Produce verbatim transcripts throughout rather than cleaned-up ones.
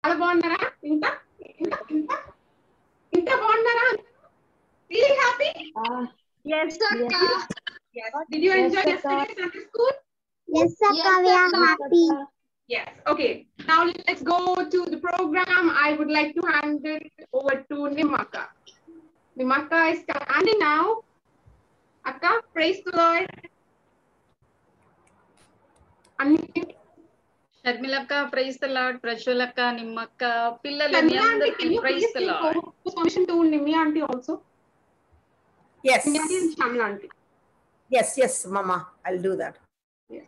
చాలా బాగున్నారా? ఇంత ఇంత ఇంత ఇంత బాగున్నారా? Really happy? Uh, yes, Akka. Yes. Did you Yes, enjoy Akka. yesterday's Sunday school? Yes, Akka, we are happy. Yes. Okay. Now let's go to the program. I would like to hand it over to Nimaka. Nimaka is standing now. Akka, praise the Lord. Unmute. షర్మిలక్క praise the Lord, ప్రజ్వలక్క, నిమ్మక్క, పిల్లలు మీ Sharmila aunty, అందరికీ can you praise please the give Lord. permission to Nimya aunty also? Yes. Nimya aunty and Shamla aunty. Yes, yes, Mama. I'll do that. Yes.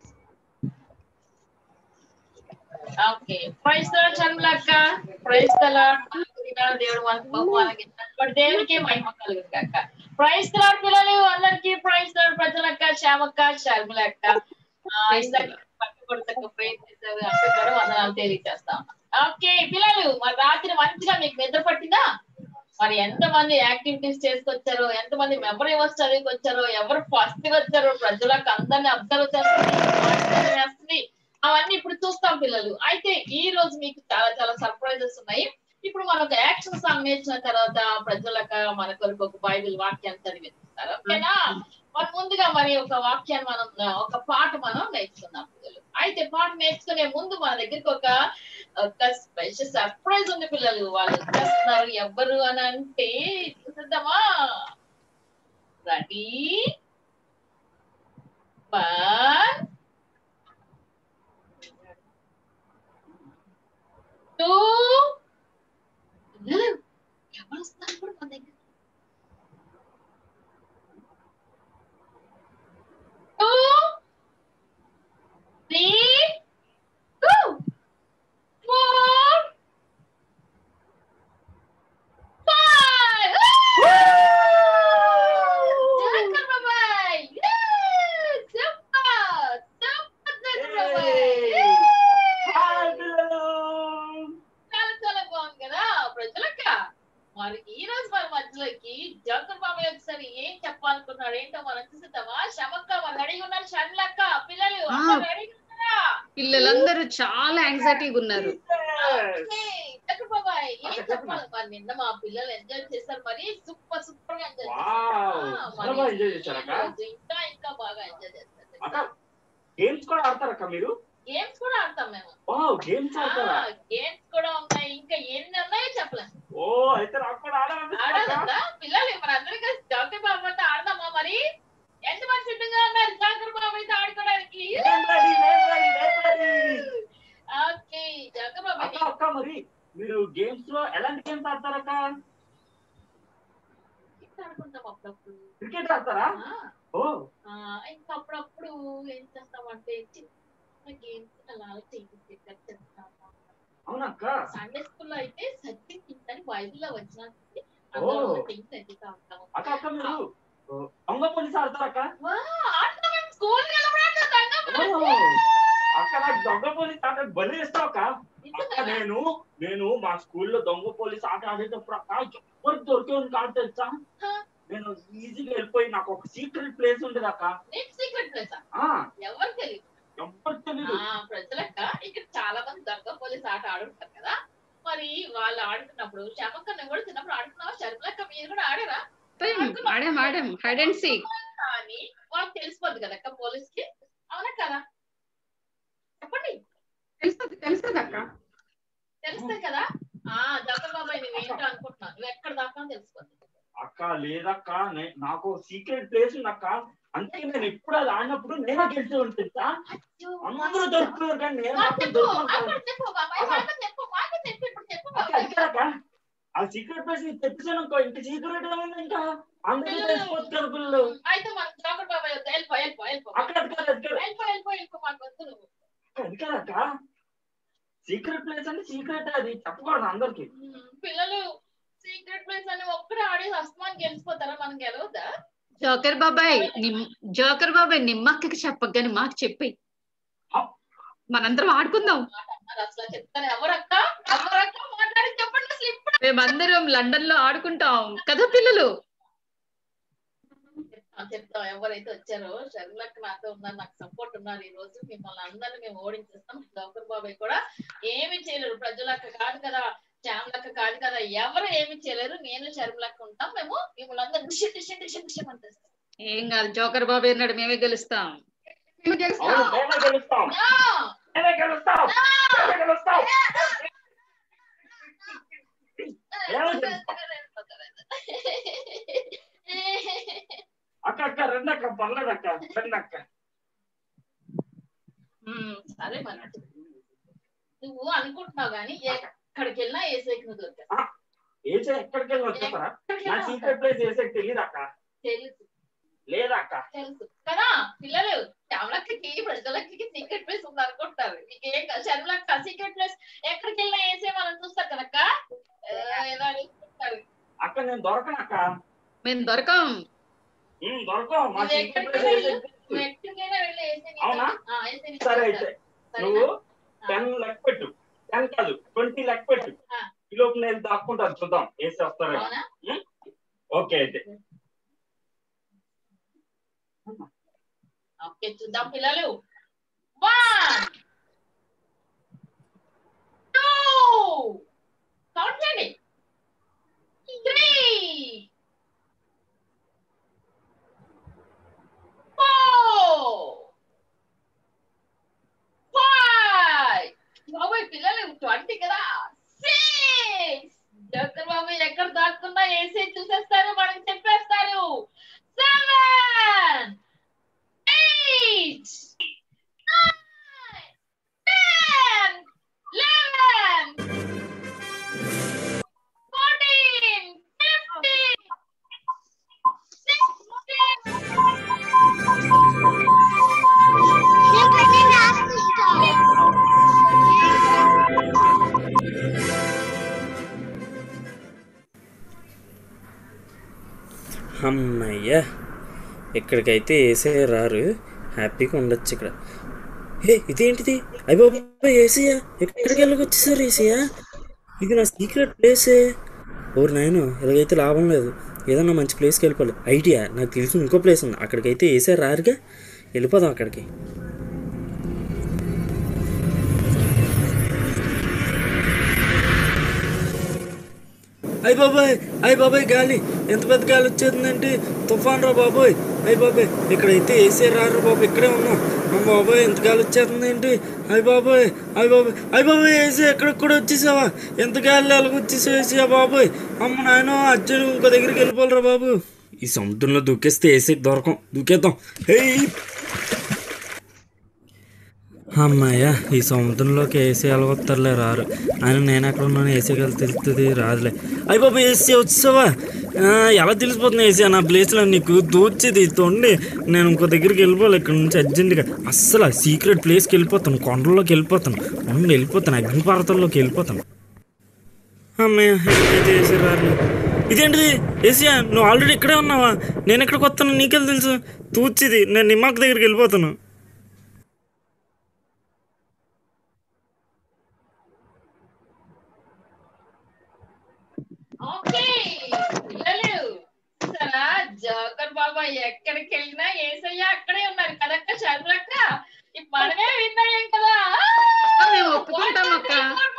Okay praise the Lord షర్మిలక్క, praise the Lord. దేవుడు మనకు బహుమానం ఇచ్చాడు. But దేవుడికి మహిమ కలుగును గాక. Praise the Lord పిల్లలు అందరికీ ప్రైజ్ ద లార్డ్. ప్రజలక్క, శ్యామక్క, షర్మిలక్క, పట్టుకొడతకు ప్రయత్నిస్తారు అందరూ వందనాలు తెలియజేస్తా ఉన్నా. ఓకే పిల్లలు, మరి రాత్రి మంచిగా మీకు నిద్ర పట్టిందా? మరి ఎంత మంది యాక్టివిటీస్ చేసుకొచ్చారో, ఎంత మంది మెమరీ వర్స్ చదివికొచ్చారో, ఎవరు ఫస్ట్ వచ్చారో, ప్రజలకు అందరిని అబ్జర్వ్ చేస్తుంది, అవన్నీ ఇప్పుడు చూస్తాం పిల్లలు. అయితే ఈ రోజు మీకు చాలా చాలా సర్ప్రైజెస్ ఉన్నాయి. ఇప్పుడు మనం ఒక యాక్షన్ సాంగ్ నేర్చిన తర్వాత ప్రజలకు మన కొరకు ఒక బైబిల్ వాక్యాన్ని చదివిస్తారు. ఓకేనా? మరి ముందుగా మరి ఒక వాక్యాన్ని మనం ఒక పాట మనం నేర్చుకుందాం పిల్లలు. అయితే పాట నేర్చుకునే ముందు మన దగ్గరికి ఒక ఒక స్పెషల్ సర్ప్రైజ్ ఉంది పిల్లలు. వాళ్ళు వచ్చేస్తున్నారు. ఎవరు అని అంటే చూద్దామా? రెడీ, వన్ టూ, ఎవరు వస్తారు ఇప్పుడు మన దగ్గర? Two, three, two, four, five. Jacker Babai. Yes, super, super Jacker Babai. చాలా చాలా బాగుంది కదా ప్రజలక్క. మరి ఈ రోజు మన మధ్యలోకి జోకర్ బాబాయ్ ఒకసారి ఏం చెప్పాలనుకున్నాడు ఏంటో మనం చూద్దామా? శమక్క మరి రెడీగా ఉన్నారు. షర్మిలక్క పిల్లలు రెడీగా ఉన్నారా? పిల్లలందరూ చాలా యాంగ్జైటీగా ఉన్నారు. జోకర్ బాబాయ్ ఏం చెప్పాలి? మరి నిన్న మా పిల్లలు ఎంజాయ్ చేశారు. మరి సూపర్ సూపర్ గా ఎంజాయ్ చేశారు. ఇంకా ఇంకా బాగా ఎంజాయ్ చేస్తారు. గేమ్స్ కూడా ఆడతారక్క మీరు? గేమ్స్ కూడా ఆడతాం మేము. గేమ్స్ ఆడతారా? గేమ్స్ కూడా ఉన్నాయి. ఇంకా ఎన్ని ఉన్నాయో చెప్పలేము. ఓ అయితే నాకు కూడా ఆడాలి. ఆడాలందా పిల్లలు? మన అందరం కలిసి జోకర్ బాబు అయితే ఆడదామా? మరి ఎంతమంది సిద్ధంగా ఉన్నారు జోకర్ బాబు అయితే ఆడుకోవడానికి? ఓకే జోకర్ బాబు అక్క, మరి మీరు గేమ్స్ లో ఎలాంటి గేమ్స్ ఆడతారక్క? ఆడుకుంటాం అప్పుడప్పుడు. క్రికెట్ ఆడతారా? ఓ ఇంకా అప్పుడప్పుడు ఏం చేస్తామంటే చిన్న గేమ్స్ అలా చేస్తాము. అవునక్క. సండే స్కూల్ లో అయితే సత్యం థింగ్స్ అని బైబిల్లో వచ్చిన థింగ్స్ ఎదుగుతా ఉంటాము. అక్క అక్క మీరు దొంగ పోలీస్ ఆడతారక్క? స్కూల్ అక్క నాకు దొంగ పోలీస్ ఆట బలి ఇస్తావు అక్క. నేను నేను మా స్కూల్లో దొంగ పోలీస్ ఆట ఆడేటప్పుడు అక్క ఎవరు దొరికే కాదు తెలుసా? నేను ఈజీగా వెళ్ళిపోయి నాకు ఒక సీక్రెట్ ప్లేస్ ఉండేది అక్క. సీక్రెట్ ప్లేసా? ఎవరు తెలియదు. ఎవరు తెలియదు ప్రజలక్క. ఇక్కడ చాలా మంది దొంగ పోలీస్ ఆట ఆడుంటారు కదా. మరి వాళ్ళు ఆడుతున్నప్పుడు శమక్కని కూడా చిన్నప్పుడు ఆడుతున్నావా? షర్మిలక్క మీరు కూడా ఆడారా? ఆడాం ఆడాం హైడ్ అండ్ సీక్. కానీ వాళ్ళకి తెలిసిపోద్ది కదా అక్క పోలీస్ కి. అవునా కదా? చెప్పండి. తెలుస్తుంది తెలుస్తుంది అక్క. తెలుస్తాయి కదా. ఆ జోకర్ బాబాయ్ నువ్వేంటో అనుకుంటున్నావు. నువ్వు ఎక్కడ దాకా తెలిసిపోద్ది అక్క. లేదక్క నాకు సీక్రెట్ ప్లేస్ ఉందక్క. అంటే నేను ఎప్పుడు అది ఆడినప్పుడు నేనే గెలిచి ఉంటుందా? అందరూ దొరుకుతున్నారు కానీ నేను మాత్రం దొరుకుతాను. ఆ సీక్రెట్ ప్లేస్ తెప్పించాను అనుకో. ఇంకా సీక్రెట్ ఏమైంది? ఇంకా అందరూ తెలిసిపోతున్నారు పిల్లలు. అయితే మనం జోకర్ బాబాయ్ వెళ్ళిపో వెళ్ళిపో వెళ్ళిపో అక్కడ వెళ్ళిపో వెళ్ళిపో వెళ్ళిపో మాకు వద్దు నువ్వు. అది కాదక్క, సీక్రెట్ ప్లేస్ అంటే సీక్రెట్, అది చెప్పకూడదు అందరికి. పిల్లలు సీక్రెట్ ప్లేస్ అని ఒక్కడే ఆడేసి అస్తమాన్ గెలిచిపోతారా? మనం గెలవద్దా? జోకర్ బాబాయ్ జోకర్ బాబాయ్ నిమ్మక్కకి చెప్పగానే మాకు చెప్పి మనందరం ఆడుకుందాం. అసలు చెప్తాను. ఎవరక్క ఎవరక్క మాట్లాడి చెప్పండి. అసలు ఇప్పుడు మేమందరం లండన్ లో ఆడుకుంటాం కదా పిల్లలు. చెప్తాం. ఎవరైతే వచ్చారో షర్మిలక్క నాతో ఉన్నారు, నాకు సపోర్ట్ ఉన్నారు. ఈ రోజు మిమ్మల్ని అందరినీ మేము ఓడించేస్తాం. జోకర్ బాబాయ్ కూడా ఏమి చేయలేరు. ప్రజలక్క కాదు కదా, శ్యామలక్క కాదు కదా, ఎవరు ఏమి చేయలేరు. నేను షర్మిలక్క ఉంటాం. మేము మిమ్మల్ని అందరూ డిష్ డిష్ డిష్ డిష్ అంటేస్తాం. ఏం కాదు, జోకర్ బాబాయ్ అన్నాడు, మేమే గెలుస్తాం. అవును, మేమే గెలుస్తాం. మేమే గెలుస్తాం. మేమే గెలుస్తాం. అక్క అక్క రెండక్క పర్లేదక్క రెండక్క. సరే మరి నువ్వు అనుకుంటున్నావు కానీ ఎక్కడికి వెళ్ళినా ఏసైకి నువ్వు దొరికా. ఏసే ఎక్కడికి వెళ్ళి వచ్చేస్తారా? నా సీక్రెట్ ప్లేస్ ఏసైకి తెలియదు అక్క. తెలుసు లేదా అక్క? తెలుసు కదా. పిల్లలు శ్యామలక్కకి ప్రజలక్కకి సీక్రెట్ ప్లేస్ ఉంది అనుకుంటారు. నీకేం కాదు. షర్మిలక్క సీక్రెట్ ప్లేస్ ఎక్కడికి వెళ్ళినా వేసే వాళ్ళని చూస్తారు కదక్క. ఎలా అనుకుంటారు అక్క నేను దొరకను అక్క. మేము దొరకం దొరకం. మా సీక్రెట్ ప్లేస్ నువ్వు ఎక్కడికైనా వెళ్ళి వేసే. అవునా? సరే అయితే నువ్వు టెన్ లెక్క పెట్టు. టెన్ కాదు ట్వంటీ లెక్క పెట్టు. ఈ లోపు నేను దాక్కుంటాను, చూద్దాం వేసి వస్తారా. ఓకే అయితే ఓకే చూద్దాం పిల్లలు. వన్ టూ కౌంట్ చేయండి. Three four five. బాబాయ్ పిల్లలు ట్వంటీ కదా. సిక్స్. జోకర్ బాబాయ్ ఎక్కడ దాక్కున్నా వేసి చూసేస్తారు, మనకి చెప్పేస్తారు. Seven eight, nine, ten, eleven, fourteen, fifteen, అమ్మయ్యా, ఎక్కడికైతే వేసే రారు, హ్యాపీగా ఉండొచ్చు ఇక్కడ. ఏ ఇదేంటిది? అయ్య బాబా ఏసీయా, ఎక్కడికి వెళ్ళకి వచ్చేసారు ఏసీయా? ఇది నా సీక్రెట్ ప్లేసే. ఓరు నాయను, ఇలాగైతే లాభం లేదు, ఏదన్నా మంచి ప్లేస్కి వెళ్ళిపోవాలి. ఐడియా, నాకు తెలిసిన ఇంకో ప్లేస్ ఉంది, అక్కడికైతే వేసే రారుగా, వెళ్ళిపోదాం అక్కడికి. అయ్య బాబాయ్, అయ్య బాబాయ్ గాలి, ఎంత పెద్ద గాలి వచ్చేస్తుందంటే తుఫాన్ రా బాబోయ్. అయ్య బాబాయ్ ఇక్కడైతే వేసే రారు బాబు, ఇక్కడే ఉన్నాం. అమ్మ బాబాయ్ ఎంత గాలి వచ్చేస్తుందేంటి? అయ్య బాబాయ్, అయ్య బాబాయ్, అయ్య బాబాయ్ వేసి ఎక్కడికి కూడా వచ్చేసావా? ఎంత గాలి ఎలాగొచ్చేసి వేసేవా బాబోయ్. అమ్మ నాయన అర్జున్ ఇంకో దగ్గరికి వెళ్ళిపోవాలరా బాబు. ఈ సముద్రంలో దూకేస్తే వేసేకి దొరకం, దూకేద్దాం. హే అమ్మాయ్యా, ఈ సముద్రంలోకి ఏసీ ఎలాగొస్తారులే రారు. ఆయన నేను ఎక్కడ ఉన్నాను, ఏసీకి వెళ్ళి తెలుస్తుంది రాదులే. అయ్య బాబా ఏసీ వచ్చేసావా? ఎలా తెలిసిపోతుంది ఏసీ నా ప్లేస్లో? నీకు దూచేది తోండి, నేను ఇంకో దగ్గరికి వెళ్ళిపోవాలి ఇక్కడ నుంచి అర్జెంటుగా. అస్సలు సీక్రెట్ ప్లేస్కి వెళ్ళిపోతాను, కొండల్లోకి వెళ్ళిపోతాను, ఉండి వెళ్ళిపోతాను, అగ్నిపర్వతాల్లోకి వెళ్ళిపోతాను. అమ్మయ్య అయితే ఏసీ రారు. ఇదేంటిది ఏసీయా, నువ్వు ఆల్రెడీ ఇక్కడే ఉన్నావా? నేను ఎక్కడికి వస్తాను నీకెళ్ళి తెలుసు? తూచిది, నేను నిమ్మక్క దగ్గరికి వెళ్ళిపోతాను. ఓకే పిల్లలు, సరే జోకర్ బాబా ఎక్కడికి వెళ్ళినా ఏసయ్య అక్కడే ఉన్నారు కదక్క. షర్మిలక్క మనమే విన్నాం కదా. మేము ఒప్పుకుంటాం అక్క.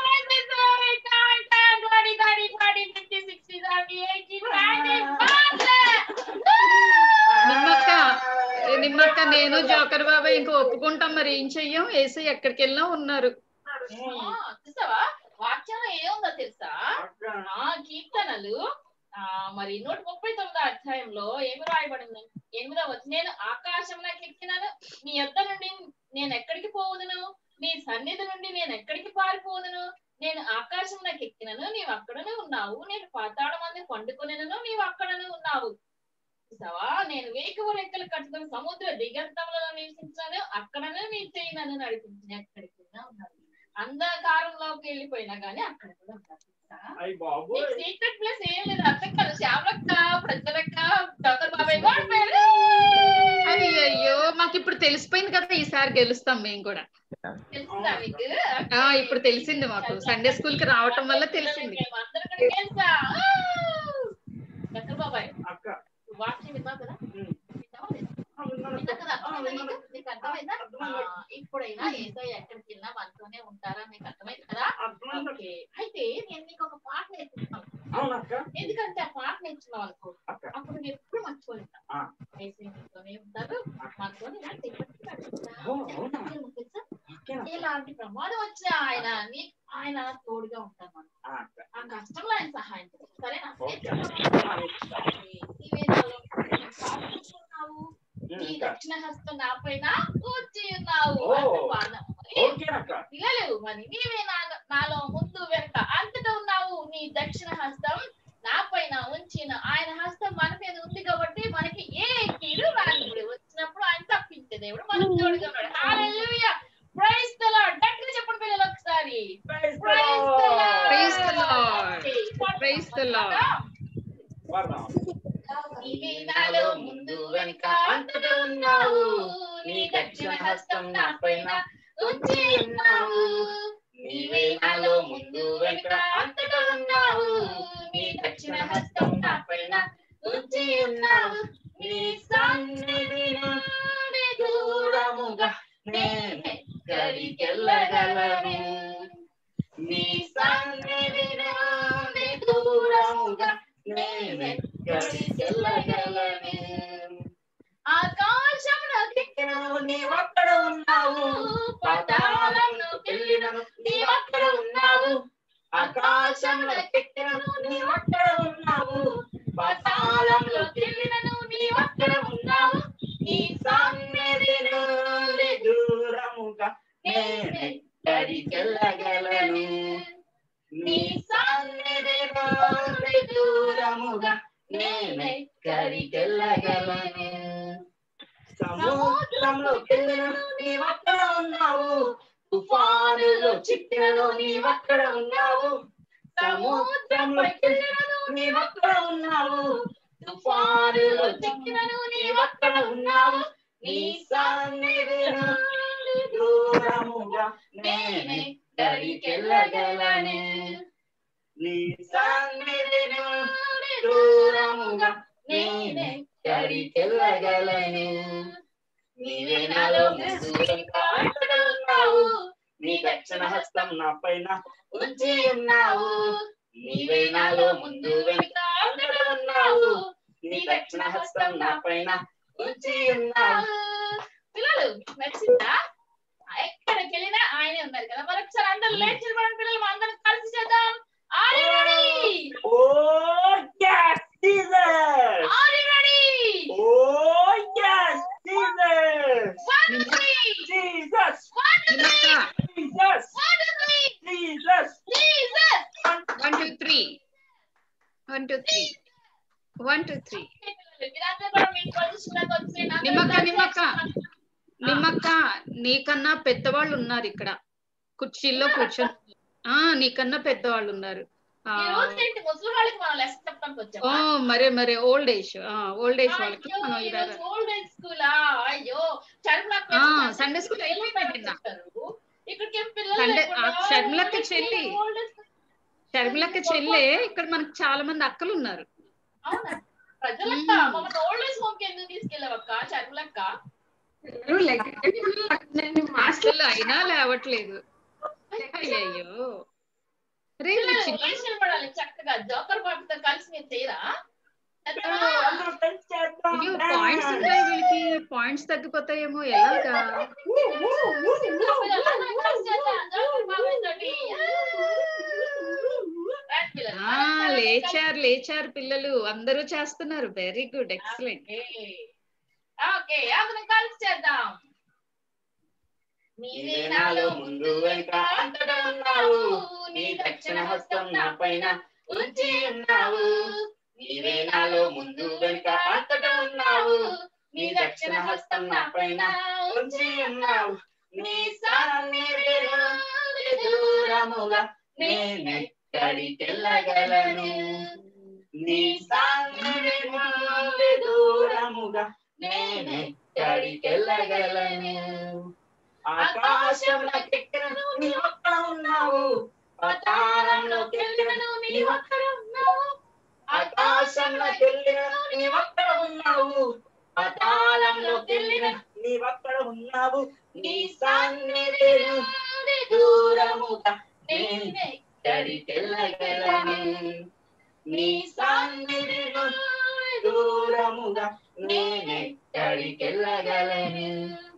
నిమ్మక్క నిమ్మక్క నేను జోకర్ బాబా ఇంకా ఒప్పుకుంటాం. మరి ఏం చెయ్యం, ఏసై ఎక్కడికి వెళ్ళినా ఉన్నారు. చూసావా వాక్యంలో ఏముందో తెలుసా? ఆ కీర్తనలు ఆ మరి నూట ముప్పై తొమ్మిదో అధ్యాయంలో ఏమి రాయబడింది? ఎనిమిదో వచ్చి, నేను ఆకాశంలోకి ఎక్కినాను, నీ యొద్ద నుండి నేను ఎక్కడికి పోవుదును, నీ సన్నిధి నుండి నేను ఎక్కడికి పారిపోదును. నేను ఆకాశంలోకి ఎక్కినను, నీవు అక్కడనే ఉన్నావు. నేను పాతాళం మంది పండుకొనినను, నీవు అక్కడనే ఉన్నావు. చూసావా, నేను వేకువ రెక్కలు కట్టుకుని సముద్ర దిగంతంలో నివసించాను, అక్కడనే నీ చేయి నన్ను నడిపించిన. ఎక్కడికి ఉన్నారు, అంధకారంలోకి వెళ్ళిపోయినా గానీ అక్కడ కూడా ఉన్నారు. సీక్రెట్ ప్లేస్ ఏం లేదు. అర్థం కాదు. శ్యామలక్క, ప్రజలక్క, జోకర్ బాబాయ్ అయ్యో మాకు ఇప్పుడు తెలిసిపోయింది కదా, ఈసారి గెలుస్తాం మేము కూడా. తెలుస్తుందా మీకు? ఇప్పుడు తెలిసింది మాకు, సండే స్కూల్ కి రావటం వల్ల తెలిసింది. జోకర్ బాబాయ్ వాక్యం విన్నావు కదా, ఎప్పుడైనా ఏదో ఎక్కడికి వెళ్ళినా మనతోనే ఉంటారా మీకు అర్థమైంది కదా? ఓకే, అయితే నేను నీకు ఒక పాట నేర్పిస్తాను. ఎందుకంటే ఆ పాట నేర్చుకున్నావు అనుకో అప్పుడు నేను ఎప్పుడు మర్చిపోలేను. మీతోనే ఉంటారు మనతోనే ఎలాంటి ప్రమాదం వచ్చినా ఆయన ఆయన తోడుగా ఉంటారు. మనం ఆ కష్టంలో ఆయన సహాయం చేస్తారు. సరేనా? నీ దక్షిణ హస్తం నా పైన కూర్చి ఉన్నావు. పిల్లలు మరి నీవే నాలో ముందు వెనక అంతటా ఉన్నావు. నీ దక్షిణ హస్తం నా పైన ఉంచిన ఆయన హస్తం మన మీద ఉంది కాబట్టి మనకి ఏ కీడు రానివ్వడు. వచ్చినప్పుడు ఆయన తప్పించే దేవుడు మనకు తోడుగా ఉన్నాడు. Hallelujah, praise the Lord. గట్టిగా చెప్పండి పిల్లలు ఒకసారి. Praise the Lord, praise the Lord, praise the Lord. నీవే నాలో ముందు వెనక అంతటా ఉన్నావు. నీ దక్షిణ హస్తం నా పైన ఉంచి ఉన్నావు. నీవే నాలో ముందు వెనక అంతటా ఉన్నావు. నీ దక్షిణ హస్తం నా పైన ఉంచి ఉన్నావు. నీ సన్నిధి నుండి దూరముగా నేనెక్కడికెళ్ళగలను. నీ సన్నిధి నుండి దూరముగా నేనెక్కడికెళ్ళగలను. ఆకాశంలో కెక్కినను నీవక్కడ ఉన్నావు. పాతాళంలో వెళ్ళినను నీవక్కడ ఉన్నావు. ఆకాశంలో కెక్కినను నీవక్కడ ఉన్నావు. పాతాళంలో వెళ్ళినను నీవక్కడ ఉన్నావు. నీ సన్నిధి నుండి దూరముగా నేనెక్కడికెళ్ళగలను. నీ సన్నిధి నుండి దూరముగా నేనెక్కడికెళ్ళగలను. సముద్రంలో వెళ్ళినను నీవక్కడ ఉన్నావు. తుఫానులో చిక్కినను నీవక్కడ ఉన్నావు. సముద్రంలో వెళ్ళినను నీవక్కడ ఉన్నావు. తుఫానులో చిక్కినను నీవక్కడ ఉన్నావు. నీ సన్నిధి నుండి దూరముగా నేనెక్కడికెళ్ళగలను. నీ సన్నిధి నుండి దూరముగా నేనెక్కడికెళ్ళగలను. నీవే నాలో ముందు వెనక అంతటా ఉన్నావు. నీ దక్షిణ హస్తం నా పైన ఉంచి ఉన్నావు. నీవే నాలో ముందు వెనక అంతటా ఉన్నావు. నీ దక్షిణ హస్తం నా పైన ఉంచి ఉన్నావు. పిల్లలు నచ్చిందా? ఎక్కడికి వెళ్ళినా ఆయనే ఉన్నారు కదా. మరొకసారి అందరూ లేచి నిలబడండి పిల్లలు, అందరం కలిసి చేద్దాం. Are you ready? Oh yes, Jesus! Are you ready? Oh yes, Jesus! One, two, three. Jesus! One, two, three. Jesus! One, two, three. Jesus! Jesus! One, two, three. One, two, three. One, two, three. మీరందరూ కూడా మీ పొజిషన్లోకి వచ్చి నిమ్మక్క నిమ్మక్క నిమ్మక్క నీకన్నా పెద్దవాళ్ళు ఉన్నారు ఇక్కడ కుర్చీల్లో కూర్చొని. ఆ నీకన్నా పెద్దవాళ్ళు ఉన్నారు. ముసలి వాళ్ళకి మనం లెసన్ చెప్పడానికి వచ్చాం. ఓ మరే మరే ఓల్డ్ ఏజ్ ఓల్డ్ ఏజ్ వాళ్ళకి మనం ఓల్డ్ ఏజ్ స్కూలా? అయ్యో, సండే స్కూల్ అయిపోయింది. ఇక్కడికి షర్మిలక్క చెల్లి షర్మిలక్క చెల్లె ఇక్కడ మనకు చాలా మంది అక్కలు ఉన్నారు. అవునా? ప్రజలక్క మమ్మల్ని ఓల్డ్ ఏజ్ హోమ్ కి ఎందుకు తీసుకెళ్ళావక్క షర్మిలక్క? అసలు అయినా లేవట్లేదు. అయ్యో నిలబడాలి చక్కగా. జోకర్ బాబుతో కలిసి మీరు చేయరా? పాయింట్స్ ఉంటాయి వీళ్ళకి, పాయింట్స్ తగ్గిపోతాయేమో ఎలాగా? లేచారు లేచారు పిల్లలు అందరూ చేస్తున్నారు. Very good, excellent. ఓకే, అందరం కలిసి చేద్దాం. నీవే నాలో ముందు వెనక అంతటా ఉన్నావు. నీ దక్షిణ హస్తం నా పైన ఉంచి ఉన్నావు. నీవే నాలో ముందు వెనక అంతటా ఉన్నావు. నీ దక్షిణ హస్తం నా పైన ఉంచి ఉన్నావు. నీ సన్నిధి నుండి దూరముగా నేనెక్కడికెళ్ళగలను. నీ సన్నిధి నుండి దూరముగా నేనెక్కడికెళ్ళగలను. ఆకాశంలో కెక్కినను నీవక్కడ ఉన్నావు. పాతాళంలో కెళ్ళినను నీవక్కడ ఉన్నావు. ఆకాశంలో కెళ్ళినను నీవక్కడ ఉన్నావు. పాతాళంలో కెళ్ళినను నీవక్కడ ఉన్నావు. నీ సన్నిధి వెళ్ళను నీ సన్నిధిలో దూరముగా నేనెక్కడికెళ్ళగలను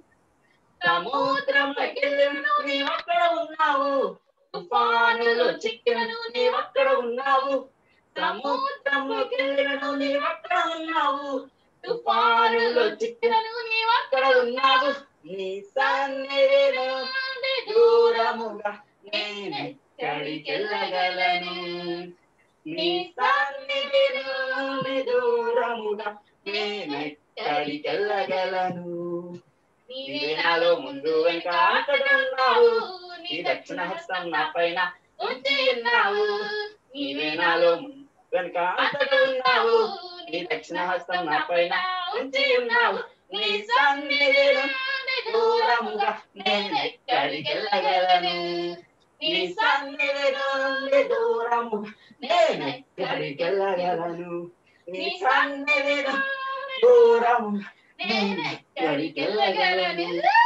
సముద్రంలోకెళ్ళను నీవక్కడ ఉన్నావు తుఫానులో చిక్కెను నీవక్కడ ఉన్నావు సముద్రంలోకెళ్ళను నీవక్కడ ఉన్నావు తుఫానులో చిక్కెను నీవక్కడ ఉన్నావు నీ సన్నిధిలో దూరముగా నేనెక్కడికెళ్ళగలను నీ సన్నిధిలో దూరముగా నేనెక్కడికెళ్ళగలను నీవే నాలో ముందు వెంట అంతటున్నావు నీ దక్షిణ హస్తం నా పైన ఉంచి ఉన్నావు నీవే నాలో వెనుక అంతటున్నావు నీ దక్షిణ హస్తం నా పైన ఉంచి ఉన్నావు నీ సన్నిధిలో దూరముగా నేనెక్కడికెళ్ళగలను నీ సన్నిధిలో దూరముగా నేనెక్కడికెళ్ళగలను నీ సన్నిధిలో దూరముగా నేనెక్కడికెళ్ళగలను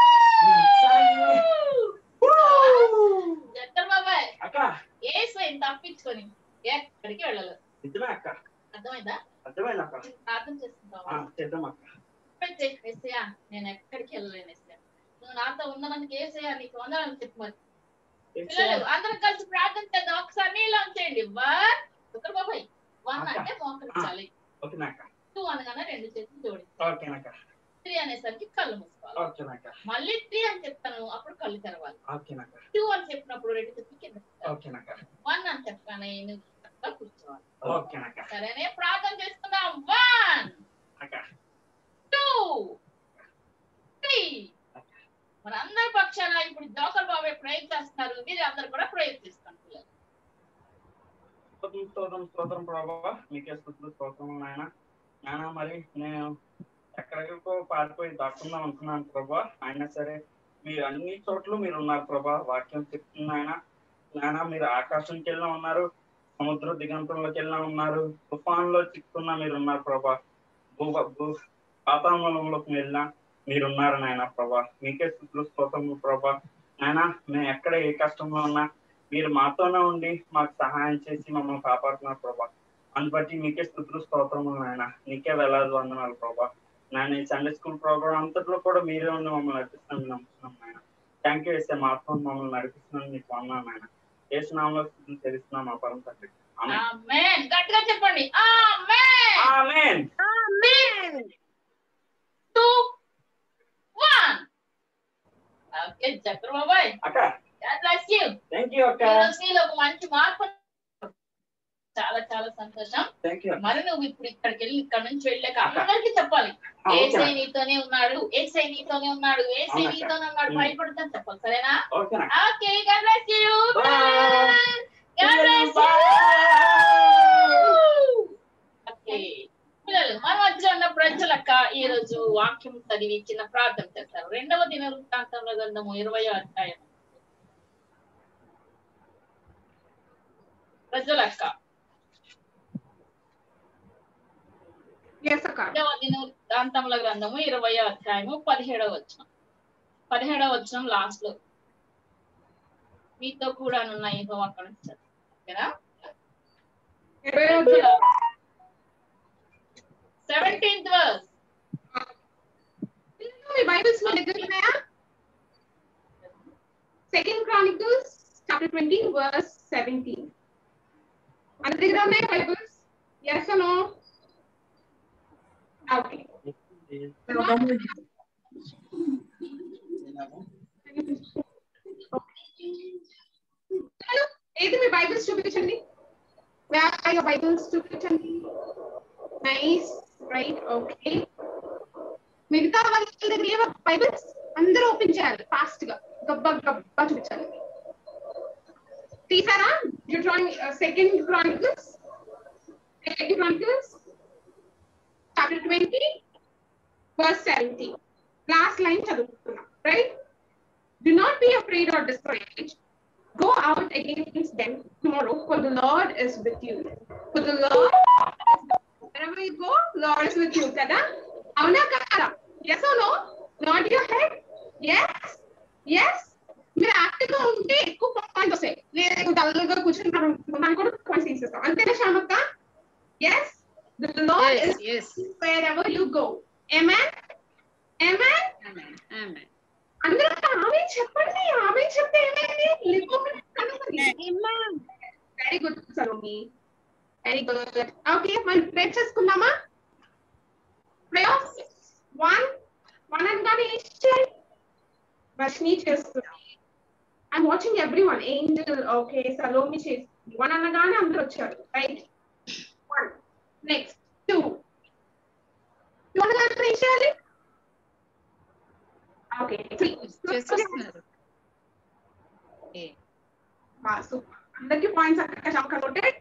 జక్కర్ బాబాయ్ అక్క యేసుని తప్పించుకొని ఎక్కడికి వెళ్ళలేదు నిజమే అక్క అర్థమైందా అర్థమైంది అక్క ప్రార్థన చేసుకుంటావా చేద్దాం అక్క ఏసయ్యా నేను ఎక్కడికి వెళ్ళలేను ఏసయ్యా నువ్వు నాతో ఉన్నదానికి ఏసయ్యా నీకు వందనాలు చెప్పు మరి పిల్లలు అందరం కలిసి ప్రార్థన చేద్దాం ఒకసారి నీళ్ళు ఉంచేయండి వన్ జక్కర్ బాబాయ్ వన్ అంటే మోకరించాలి టూ అనగానే రెండు చేతులు జోడించాలి త్రీ అనేసరికి కళ్ళు మూసుకోవాలి మళ్ళీ త్రీ అని చెప్తాను అప్పుడు కళ్ళు తెరవాలి టూ అని చెప్పినప్పుడు రెండు చేతులు కింద వన్ అని చెప్పగానే నువ్వు కూర్చోవాలి సరేనే ప్రార్థన చేసుకుందాం వన్ టూ త్రీ మన అందరి పక్షాన ఇప్పుడు జోకర్ బాబాయ్ ప్రేయర్ చేస్తున్నారు మీరు అందరు కూడా ప్రేయర్ చేస్తాను పిల్లలు స్తోత్రం స్తోత్రం ప్రభావ మీకే స్తుతులు స్తోత్రం నాయన నాయన మరి నేను ఎక్కడికో పారిపోయి దాక్కుందాం అనుకున్నాను ప్రభా అయినా సరే మీరు అన్ని చోట్ల మీరు ఉన్నారు ప్రభా వాక్యం చెప్తుంది ఆయన నాయన మీరు ఆకాశంకి వెళ్ళినా ఉన్నారు సముద్ర దిగంతంలోకి వెళ్ళినా ఉన్నారు తుఫాన్లో చిక్కున్నా మీరు ఉన్నారు ప్రభా భూ భూ పాతాళంలోకి వెళ్ళినా మీరున్నారు నాయన ప్రభా మీకే స్తుతులు స్తోత్రము ప్రభా నాయన మేము ఎక్కడ ఏ కష్టంలో ఉన్నా మీరు మాతోనే ఉండి మాకు సహాయం చేసి మమ్మల్ని కాపాడుతున్నారు ప్రభా అని బట్టి మీకే స్తుతులు స్తోత్రములు నాయన నీకే వెళ్ళాలి వందనాలు ప్రభా నాయన ఈ సండే స్కూల్ ప్రోగ్రామ్ అంతట్లో కూడా మీరే ఉండి మమ్మల్ని నడిపిస్తున్నాం నమ్ముతున్నాం నాయన థ్యాంక్ యూ వేస్తే మా ఆత్మ మమ్మల్ని నడిపిస్తున్నాను మీకు వందనాలు నాయన యేసునామములో స్తుతులు చెల్లిస్తున్నాం మా పరమ తండ్రి ఆమేన్ గట్టిగా చెప్పండి amen amen amen two one okay జక్కర్ బాబాయ్ అక్క God bless you. Thank you అక్క నీలో ఒక మంచి మార్పు చాలా చాలా సంతోషం థ్యాంక్ యూ మరి నువ్వు ఇప్పుడు ఇక్కడికి వెళ్ళి ఇక్కడ నుంచి వెళ్ళాక అందరికీ చెప్పాలి ఏసై నీతోనే ఉన్నాడు ఏసై నీతోనే ఉన్నాడు ఏసై నీతోనే ఉన్నాడు భయపడతాను చెప్పాలి సరేనా okay okay God bless you. God bless you. Okay పిల్లలు మన మధ్య ఉన్న ప్రజలక్క ఈ రోజు వాక్యం చదివి చిన్న ప్రార్థన చేస్తారు రెండవ దిన వృత్తాంతంలో గ్రంథము ఇరవై అధ్యాయం ప్రజలక్క రెండవ దిన వృత్తాంతముల గ్రంథము ఇరవై అధ్యాయము పదిహేడవ వచనం పదిహేడవ వచనం లాస్ట్ లో మీతో కూడా నున్న యెహోవా అక్కడ ఓకేనా సెవెంటీన్త్ వర్స్ మీ బైబిల్స్ లో దగ్గర ఉన్నాయా second chronicles chapter twenty verse seventeen మన దగ్గర ఉన్నాయి bibles yes or no okay ఏది మీ బైబిల్స్ చూపించండి వేర్ బైబిల్స్ చూపించండి నైస్ రైట్ ఓకే మిగతా వాళ్ళ దగ్గర లేవా బైబిల్స్ అందరూ ఓపెన్ చేయాలి ఫాస్ట్ గా గబ్బా గబ్బా చూపించాలి తీసారా second chronicles second chronicles chapter twenty verse seventeen last line చదువుతున్నాం right do not be afraid or discouraged go out against them tomorrow for the Lord is with you for the Lord wherever you go Lord is with you kada avuna kada yes or no nod your head yes yes మీరు active గా ఉంటే ఎక్కువ points వస్తాయి. నేను డల్గా కూర్చుంటాను దాన్ని కూడా పాయింట్స్ తీసేస్తాం. అంతేనా శ్యామక్క? yes the Lord Yes, is yes. wherever you go. amen amen Amen. Amen. అందరూ ఆమె చెప్పండి. ఆమె చెప్తే ఏమైంది? Very good Salomi, very good. Okay మనం ప్రే చేసుకుందామా? ప్రేయర్స్ వన్ వన్ అనగానే ఇచ్చేయండి. వర్షిని చేస్తుంది. I'm watching every one. Angel okay, Salomi చేస్తుంది. వన్ అనగానే అందరూ వచ్చారు. Right, one. Next two two అనగానే ఏం చేయాలి? Okay three. చేసేస్తున్నారు. Okay. సూపర్. అందరికి పాయింట్స్ అక్కడ చమక కొట్టే.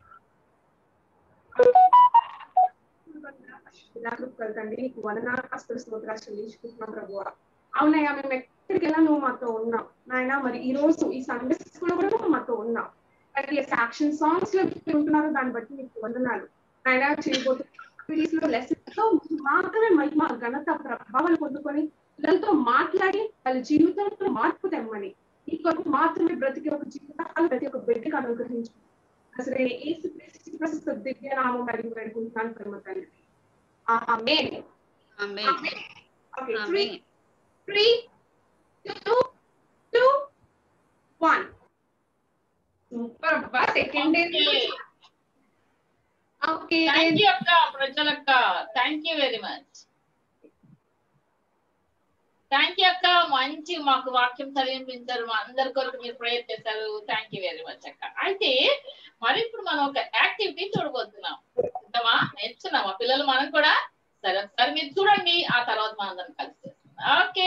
కలకండి నీకు వందనాలు స్తోత్రాలు చెల్లించుకుంటున్నాం ప్రభువా. అవునయ్యా, మేము ఎక్కడికి వెళ్ళా నువ్వు మాతో ఉన్నావు నాయన. మరి ఈ రోజు ఈ సండే స్కూల్ కూడా నువ్వు మాతో ఉన్నావు. మరి యాక్షన్ సాంగ్స్ లో ఉంటున్నారు, దాన్ని బట్టి నీకు వందనాలు నాయన. చేయబోతున్న లెసన్స్ లో మాత్రమే మహిమ ఘనత ప్రభావాలు పొందుకొని పిల్లలతో మాట్లాడి వాళ్ళ జీవితంలో మార్పు తెమ్మని, ఈ కొరకు మాత్రమే బ్రతికి ఒక జీవితాలు ప్రతి ఒక్క బిడ్డకు అనుగ్రహించు. అసలు ఏసు ప్రస్తుత దివ్య నామం అడిగి పెడుకుంటున్నాను పరమ తండ్రి. ఆమేన్. Amen. Okay, Amen. Three three two two one. Super అబ్బా, second day. Okay, thank you అక్క, ప్రజలక్క. Thank you very much. Thank you అక్క, మంచి మాకు వాక్యం చదివించారు. మా అందరి కొరకు మీరు ప్రేయర్ చేశారు. థ్యాంక్ యూ వెరీ మచ్ అక్క. అయితే మరి ఇప్పుడు మనం ఒక యాక్టివిటీ చూడబోతున్నాం. చూద్దామా? నేర్చుకున్నామా పిల్లలు? మనం కూడా సరే ఒకసారి మీరు చూడండి, ఆ తర్వాత మనం అందరం కలిసి చేస్తాం. ఓకే,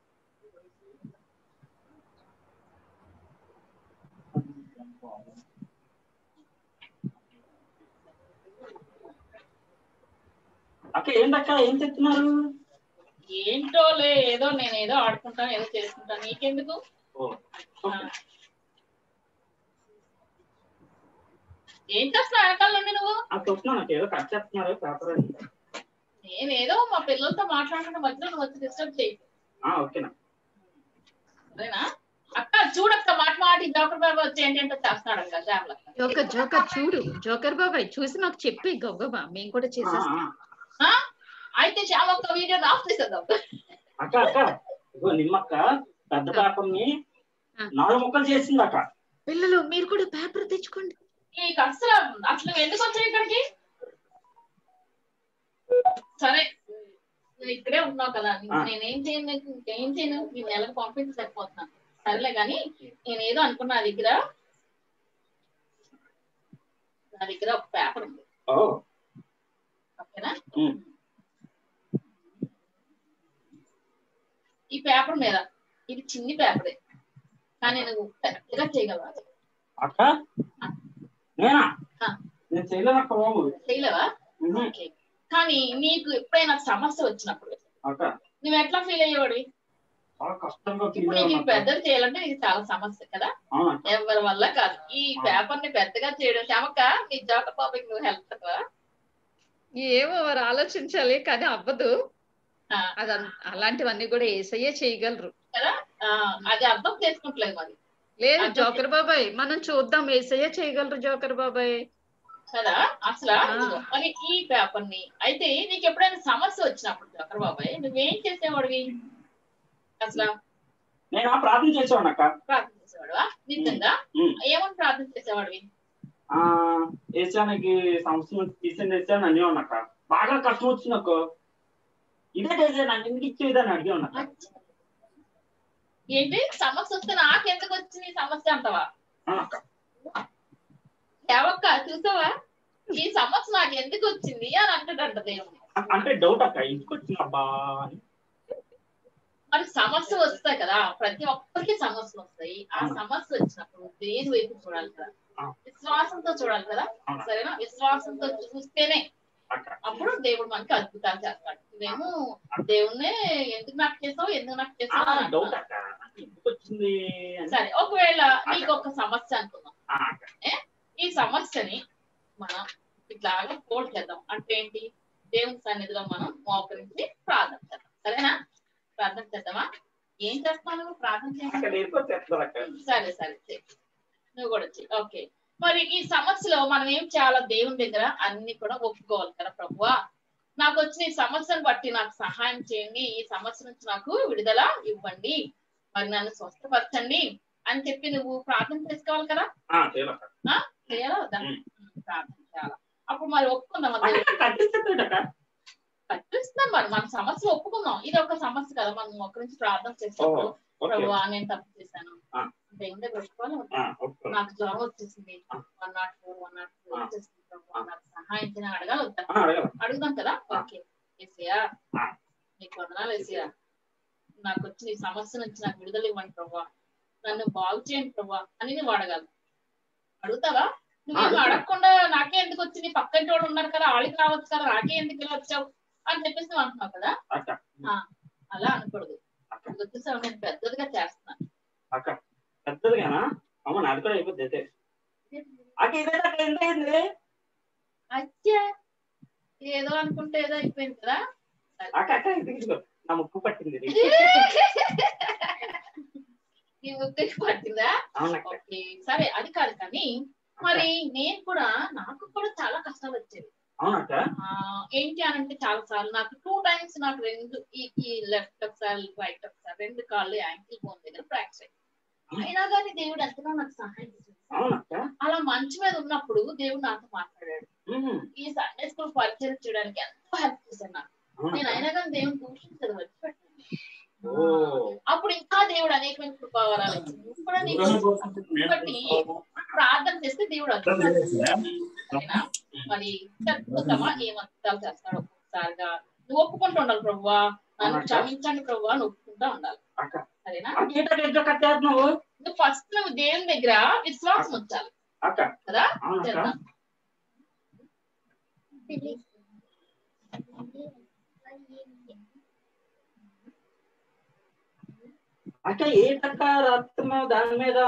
అక్క ఏంటక్క ఏం చెప్తున్నారు? ఏంటోలే, ఏదో నేను ఏదో ఆడుకుంటాను, ఏదో చేసుకుంటాను, నీకెందుకు? ఓ, ఆ. ఏం చేస్తున్నావు వెనకాల నుండి నువ్వు? అది చూస్తున్నాను అక్క, ఏదో కట్ చేస్తున్నారు పేపర్ అని. నేనేదో మా పిల్లలతో మాట్లాడుతున్న మధ్యలో నువ్వు వచ్చి డిస్టర్బ్ చేయి. ఓకేనా? సరేనా అక్క? చూడక్క, మాట మాట జోకర్ బాబా వచ్చి ఏంటంటే చేస్తున్నాడు అక్క. శ్యామల జోకర్ జోకర్ చూడు, జోకర్ బాబాయ్ చూసి నాకు చెప్పి గొప్ప మేము కూడా చేసేస్తాం. ఆ? అయితే శ్యామక్క వీడియో ఆఫ్ చేసేద్దాం. అక్క అక్క ఇగో నిమ్మక్క పెద్ద పేపర్ ని నాలుగు ముక్కలు చేసింది అక్క. పిల్లలు మీరు కూడా పేపర్ తెచ్చుకోండి. నీకు అసలు అసలు ఎందుకు వచ్చాయి ఇక్కడికి? సరే నువ్వు ఇక్కడే ఉన్నావు కదా, నేనేం చేయను, నీకు ఇంకేం చేయను, నీ నెలకు పంపించి సరిపోతున్నాను. సరేలే కానీ నేను ఏదో అనుకున్నా, నా దగ్గర నా దగ్గర ఒక పేపర్ ఉంది. ఓకేనా? ఈ పేపర్ మీద, ఇది చిన్ని పేపరే కానీ నువ్వు పెద్దగా చేయగలవా? అక్క నేనా? నేను చేయలేనక్క బాబు. చేయలేవా? ఓకే. కానీ నీకు ఎప్పుడైనా సమస్య వచ్చినప్పుడు నువ్వు ఎట్లా ఫీల్ అయ్యేవాడివి? ఇప్పుడు నీకు పెద్దది చేయాలంటే నీకు చాలా సమస్య కదా, ఎవరి వల్ల కాదు. ఈ పేపర్ ని పెద్దగా చేయడం. శ్యామక్క నీ జోకర్ బాబాకి నువ్వు హెల్ప్ కదా? ఏమో వారు ఆలోచించాలి కానీ అవ్వదు. అది అలాంటివన్నీ కూడా ఏసయ్యే చేయగలరు కదా. అది అర్థం చేసుకుంటలేదు మరి. లేదు జోకర్ బాబాయ్, మనం చూద్దాం, ఏసయ్యే చేయగలరు జోకర్ బాబాయ్ కదా. అసలు మరి ఈ పేపర్ ని అయితే నీకు ఎప్పుడైనా సమస్య వచ్చినప్పుడు జోకర్ బాబాయ్ నువ్వేం చేసేవాడివి? అసలు నేను ప్రార్థన చేసేవాడు అక్క. ప్రార్థన చేసేవాడువా? నిజంగా ఏమని ప్రార్థన చేసేవాడివి? ఆ ఏసానికి సంవత్సరం తీసింది వేసాను అని అక్క. బాగా కష్టం వచ్చింది అక్క. ఇదే చేసే నాకు ఎందుకు ఇచ్చేదని అడిగి ఉన్నా. ఏంటి సమస్య వస్తే నాకెందుకు వచ్చింది సమస్య అంటావా? ఎవక్క చూసావా, ఈ సమస్య నాకు ఎందుకు వచ్చింది అని అంటాడంట దేవుడు. అంటే డౌట్ అక్క, ఎందుకు వచ్చింది అబ్బా. మరి సమస్య వస్తాయి కదా, ప్రతి ఒక్కరికి సమస్యలు వస్తాయి. ఆ సమస్య వచ్చినప్పుడు దేని వైపు చూడాలి కదా? విశ్వాసంతో చూడాలి కదా. సరేనా? విశ్వాసంతో చూస్తేనే అప్పుడు దేవుడు మనకి అద్భుతాలు చేస్తాడు. మేము దేవుణ్ణి ఎందుకు నాకు చేసావు, ఎందుకు నాకు చేసావు. సరే, ఒకవేళ నీకు ఒక సమస్య అనుకుందాం. ఈ సమస్యని మనం ఇట్లాగా ఫోల్డ్ చేద్దాం. అంటే ఏంటి? దేవుని సన్నిధిలో మనం మోకరించి ప్రార్థన చేద్దాం. సరేనా? ప్రార్థన చేద్దామా? ఏం చేస్తాను ప్రార్థన అక్కడ చేస్తాను వెళ్ళిపోతే అక్క. సరే సరే చెయ్. నువ్వు కూడా చెయ్యి. ఓకే మరి ఈ సమస్యలో మనం ఏం చేయాలో దేవుని దగ్గర అన్ని కూడా ఒప్పుకోవాలి కదా ప్రభువా నాకు వచ్చిన ఈ సమస్యను బట్టి నాకు సహాయం చేయండి ఈ సమస్య నుంచి నాకు విడుదల ఇవ్వండి మరి నన్ను స్వస్థపరచండి అని చెప్పి నువ్వు ప్రార్థన చేసుకోవాలి కదా ఆ, చేయాలక్క. ఆ చేయాలా వద్దా ఉమ్. ప్రార్థన చేయాలా అప్పుడు మరి ఒప్పుకుందాం అక్క, దేవుడు కట్టిస్తుందట. కట్టిస్తున్నాం మరి మన సమస్య ఒప్పుకుందాం ఇది ఒక సమస్య కదా మనం ఒక్క నుంచి ప్రార్థన ఓ, చేసినప్పుడు ఓకే. ప్రభువా నేను తప్పు చేశాను ఆ. దేవుని దగ్గర ఒప్పుకోవాలి వద్దా? ఆ, ఒప్పుకో. నాకు జ్వరం వచ్చేసింది ఆ. One nought four one nought four ఆ. వచ్చేసింది ప్రభువా నాకు సహాయం చేయని అడగాలి వద్దా ఆ, అడగాలి. అడుగుదాం కదా ఆ. ఓకే ఏసయ్యా ఆ. నీకు వందనాలు ఏసయ్యా నాకు వచ్చిన ఈ సమస్య నుంచి నాకు విడుదల ఇవ్వండి ప్రభా నన్ను బాగు చేయండి ప్రభా అని నువ్వు అడగాలి అడుగుతావా నువ్వేమో అడుగుతా. అడగకుండా నాకే ఎందుకు వచ్చింది పక్కంటి వాళ్ళు ఉన్నారు కదా వాళ్ళకి రావచ్చు కదా నాకే ఎందుకు ఇలా వచ్చావు అని చెప్పేసి నువ్వు అంటున్నావు కదా అక్క. ఆ, అలా అనకూడదు అక్క. వచ్చేసావు నేను పెద్దదిగా చేస్తున్నాను అక్క పెద్దదిగానా అమ్మ నాది కూడా అయిపోద్ది అయితే. అక్క ఇదేనా ఎంత అయింది? అచ్చా ఏదో అనుకుంటే ఏదో అయిపోయింది కదా అక్క అక్క ఇది ఇదిగో, నా ముక్కు పట్టింది ఇది. నీ ముక్కకి పట్టిందా అవునక్క. ఓకే సరే అది కాదు కానీ మరి నేను కూడా నాకు కూడా చాలా కష్టాలు వచ్చేవి అవునక్క. ఆ ఏంటి అని అంటే చాలా సార్లు నాకు టూ టైమ్స్ నాకు రెండు ఈ ఈ లెఫ్ట్ ఒకసారి రైట్ ఒకసారి రెండు కాళ్ళు యాంకిల్ బోన్ దగ్గర ఫ్రాక్చర్ అయ్యింది అయినా కానీ దేవుడు ఎంతగా నాకు సహాయం చేశాడు అవునక్క. అలా మంచి మీద ఉన్నప్పుడు దేవుడు నాతో మాట్లాడాడు ఉమ్. ఈ సండే స్కూల్ పరిచయం చేయడానికి ఎంతో హెల్ప్ చేశాను నాకు నేను అవునక్క. అయినా కానీ దేవుడు దూషించదు వచ్చిపెట్టాను ఓ. అప్పుడు ఇంకా దేవుడు అనేకమైన కృపావరాలు ఇచ్చింది కూడా నీకు బట్టి ప్రార్థన చేస్తే దేవుడు అద్భుతాలు చేస్తాడు. సరేనా మరి చెప్పుకుందామా ఏం అద్భుతాలు చేస్తాడు ఒక్కొక్కసారిగా నువ్వు ఒప్పుకుంటూ ఉండాలి ప్రభువా నన్ను క్షమించండి ప్రభువా నువ్వు ఒప్పుకుంటూ ఉండాలి అక్క. సరేనా అక్క ఏంటక్క ఎట్లా కట్టేస్తున్నావు? నువ్వు ఫస్ట్ నువ్వు దేవుని దగ్గర విశ్వాసం ఉంచాలి అక్క. కదా అవునక్క. చేద్దాం అక్క ఏంటక్క రాస్తున్నావు దాని మీద?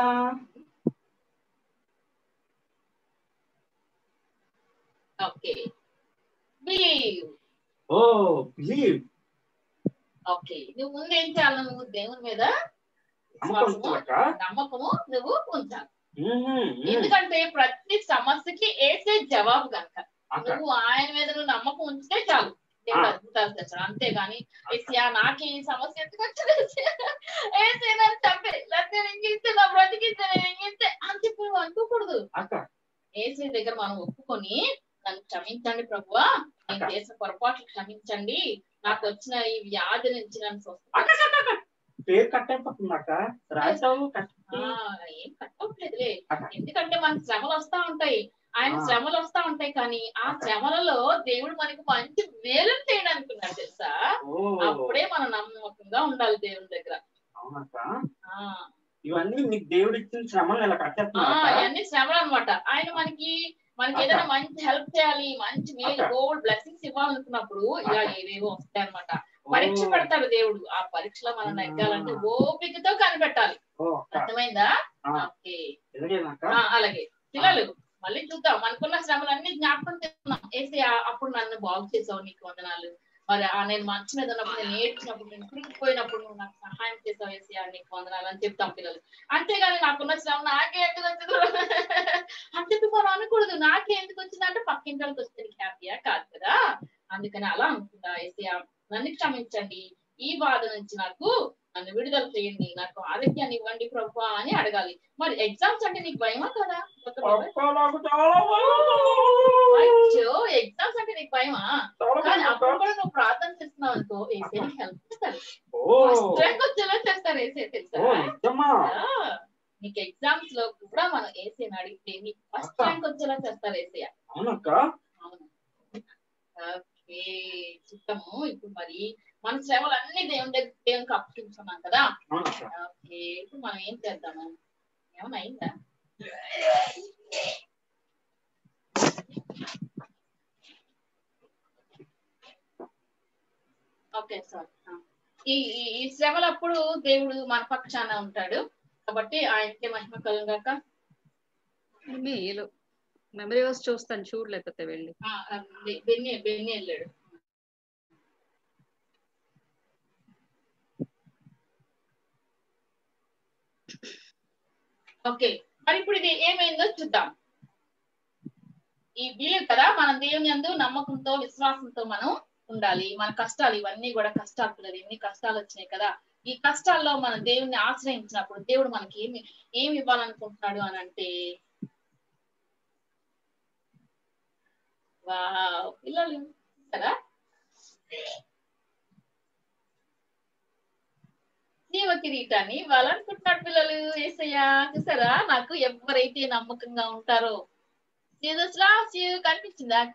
Okay believe oh believe. Okay నువ్వు ముందు ఏం చేయాలి నువ్వు దేవుని మీద నమ్మకం విశ్వాసము అక్క. నమ్మకము నువ్వు ఉంచాలి ఉమ్, ఉమ్. ఎందుకంటే ప్రతి సమస్యకి ఏసే జవాబు కనుక అక్క. నువ్వు ఆయన మీద నువ్వు నమ్మకం ఉంచితే చాలు దేవుడు ఆ. అద్భుతాలు తెచ్చాడు అంతేగాని ఏసియా నాకే ఈ సమస్య ఎందుకు వచ్చింది ఏసే నన్ను చంపే లేకపోతే నేను ఇంగిస్తే నా బ్రతికిస్తే నేను ఇంగిస్తే అని చెప్పి నువ్వు అనుకోకూడదు అక్క. ఏసే దగ్గర మనం ఒప్పుకొని నన్ను క్షమించండి ప్రభువా నేను చేసిన పొరపాట్లు క్షమించండి నాకు వచ్చిన ఈ వ్యాధి నుంచి నన్ను స్వస్థ పేరు కట్టయిపోతుంది అక్క. రాసావు కట్టి. ఆ, ఏం కట్టవట్లేదులే అక్క. ఎందుకంటే మనకి శ్రమలు వస్తా ఉంటాయి ఆయన ఆ. శ్రమలు వస్తా ఉంటాయి కానీ ఆ శ్రమలలో దేవుడు మనకి మంచి మేలు చేయడానికి ఉన్నాడు తెలుసా ఓ. అప్పుడే మనం నమ్మకంగా ఉండాలి దేవుని దగ్గర అవునక్క. ఆ ఇవన్నీ నీకు దేవుడు ఇచ్చిన శ్రమలు ఇలా ఆ, కట్టేస్తున్నా ఇవన్నీ శ్రమలు అన్నమాట ఆయన మనకి మనకి అక్క. ఏదైనా మంచి హెల్ప్ చేయాలి మంచి మేలు అక్క. గోల్డ్ బ్లెస్సింగ్స్ ఇవ్వాలనుకున్నప్పుడు ఇలా అక్క. ఏవేవో వస్తాయి అనమాట పరీక్ష పెడతాడు దేవుడు ఆ పరీక్షలో మనం నెగ్గాలంటే ఓపికతో కనిపెట్టాలి ఓ అక్క. అర్థమైందా ఆ. ఓకే ఎలాగేనక్క? ఆ, అలాగే పిల్లలు మళ్ళీ చూద్దాం మనకున్న శ్రమలన్నీ జ్ఞాపకం చేస్తున్నాం ఏసీ అప్పుడు నన్ను బాగు చేసావు నీకు వందనాలు మరి ఆ నేను మంచి మీద ఉన్నప్పుడు నేను ఏడ్చినప్పుడు నేను కురికిపోయినప్పుడు నువ్వు నాకు సహాయం చేసావు ఏసీ నీకు వందనాలు అని చెప్తాం పిల్లలు అంతేగాని నాకున్న శ్రమ నాకే ఎందుకు వచ్చింది అని చెప్పి మనం అనకూడదు నాకే ఎందుకు వచ్చిందంటే పక్కింటి వాళ్ళకి వస్తే నీకు హ్యాపీయా కాదు కదా అందుకని అలా అనుకుంటా ఏసీ నన్ను క్షమించండి ఈ బాధ నుంచి నాకు నన్ను విడుదల చేయండి నాకు ఆరోగ్యాన్ని ఇవ్వండి ప్రభువా అని అడగాలి మరి ఎగ్జామ్స్ అంటే నీకు భయమా కదా అక్క, నాకు చాలా భయం. ఎగ్జామ్స్ అంటే నీకు భయమా చాలా కానీ భయం అప్పుడు అక్క. కూడా నువ్వు ప్రార్థన చేస్తున్నావు అనుకో ఏసే నీకు హెల్ప్ చేస్తారు ఓ. ఫస్ట్ ర్యాంక్ వచ్చేలా చేస్తారు ఏసే తెలుసా ఓ, నిజమా? ఆ, నీకు ఎగ్జామ్స్ లో కూడా మనం ఏసీని అడిగితే నీకు ఫస్ట్ అక్క. ర్యాంక్ వచ్చేలా చేస్తారు ఏసీ అవునక్క. అవును ఓకే చిత్తము ఇప్పుడు మరి మన శ్రమలు అన్ని దేవుని దగ్గర దేవునికి అప్పగించుకున్నాం కదా అవునక్క. ఓకే ఇప్పుడు మనం ఏం చేద్దాము ఏమైనా అయిందా ఓకే సార్ ఈ ఈ- ఈ శ్రమలప్పుడు దేవుడు మన పక్షాన ఉంటాడు కాబట్టి ఆయనకే మహిమ కలుగాక మేలు మెమరీ వర్స్ చూస్తాను చూడు లేకపోతే వెళ్ళి బెన్ని బెన్ని వెళ్ళాడు ఓకే, మరి ఇప్పుడు ఇది ఏమైందో చూద్దాం. ఈ బిలీవ్ కదా, మనం దేవుని యందు నమ్మకంతో విశ్వాసంతో మనం ఉండాలి. మన కష్టాలు ఇవన్నీ కూడా కష్టాలు పిల్లలు, ఇన్ని కష్టాలు వచ్చినాయి కదా, ఈ కష్టాల్లో మనం దేవుణ్ణి ఆశ్రయించినప్పుడు దేవుడు మనకి ఏమి ఏమి ఇవ్వాలనుకుంటున్నాడు అని అంటే, వావ్ పిల్లలు కదా, జీవ కిరీటాన్ని ఇవ్వాలనుకుంటున్నాడు పిల్లలు. యేసయ్యా చూసారా, నాకు ఎవరైతే నమ్మకంగా ఉంటారో జీసస్ లావ్స్ యు కనిపించిందా అక్క?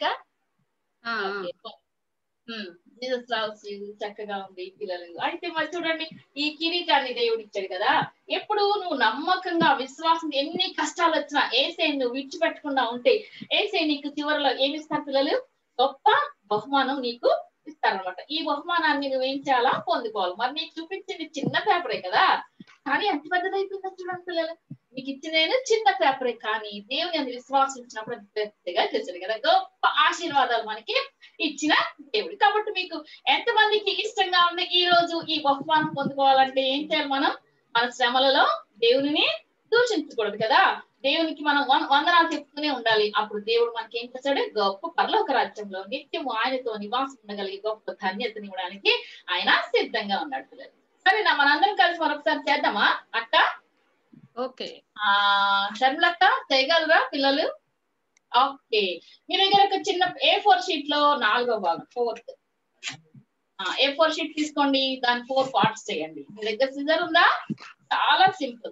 జీసస్ లావ్స్ యు చక్కగా ఉంది పిల్లలు. అయితే మరి చూడండి, ఈ కిరీటాన్ని దేవుడు ఇచ్చాడు కదా, ఎప్పుడు నువ్వు నమ్మకంగా విశ్వాసం, ఎన్ని కష్టాలు వచ్చినా ఏసై నువ్వు విడిచిపెట్టకుండా ఉంటే ఏసై నీకు చివరిలో ఏమి ఇస్తారు పిల్లలు? గొప్ప బహుమానం నీకు ఇస్తారనమాట. ఈ బహుమానాన్ని నువ్వేం చేయాలా? పొందుకోవాలి. మరి నీకు చూపించింది చిన్న పేపరే కదా, కానీ ఎంత పెద్దది అయిపోయిందో చూడండి పిల్లలు. మీకు ఇచ్చిన చిన్న పేపరే, కానీ దేవుని అందు విశ్వాసం ఇచ్చినప్పుడు పెద్దగా చేశాడు కదా, గొప్ప ఆశీర్వాదాలు మనకి ఇచ్చిన దేవుడు. కాబట్టి మీకు ఎంతమందికి ఇష్టంగా ఉంది ఈ రోజు ఈ బహుమానం పొందుకోవాలంటే ఏం చేయాలి? మనం మన శ్రమలలో దేవుని దూషించకూడదు కదా, దేవునికి మనం వందనాలు చెప్తూనే ఉండాలి. అప్పుడు దేవుడు మనకి ఏం చేస్తాడు? గొప్ప పరలోక రాజ్యంలో నిత్యము ఆయనతో నివాసం ఉండగలిగే గొప్ప ధన్యతని ఇవ్వడానికి ఆయన సిద్ధంగా ఉన్నాడు పిల్లలు. సరేనా, మనందరం కలిసి మరొకసారి చేద్దామా అక్క? ఓకే, ఆ శర్మలక్క చేయగలరా పిల్లలు? ఓకే, మీ దగ్గర ఒక చిన్న ఏ ఫోర్ షీట్ లో నాలుగో భాగం ఫోర్త్ ఏ ఫోర్ షీట్ తీసుకోండి, దాని ఫోర్ పార్ట్స్ చేయండి. మీ దగ్గర సిజర్ ఉందా? చాలా సింపుల్.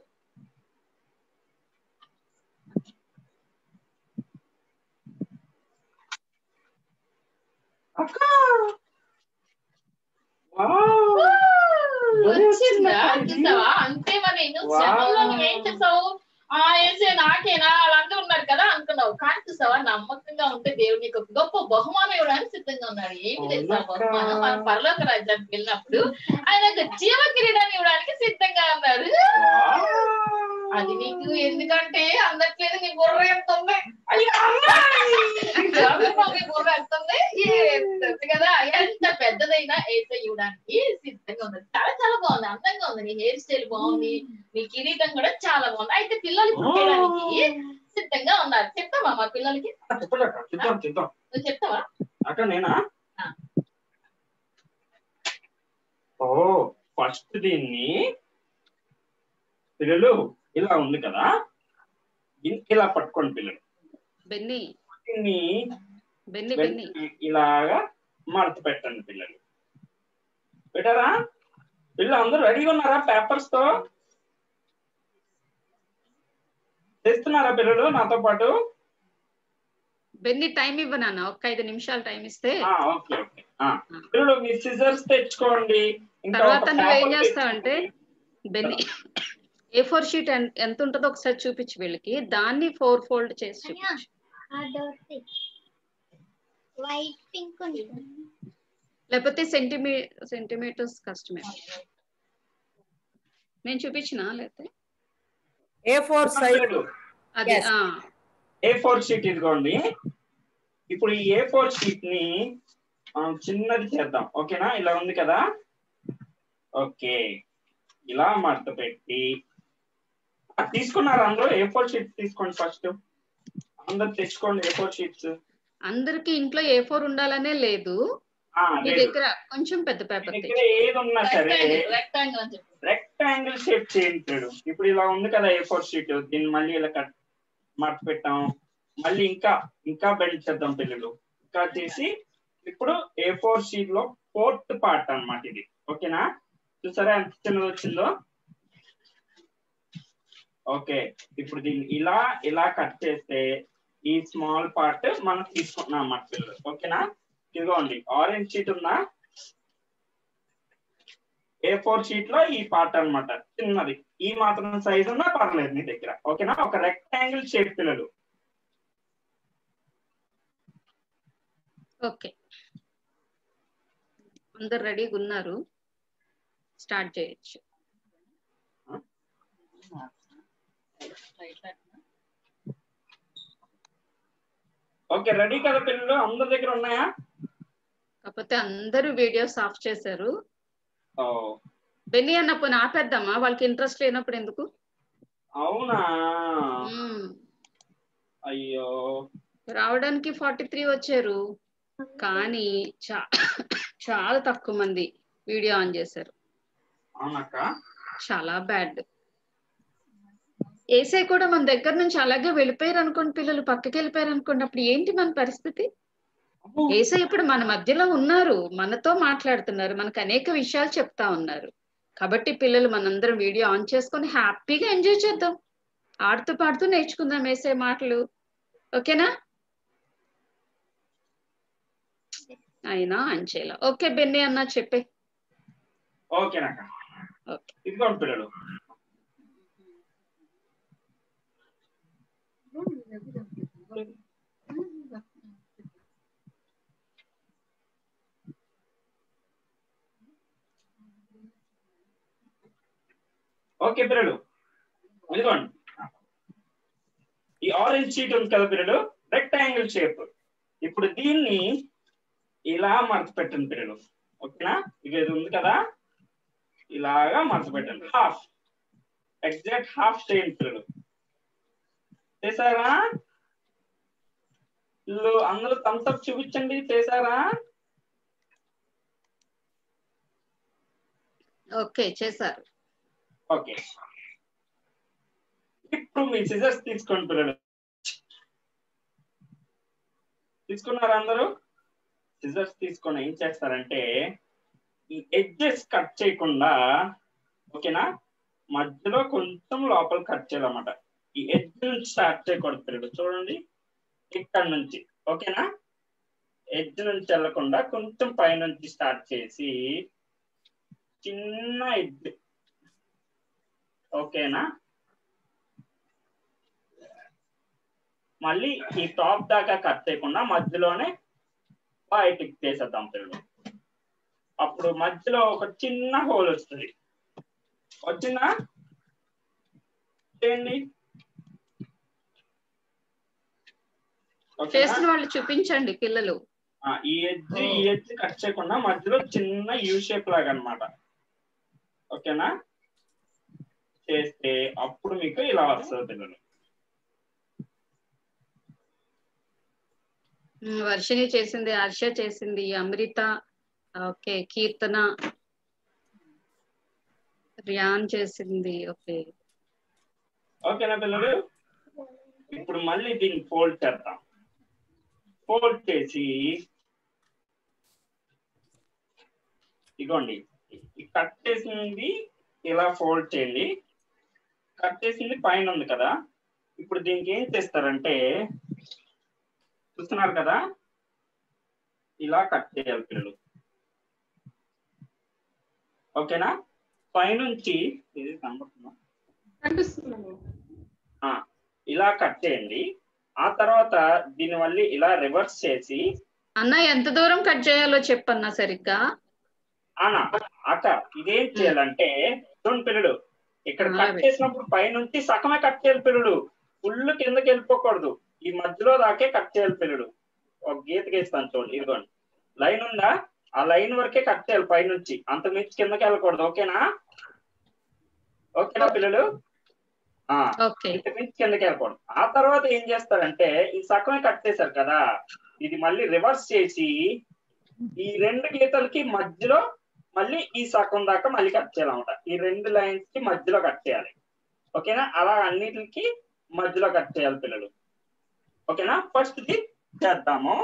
వచ్చిందా? చూసావా? అంతే మరి, నువ్వు శ్రమంలో నువ్వేం చేసావు? ఆ ఏసే నాకేనా, వాళ్ళందరూ ఉన్నారు కదా అనుకున్నావు, కానీ చూసావా, నమ్మకంగా ఉంటే దేవుడు నీకు ఒక గొప్ప బహుమానం ఇవ్వడానికి సిద్ధంగా ఉన్నాడు. ఏమి తెలుసా బహుమానం? మన పరలోక రాజ్యానికి వెళ్ళినప్పుడు ఆయన ఒక జీవ కిరీటాన్ని ఇవ్వడానికి సిద్ధంగా ఉన్నాడు. అది నీకు ఎందుకంటే అందట్లేదు, నీ బుర్ర ఎంత ఉంది బుర్ర ఎంత ఉంది కదా, ఎంత పెద్దదైనా ఏసై ఇవ్వడానికి సిద్ధంగా ఉంది. చాలా చాలా బాగుంది, అందంగా ఉంది, నీ హెయిర్ స్టైల్ బాగుంది, నీ కిరీటం కూడా చాలా బాగుంది. అయితే పిల్లలు ఇప్పుడు చేయడానికి సిద్ధంగా ఉన్నారు. చెప్తావా మా పిల్లలకి? నువ్వు చెప్తావా అక్క? నేనా? ఓ ఫస్ట్ దీన్ని పిల్లలు ఇలా ఉంది కదా, ఇలా పట్టుకోండి పిల్లలు. బెన్ని దీన్ని బెన్ని బెన్ని ఇలాగా మడత పెట్టండి పిల్లలు. పెట్టారా పిల్లలు? అందరూ రెడీగా ఉన్నారా పేపర్స్ తో? చేస్తున్నారా పిల్లలు నాతో పాటు? బెన్ని టైం ఇవ్వనా? ఒక్క ఐదు నిమిషాలు టైం ఇస్తే. ఓకే ఓకే పిల్లలు, మీ సిజర్స్ తెచ్చుకోండి. తర్వాత నువ్వేం చేస్తావంటే బెన్ని ఏ ఫోర్ షీట్ ఎంత ఉంటుందో ఒకసారి చూపించి వీళ్ళకి, దాన్ని ఫోర్ ఫోల్డ్ చేసి చూపించు. లేకపోతే సెంటీమీ సెంటీమీటర్స్ కష్టమే. నేను చూపించిన లేకపోతే ఏ ఫోర్ సైజ్ అది ఏ ఫోర్ షీట్ ఇదిగోండి. ఇప్పుడు ఈ ఏ ఫోర్ షీట్ ని చిన్నది చేద్దాం. ఓకేనా? ఇలా ఉంది కదా, ఓకే, ఇలా మడత పెట్టి తీసుకున్నారు అందరూ. ఏ ఫోర్ షీట్ తీసుకోండి ఫస్ట్, అందరు తెచ్చుకోండి ఏ ఫోర్ షీట్స్. అందరికి ఇంట్లో ఏ ఫోర్ ఉండాలనే లేదు, మీ దగ్గర కొంచెం పెద్ద పేపర్ ఏది ఉన్నా సరే రెక్టాంగిల్ షేప్ చేయండి. ఇప్పుడు ఇలా ఉంది కదా ఏ ఫోర్ షీట్, దీన్ని మళ్ళీ ఇలా కట్ మడత పెట్టాం. మళ్ళీ ఇంకా ఇంకా బెండ్ చేద్దాం పిల్లలు. ఇంకా చేసి ఇప్పుడు ఏ ఫోర్ షీట్ లో ఫోర్త్ పార్ట్ అన్నమాట ఇది. ఓకేనా? చూసారా ఎంత చిన్నది వచ్చిందో? ఓకే, ఇప్పుడు దీన్ని ఇలా ఇలా కట్ చేస్తే ఈ స్మాల్ పార్ట్ మనం తీసుకుంటున్నాం అన్నమాట పిల్లలు. ఓకేనా? ఇదిగోండి ఆరెంజ్ షీట్ ఉందా? ఏ ఫోర్ షీట్ లో ఈ పార్ట్ అన్నమాట చిన్నది, ఈ మాత్రం సైజ్ ఉన్నా పర్లేదు మీ దగ్గర. ఓకేనా? ఒక రెక్టాంగిల్ షేప్ పిల్లలు. ఓకే, అందరు రెడీగా ఉన్నారు, స్టార్ట్ చేయొచ్చు. ఓకే, రెడీ కదా పిల్లలు? అందరి దగ్గర ఉన్నాయా? కాకపోతే అందరూ వీడియోస్ ఆఫ్ చేశారు. బెన్నీ అన్నప్పుడు ఆపేద్దామా? వాళ్ళకి ఇంట్రెస్ట్ లేనప్పుడు ఎందుకు? అవునా ఉమ్, అయ్యో రావడానికి ఫార్టీ త్రీ వచ్చారు కానీ చా చాలా తక్కువ మంది వీడియో ఆన్ చేశారు. అవునక్క చాలా బ్యాడ్. ఏసై కూడా మన దగ్గర నుంచి అలాగే వెళ్ళిపోయారు అనుకోండి, పిల్లలు పక్కకి వెళ్ళిపోయారు అనుకోండి, అప్పుడు ఏంటి మన పరిస్థితి? ఏసై ఇప్పుడు మన మధ్యలో ఉన్నారు, మనతో మాట్లాడుతున్నారు, మనకు అనేక విషయాలు చెప్తా ఉన్నారు. కాబట్టి పిల్లలు మనందరం వీడియో ఆన్ చేసుకొని హ్యాపీగా ఎంజాయ్ చేద్దాం, ఆడుతూ పాడుతూ నేర్చుకుందాం ఏసై మాటలు. ఓకేనా? అయినా అంచేలా. ఓకే బెన్నీ అన్న చెప్పే. ఓకేనక్క. ఓకే ఇదిగోండి పిల్లలు, ఓకే పిల్లలు ఇదిగోండి, ఈ ఆరెంజ్ షీట్ ఉంది కదా పిల్లలు, రెక్టాంగిల్ షేప్. ఇప్పుడు దీన్ని ఇలా మడత పెట్టండి పిల్లలు. ఓకేనా? ఇక ఇది ఉంది కదా, ఇలాగా మడత పెట్టండి. హాఫ్, ఎగ్జాక్ట్ హాఫ్ చేయండి పిల్లలు. చేశారా? వీళ్ళు అందరూ థమ్స్ అప్ చూపించండి. చేశారా? ఓకే చేశారు. ఓకే, ఇప్పుడు మీ సిజర్స్ తీసుకోండి పిల్లలు. తీసుకున్నారా అందరూ? సిజర్స్ తీసుకొని ఏం చేస్తారంటే ఈ ఎడ్జెస్ కట్ చేయకుండా, ఓకేనా, మధ్యలో కొంచెం లోపల కట్ చేయాలన్నమాట. ఈ ఎడ్జ్ నుంచి స్టార్ట్ చేయకూడదు పిల్లలు. చూడండి ఇక్కడ నుంచి, ఓకేనా, ఎడ్జ్ నుంచి వెళ్ళకుండా కొంచెం పైనుంచి స్టార్ట్ చేసి చిన్న ఎడ్జ్, ఓకేనా, మళ్ళీ ఈ టాప్ దాకా కట్ చేయకుండా మధ్యలోనే బయటికి తీసేద్దాం పిల్లలు. అప్పుడు మధ్యలో ఒక చిన్న హోల్ వస్తుంది. వచ్చిందా? చేయండి. చేసిన వాళ్ళు చూపించండి పిల్లలు. ఈ ఎడ్జ్ ఈ ఎడ్జ్ కట్ చేయకుండా మధ్యలో చిన్న యూ షేప్ లాగా అన్నమాట. ఓకేనా? చేస్తే అప్పుడు మీకు ఇలా వస్తుంది పిల్లలు. వర్షిణి చేసింది, హర్ష చేసింది, అమృత, ఓకే, కీర్తన, రియాన్ చేసింది. ఓకే ఓకేనా పిల్లలు? ఇప్పుడు మళ్ళీ దీన్ని ఫోల్డ్ చేద్దాం. ఫోల్డ్ చేసి ఇగోండి, కట్ చేసింది ఇలా ఫోల్డ్ చేయండి. కట్ చేసింది పైన ఉంది కదా, ఇప్పుడు దీనికి ఏం చేస్తారంటే చూస్తున్నారు కదా, ఇలా కట్ చేయాలి పిల్లలు. ఓకేనా? పైనుంచి ఇది కనబడుతుందా? ఇలా కట్ చేయండి. ఆ తర్వాత దీని మళ్ళీ ఇలా రివర్స్ చేసి, అన్న ఎంత దూరం కట్ చేయాలో చెప్పన్నా సరిగ్గా. అన్న అక్క ఇదేం చేయాలంటే చూడండి పిల్లలు, ఇక్కడ కట్ చేసినప్పుడు పైనుంచి సగమే కట్ చేయాలి పిల్లలు, ఫుల్ కిందకి వెళ్ళిపోకూడదు. ఈ మధ్యలో దాకే కట్ చేయాలి పిల్లలు. ఒక గీత గీస్తాను చూడండి, ఇదిగోండి లైన్ ఉందా, ఆ లైన్ వరకే కట్ చేయాలి పైనుంచి, అంత మించి కిందకి వెళ్ళకూడదు. ఓకేనా? ఓకేనా పిల్లలు? ఇంత మించి కిందకి వెళ్ళకూడదు. ఆ తర్వాత ఏం చేస్తారంటే ఈ సగమే కట్ చేశారు కదా, ఇది మళ్ళీ రివర్స్ చేసి ఈ రెండు గీతలకి మధ్యలో మళ్ళీ ఈ సగం దాకా మళ్ళీ కట్ చేయాలన్నమాట. ఈ రెండు లైన్స్ కి మధ్యలో కట్ చేయాలి. ఓకేనా? అలా అన్నిటికి మధ్యలో కట్ చేయాలి పిల్లలు. ఓకేనా? ఫస్ట్ ది చేద్దాము.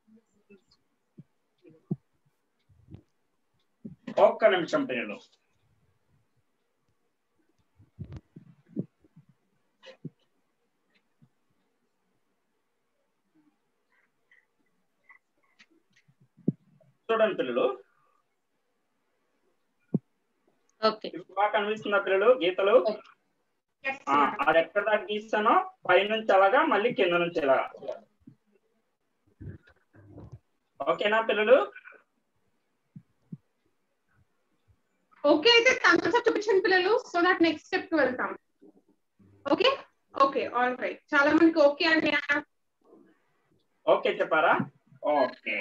ఒక్క నిమిషం పిల్లలు. చూడండి పిల్లలు, బాగా కనిపిస్తుందా పిల్లలు గీతలు? అది ఎక్కడ దాకా గీస్తానో పైనుంచి అలాగా మళ్ళీ కింద నుంచి ఇలాగా. ఓకేనా పిల్లలు? ఓకే అయితే థమ్స్ అప్ చూపించండి పిల్లలు, సో దట్ నెక్స్ట్ స్టెప్ కి వెళ్తాం. Okay okay all right. చాలా మందికి ఓకే అండి. ఓకే చెప్పారా? ఓకే.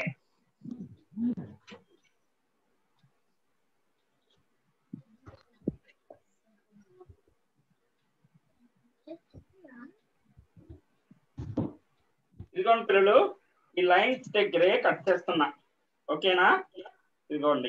ఇదిగోండి పిల్లలు, ఈ లైన్స్ దగ్గరే కట్ చేస్తున్నా. ఓకేనా? ఇదిగోండి.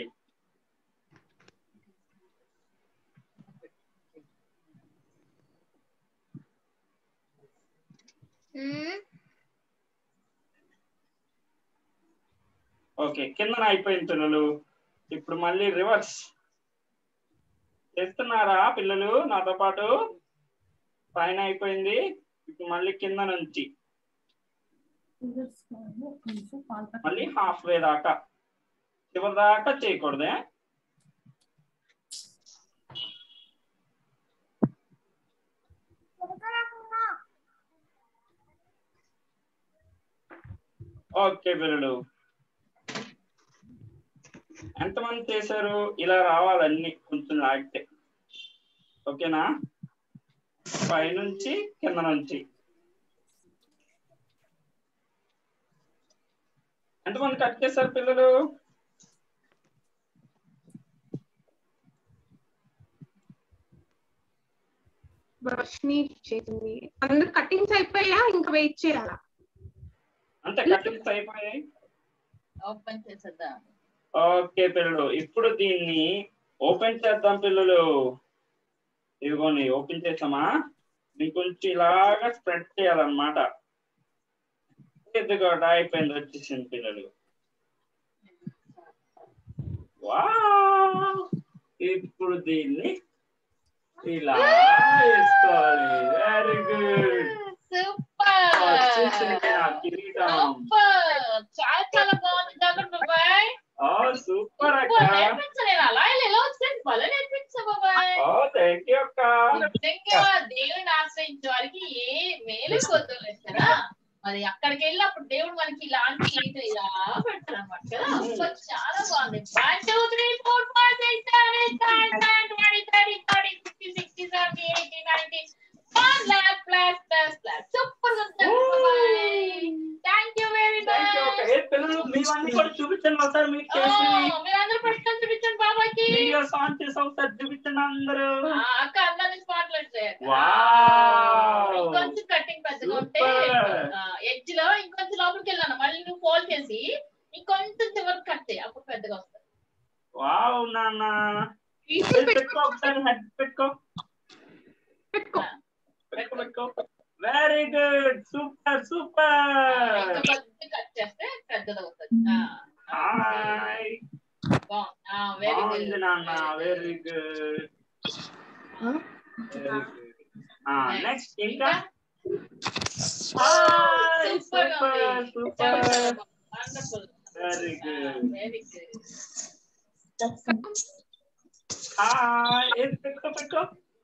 ఓకే, కిందన అయిపోయింది పిల్లలు. ఇప్పుడు మళ్ళీ రివర్స్ చేస్తున్నారా పిల్లలు నాతో పాటు? పైన అయిపోయింది, ఇప్పుడు మళ్ళీ కింద నుంచి మళ్ళీ హాఫ్ వే దాకా, చివరి దాకా చేయకూడదే. ఓకే పిల్లలు, ఎంతమంది చేశారు? ఇలా రావాలన్నీ కొంచెం లాగితే. ఓకేనా? పైనుంచి కింద నుంచి ఎంతమంది కట్ చేశారు పిల్లలు? వర్షిని చేసింది. అందరు కటింగ్స్ అయిపోయా, ఇంకా వెయిట్ చేయాలా? అంతే, కటింగ్స్ అయిపోయాయి. ఓపెన్ చేసేద్దాం. ఓకే పిల్లలు, ఇప్పుడు దీన్ని ఓపెన్ చేద్దాం పిల్లలు. ఇదిగోండి ఓపెన్ చేసామా? దీన్ని కొంచెం ఇలాగా స్ప్రెడ్ చేయాలన్నమాట. ఇదిగో అయిపోయింది, వచ్చేసింది పిల్లలు. వావ్! ఇప్పుడు దీన్ని ఇలా వేసుకోవాలి. వెరీ గుడ్, సూపర్ వచ్చేసింది నా కిరీటం. సూపర్, చాలా చాలా బాగుంది జగన్ బాబాయ్. ఓ సూపర్ అక్క. నేర్పించలేదు అలా ఎలా వచ్చింది, భలే నేర్పించా బాబాయ్. ఓ థ్యాంక్ యూ అక్క. నిజంగా దేవుడిని ఆశ్రయించే వారికి ఏ మేలు కొద్దలేదు కదా. మరి అక్కడికి వెళ్ళినప్పుడు దేవుడు మనకి ఇలాంటి ఇలా పెడతారు అనమాట కదా. అబ్బా, చాలా బాగుంది. One two three four five six seven eight nine ten twenty thirty forty fifty sixty seventy eighty ninety one lakh plus plus plus super ఉంది. Thank you very much. పిల్లలు మీవన్నీ కూడా చూపించండి ఒకసారి, మీకు చేసి మీరందరూ పట్టుకొని చూపించండి బాబాయ్కి. వీడియోస్ ఆన్ చేసి ఒకసారి చూపించండి అందరూ. అక్క అందరినీ స్పాట్లైట్ చేయాలి. వావ్! ఇంకొంచెం కటింగ్ పెద్దగా ఉంటే ఎడ్జ్ లో ఇంకొంచెం లోపలికి వెళ్ళాను, మళ్ళీ నువ్వు ఫోల్డ్ చేసి ఇంకొంచెం చివరికి కట్ చేయి, అప్పుడు పెద్దగా వస్తుంది. వావ్ నాన్న, పెట్టుకో ఒకసారి, హెడ్ పెట్టుకో పెట్టుకో పెట్టుకో పెట్టుకో. Very good, super super. ఇంకా కొద్దిగా కట్ చేస్తే పెద్దది అవుతుంది. హాయ్, వెరీ బాగుంది గుడ్ నాన్న, వెరీ గుడ్. నెక్స్ట్ ఇంకా hi, super super super, wonderful, very good. Very good. Hi, ఏది పెట్టుకో పెట్టుకో.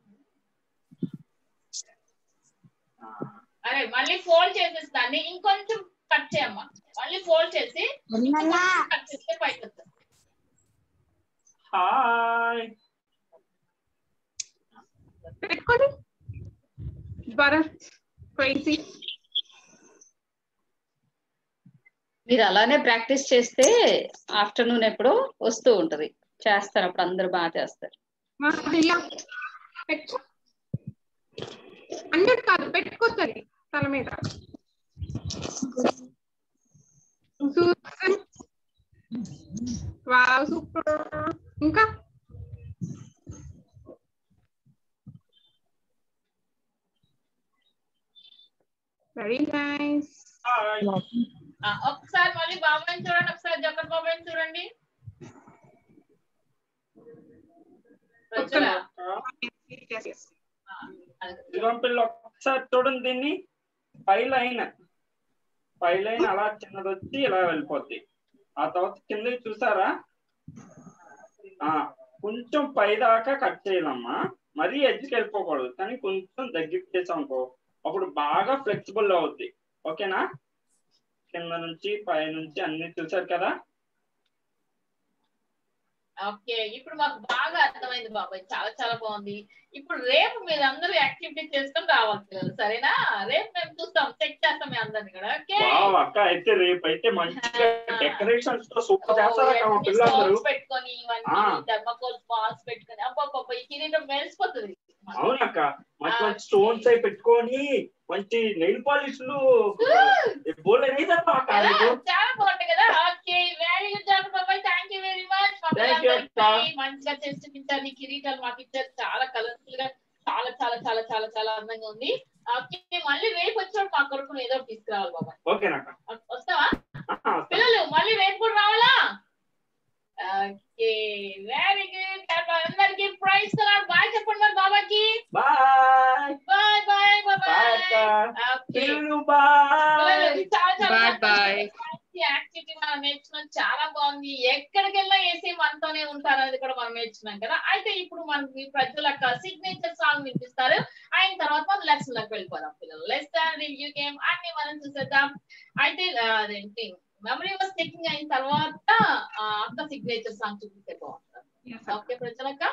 అరే మళ్ళీ ఫోల్డ్ చేసేస్తాను, ఇంకొంచెం కట్ చేయమ్మా. మళ్ళీ ఫోల్డ్ చేసి కట్ చేస్తే పైకి వస్తుంది. హాయ్, పెట్టుకోండి. భరత్ క్రేజీ. మీరు అలానే ప్రాక్టీస్ చేస్తే ఆఫ్టర్నూన్ ఎప్పుడో వస్తూ ఉంటది, చేస్తారు అప్పుడు అందరు బాగా చేస్తారు. ఇలా పెట్టుకో, అన్నట్టు కాదు, పెట్టుకోతుంది తల మీద. Wow super. ఇంకా వెరీ నైస్. హాయ్. ఒకసారి మళ్ళీ బాబాయ్ని చూడండి, ఒకసారి జగన్ బాబాయ్ని చూడండి. ప్రజలా? Yes, yes. ఆ, అది. ఇదిగోండి పిల్లలు, ఒకసారి చూడండి దీన్ని. పై లైన్ పై లైన్ అలా చిన్నది వచ్చి ఇలా వెళ్ళిపోద్ది. ఆ తర్వాత కింద చూసారా, ఆ కొంచెం పై దాకా కట్ చేయాలమ్మా. మరీ ఎడ్జ్కి వెళ్ళిపోకూడదు, కానీ కొంచెం దగ్గరికి చేసాం అనుకో, అప్పుడు బాగా ఫ్లెక్సిబుల్ అవుద్ది. ఓకేనా? కింద నుంచి పై నుంచి అన్ని చూసారు కదా. ఓకే, ఇప్పుడు మాకు బాగా అర్థమైంది బాబాయ్, చాలా చాలా బాగుంది. ఇప్పుడు రేపు మీరు అందరూ యాక్టివిటీ చేసుకొని రావాలి పిల్లలు, సరేనా? రేపు మేము చూస్తాం, చెక్ చేస్తాం మీ అందరిని కూడా. ఓకే వావ్ అక్క, అయితే రేపు అయితే మంచిగా డెకరేషన్స్ తో సూపర్ చేస్తారు పిల్లలందరూ పెట్టుకొని ఇవన్నీ థర్మాకోల్ బాల్స్ పెట్టుకొని అబ్బా ఈ కిరీటం మెరిసిపోతుంది. అవునక్క మంచి మంచి స్టోన్స్ అవి పెట్టుకొని మంచి నెయిల్ పాలిష్లు బోల్ చాలా బాగుంటాయి కదా. ఓకే వెరీ గుడ్ జాబ్ బాబాయ్, థ్యాంక్ యూ వెరీ మచ్. మంచిగా చేసి చూపించాలి. కిరీటాలు మాకు ఇచ్చారు, చాలా కలర్ఫుల్ గా, చాలా చాలా చాలా చాలా చాలా అందంగా ఉంది. ఓకే మళ్ళీ రేపు వచ్చినప్పుడు మా కొరకు ఏదో తీసుకురావాలి బాబాయ్. ఓకేనక్క వస్తావా పిల్లలు? మళ్ళీ రేపు కూడా రావాలా? Okay very good. అందరికి ప్రైజ్ తలాడ్ బాయ్ చెప్పండి మరి బాబాకి. Bye bye bye bye. Activity మనం నేర్చుకున్నాం, చాలా బాగుంది. ఎక్కడికి వెళ్ళినా వేసి మనతోనే ఉంటారు అనేది కూడా మనం నేర్చుకున్నాం కదా. అయితే ఇప్పుడు మనకి ప్రజల సిగ్నేచర్ సాంగ్ వినిపిస్తారు, అయిన తర్వాత మనం లెసన్ లకు వెళ్ళిపోదాం పిల్లలు. లెసన్ రివ్యూ గేమ్ అన్ని మనం చూసేద్దాం. అయితే అదేంటి మెమరీ వాస్ టేకింగ్ అయిన తర్వాత అక్క సిగ్నేచర్ సాంగ్ చూపిస్తే బాగుంటుంది. ఓకే ప్రజలక్క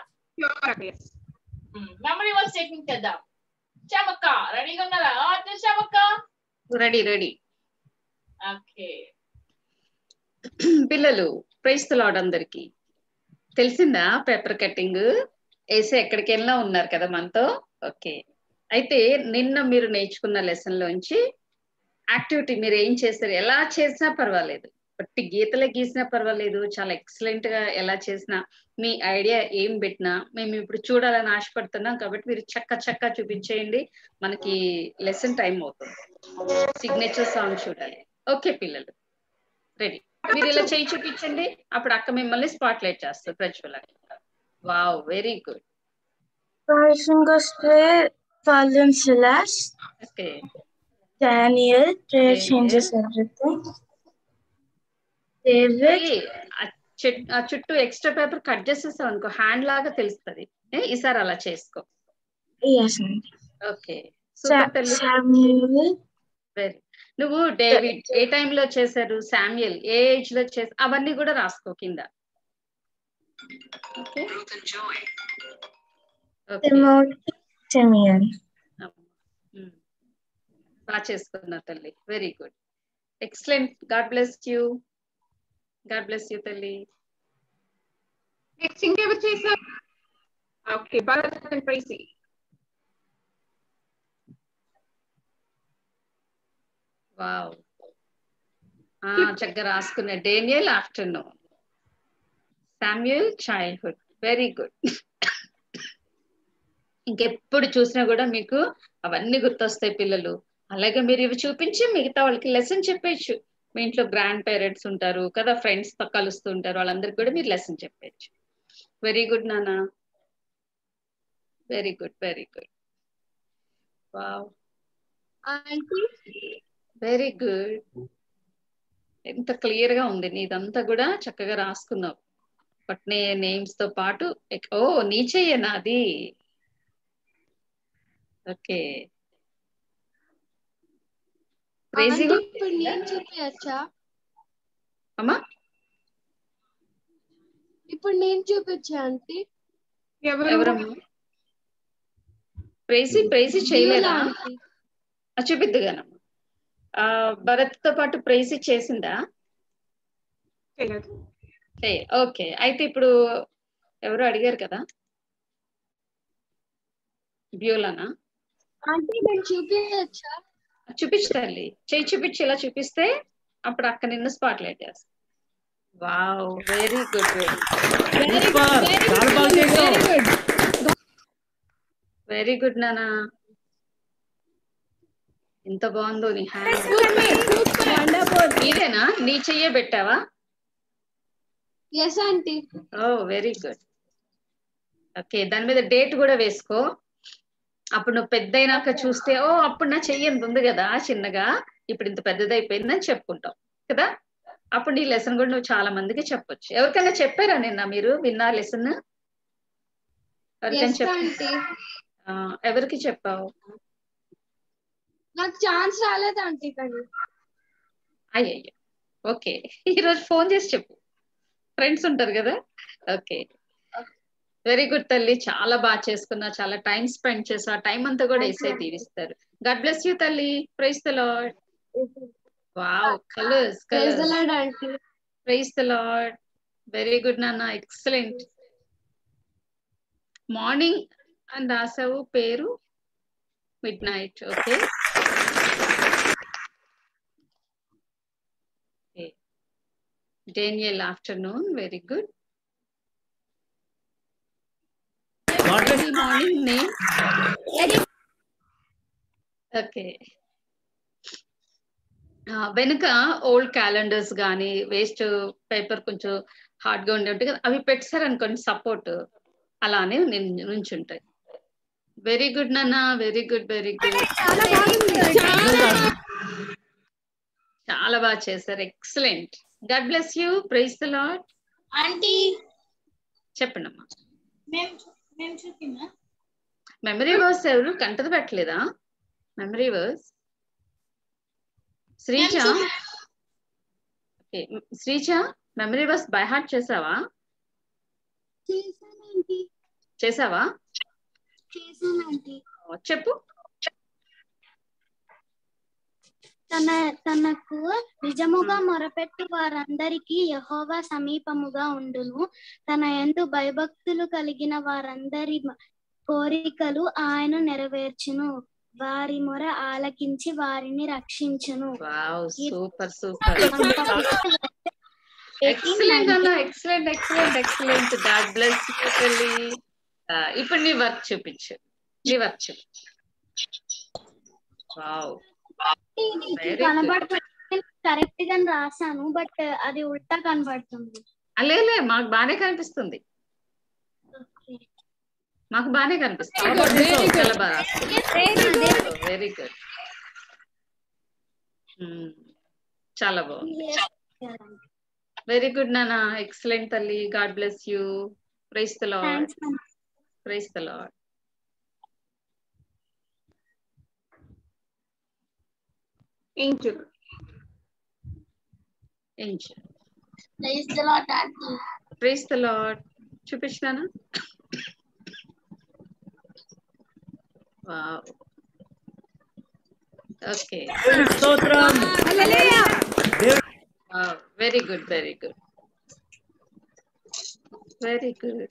మెమరీ వాస్ టేకింగ్ చేద్దాం. చమక్క రెడీగా ఉన్నారా? చమక్క రెడీ రెడీ. ఓకే పిల్లలు ప్రైజ్ ది లార్డ్ అందరికి. తెలిసిందా పేపర్ కటింగ్? వేసి ఎక్కడికి వెళ్ళినా ఉన్నారు కదా మనతో. ఓకే అయితే నిన్న మీరు నేర్చుకున్న లెసన్ లోంచి యాక్టివిటీ మీరు ఏం చేస్తారు, ఎలా చేసినా పర్వాలేదు, బట్టి గీతలే గీసినా పర్వాలేదు, చాలా ఎక్సలెంట్ గా ఎలా చేసినా, మీ ఐడియా ఏం పెట్టినా మేము ఇప్పుడు చూడాలని ఆశపడుతున్నాం. కాబట్టి మీరు చక్క చక్క చూపించేయండి, మనకి లెసన్ టైం అవుతుంది. సిగ్నేచర్ సాంగ్ చూడాలి. ఓకే పిల్లలు రెడీ. మీరు ఇలా చేయి చూపించండి, అప్పుడు అక్క మిమ్మల్ని స్పాట్ లైట్ చేస్తారు Prajwala. Wow very good. Person goes play Fallen Celeste. Okay Daniel, prayer Daniel. changes everything. David, ఆ చుట్టూ ఎక్స్ట్రా పేపర్ కట్ చేసేసావు అనుకో, హ్యాండ్ లాగా తెలుస్తుంది. ఈసారి అలా చేసుకో. yes, okay Sa- Samuel, very. నువ్వు డేవిడ్ ఏ టైంలో చేశారు, శామ్యుయల్ ఏ ఏజ్ లో చేశారు, అవన్నీ కూడా రాసుకో కింద. Okay Timothy, Simeon. బాగా చేసుకున్నా తల్లి, very good, excellent. God bless you, God bless you తల్లి. నెక్స్ట్ ఇంకెవరు చేశారు? Okay Bharat and Praisy. Wow చక్కగా రాసుకున్న. Daniel afternoon, Samuel childhood, very good. ఇంకెప్పుడు చూసినా కూడా మీకు అవన్నీ గుర్తొస్తాయి పిల్లలు. అలాగే మీరు ఇవి చూపించి మిగతా వాళ్ళకి లెసన్ చెప్పేయచ్చు. మీ ఇంట్లో గ్రాండ్ పేరెంట్స్ ఉంటారు కదా, ఫ్రెండ్స్ తో కలుస్తూ ఉంటారు, వాళ్ళందరికి కూడా మీరు లెసన్ చెప్పేయచ్చు. వెరీ గుడ్ నానా, very good very good. Wow very good. ఎంత క్లియర్ గా ఉంది నీదంతా కూడా, చక్కగా రాసుకున్నావు. బట్ నే నేమ్స్ తో పాటు. ఓ నీ చెయ్యేనా అది? ఓకే అమ్మా ఇప్పుడు నేను చూపించా ఆంటీ. ఎవరమ్మా? ప్రైజీ ప్రైజీ చేయలేదా? చూపిద్దుగానమ్మా. ఆ భరత్ తో పాటు ప్రైజీ చేసిందా? ఓకే అయితే ఇప్పుడు ఎవరు అడిగారు కదా, బ్యూలానా? ఆంటీ నేను చూపించచ్చా? చూపించాలి, చేయి చూపించి ఇలా చూపిస్తే అప్పుడు అక్క నిన్న స్పాట్ లైట్ చేస్తా. Wow very good, very good నానా, ఎంత బాగుందో నీ హ్యాండ్. ఇదేనా నీ చెయ్యే పెట్టావా? yes aunty. ఓ వెరీ గుడ్. ఓకే దాని మీద డేట్ కూడా వేసుకో, అప్పుడు నువ్వు పెద్ద అయినాక చూస్తే ఓ అప్పుడు నా చెయ్యి ఎంత ఉంది కదా చిన్నగా, ఇప్పుడు ఇంత పెద్దదైపోయిందని చెప్పుకుంటావు కదా. అప్పుడు నీ లెసన్ కూడా నువ్వు చాలా మందికి చెప్పొచ్చు. ఎవరికైనా చెప్పారా నిన్న మీరు విన్నా లెసన్? ఎవరికైనా చెప్ప ఎవరికి చెప్పావు? నాకు ఛాన్స్ రాలేదు ఆంటీ. కానీ అయ్యయ్యో ఓకే, ఈరోజు ఫోన్ చేసి చెప్పు, ఫ్రెండ్స్ ఉంటారు కదా. ఓకే వెరీ గుడ్ తల్లి, చాలా బాగా చేసుకున్నా, చాలా టైం స్పెండ్ చేసా, టైం అంతా కూడా వేసే తీరుస్తారు. గాడ్ బ్లెస్ యూ తల్లి, praise the Lord. Wow colours colours, praise the Lord, very good నాన్న, ఎక్సలెంట్. మార్నింగ్ అని రాసావు పేరు midnight. Okay Daniel afternoon. Very good. Early morning name. Okay వెనుక ఓల్డ్ క్యాలెండర్స్ కానీ వేస్ట్ పేపర్ కొంచెం hard గా ఉండే ఉంటాయి కదా, అవి పెట్టారు అనుకోండి సపోర్ట్, అలానే నుంచుంటాయి. వెరీ గుడ్ నాన్న, వెరీ గుడ్ వెరీ గుడ్. చాలా బాగా చేశారు. Excellent. God bless you. Praise the lord. Aunty చెప్పండి అమ్మా. మేము మేము చూపినా మెమరీ వర్స్ ఎవరు కంటది పెట్టలేదా? Memory verse Sreeja. Okay Sreeja, memory verse by heart చేసావా? చేసావా? చెప్పు. తన తనకు నిజముగా మొరపెట్టు వారందరికీ యెహోవా సమీపముగా ఉండును. తన యందు భయభక్తులు కలిగిన వారందరి కోరికలు ఆయన నెరవేర్చును. వారి మొర ఆలకించి వారిని రక్షించును. Wow super super. ఎక్సలెంట్ అన్న, excellent excellent excellent. God bless you తల్లి. ఇప్పుడు నీ వర్క్ చూపించు, నీ వర్క్ చూపించు. వావ్ కనబడుతుంది. కరెక్ట్ గా రాసాను బట్ అది ఉల్టా కనబడుతుంది. అలేలే మాకు బానే కనిపిస్తుంది, మాకు బానే కనిపిస్తుంది. చాలా బాగా. Very good. చాలా బాగుంది. వెరీ గుడ్ నాన్న. ఎక్సలెంట్ తల్లి. God bless you. Praise the Lord. Praise the Lord. Angel. Angel. Praise the Lord, Auntie. Praise the Lord. చూపించినానా? వావ్. ఓకే. స్తోత్రం. హల్లెలూయా. Wow very good very good very good.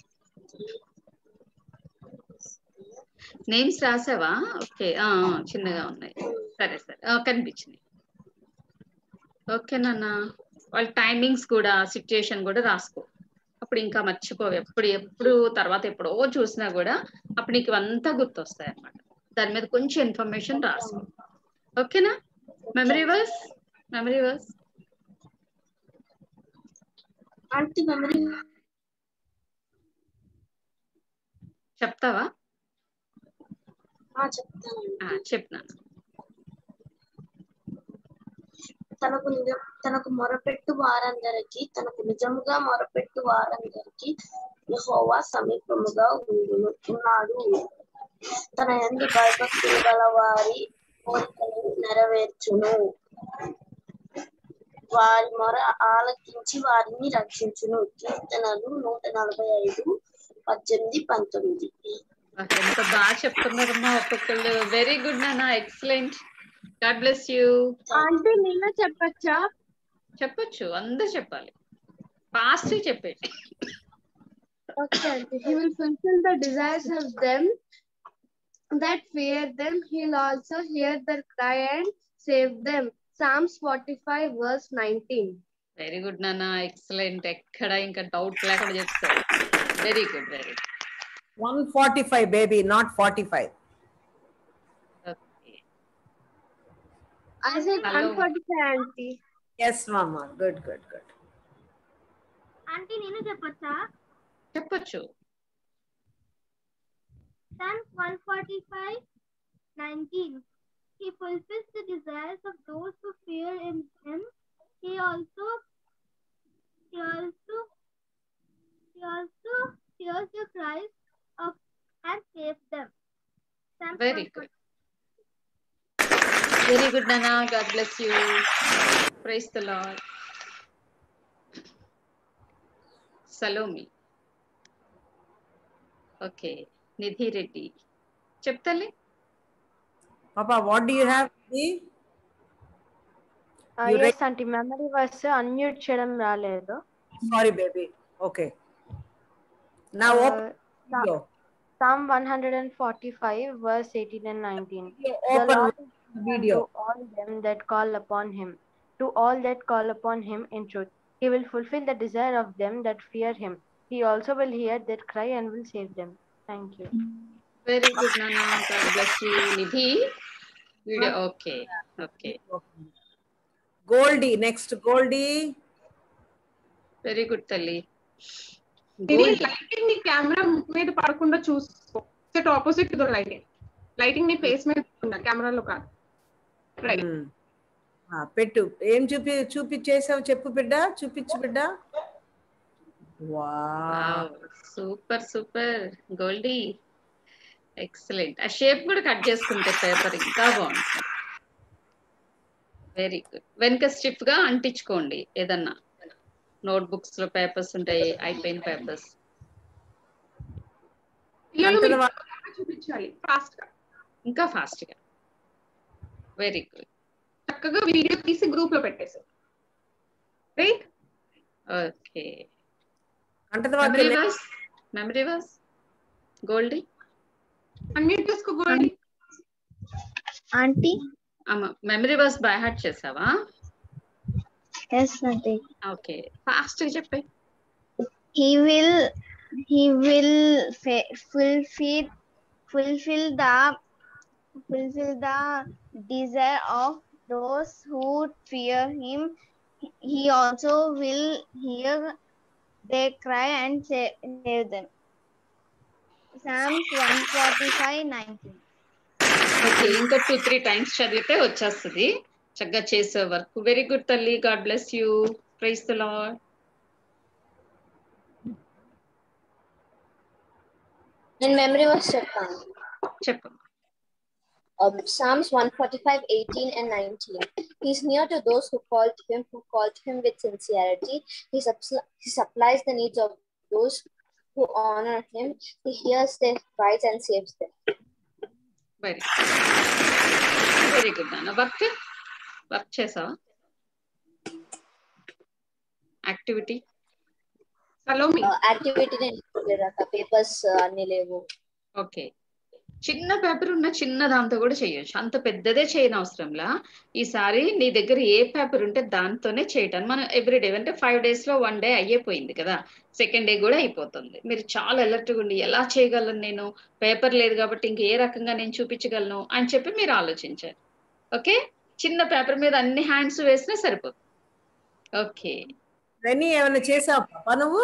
Names రాసావా? Okay చిన్నగా ఉన్నాయి. సరే సరే కనిపించినాయి. ఓకే నాన్న. వాళ్ళ టైమింగ్స్ కూడా సిచ్యుయేషన్ కూడా రాసుకో, అప్పుడు ఇంకా మర్చిపోవు. ఎప్పుడు ఎప్పుడు తర్వాత ఎప్పుడో చూసినా కూడా అప్పుడు నీకు అంతా గుర్తొస్తాయి అన్నమాట. దాని మీద కొంచెం ఇన్ఫర్మేషన్ రాసుకో. ఓకేనా? Memory verse memory verse aunty memory చెప్తావా? చెప్తాను. చెప్తున్నాను. తనకు నిజ తనకు మొరపెట్టు వారందరికి తనకు నిజముగా మొరపెట్టు వారందరికి యెహోవా సమీపముగా ఉండును ఉన్నాడు. తన యందు భయభక్తులు గల వారి కోరికలు నెరవేర్చును. వారి మొర ఆలకించి వారిని రక్షించును. కీర్తనలు నూట నలభై ఐదు పద్దెనిమిది పంతొమ్మిది. ఎంత బాగా చెప్తున్నారమ్మా ఒక్కొక్కళ్ళు. వెరీ గుడ్ నాన్న. Excellent. God bless you. Aunty నిన్న చెప్పచ్చా? చెప్పొచ్చు, అందరు చెప్పాలి. ఫాస్ట్ చెప్పేది. Okay, he will fulfill the desires of them that fear them. He'll also hear their cry and save them. Psalms forty-five verse nineteen. Very good నాన్న. Excellent. ఎక్కడ ఇంకా doubt లేకుండా చెప్తారు. Very good very good. one forty-five baby, not forty-five. Okay. I said Hello. one forty-five, auntie. Yes mama, good good good. Aunty నేను చెప్పొచ్చా? చెప్పొచ్చు. Psalms one forty-five nineteen. He fulfills the desires of those who fear in him. He also he also he also hears the cries of and saves them. Psalms very good very good నాన్న. God bless you. Praise the Lord. Salomi. Okay Nidhi Reddy చెప్తాలే. Papa, what do you have? Uh, yes, auntie. Memory verse unmute చేయడం రాలేదు. Sorry, baby. Okay. Now Uh, open video. Psalm one forty-five, verse eighteen and nineteen. The Open Lord is video. to all them that call upon him, to all that call upon him in truth. He will fulfill the desire of them that fear him. He also will hear their cry and will save them. Thank you. Very good, Nana. God bless you. Nidhi. Video. Okay. Okay. Goldie, next Goldie. Very good, Talli. ఇది lighting నీ camera మీద పడకుండా చూసుకో. Set opposite to the lighting. Lighting నీ face మీద ఉందా, కెమెరాలో కాదు. రైట్. పెట్టు. ఏం చూపి చూపించేసావు చెప్పు బిడ్డ, చూపించు బిడ్డ. Wow, super super Goldie, excellent. ఆ షేప్ కూడా కట్ చేసుకుంటే పేపర్ ఇంకా బాగుంటుంది. Very good. వెనక స్టిఫ్ గా అంటించుకోండి. ఏదన్నా నోట్ బుక్స్ లో పేపర్స్ ఉంటాయి, అయిపోయిన పేపర్స్. చూపించాలి ఫాస్ట్ గా, ఇంకా ఫాస్ట్ గా. Very good. చక్కగా వీడియో తీసి గ్రూప్ లో పెట్టేసారు. రైట్. ఓకే. అంటే memory verse, memory verse Goldie. Unmute చేసుకో గోల్డీ. ఆంటీ అమ్మ మెమరీ వర్స్ బై హార్ట్ చేసావా? yes aunty. ఓకే, ఫాస్ట్ గా చెప్పే. he will he will fulfill fulfill the fulfill the desire of those who fear him. He also will hear their cry and save them. Psalms one forty-five nineteen. Okay, ఇంకా two three times చదివితే వచ్చేస్తుంది. చక్కగా చేసే work. Very good తల్లి. God bless you. Praise the Lord. నేను memory verse చెప్తాను. చెప్పు. Um, Psalms one forty-five, eighteen and nineteen. He is near to those who call to him, who call to him with sincerity. He, suppl- he supplies the needs of those who honor him. He hears their cries and saves them. Very very good నాన్న. Work work చేసావా? Activity activity papers అన్ని లేవు. Okay, చిన్న paper ఉన్న చిన్న దాంతో కూడా చేయొచ్చు. అంత పెద్దదే చేయని అవసరంలా. ఈసారి నీ దగ్గర ఏ పేపర్ ఉంటే దాంతోనే చేయటం. మనం ఎవ్రీడే అంటే ఫైవ్ డేస్ లో వన్ డే అయ్యిపోయింది కదా, సెకండ్ డే కూడా అయిపోతుంది. మీరు చాలా అలర్ట్గా ఉండి ఎలా చేయగలను, నేను పేపర్ లేదు కాబట్టి ఇంక ఏ రకంగా నేను చూపించగలను అని చెప్పి మీరు ఆలోచించారు. ఓకే, చిన్న పేపర్ మీద అన్ని హ్యాండ్స్ వేసినా సరిపోతుంది. ఓకే, రెనీ ఏమైనా చేసావు పాపా నువ్వు?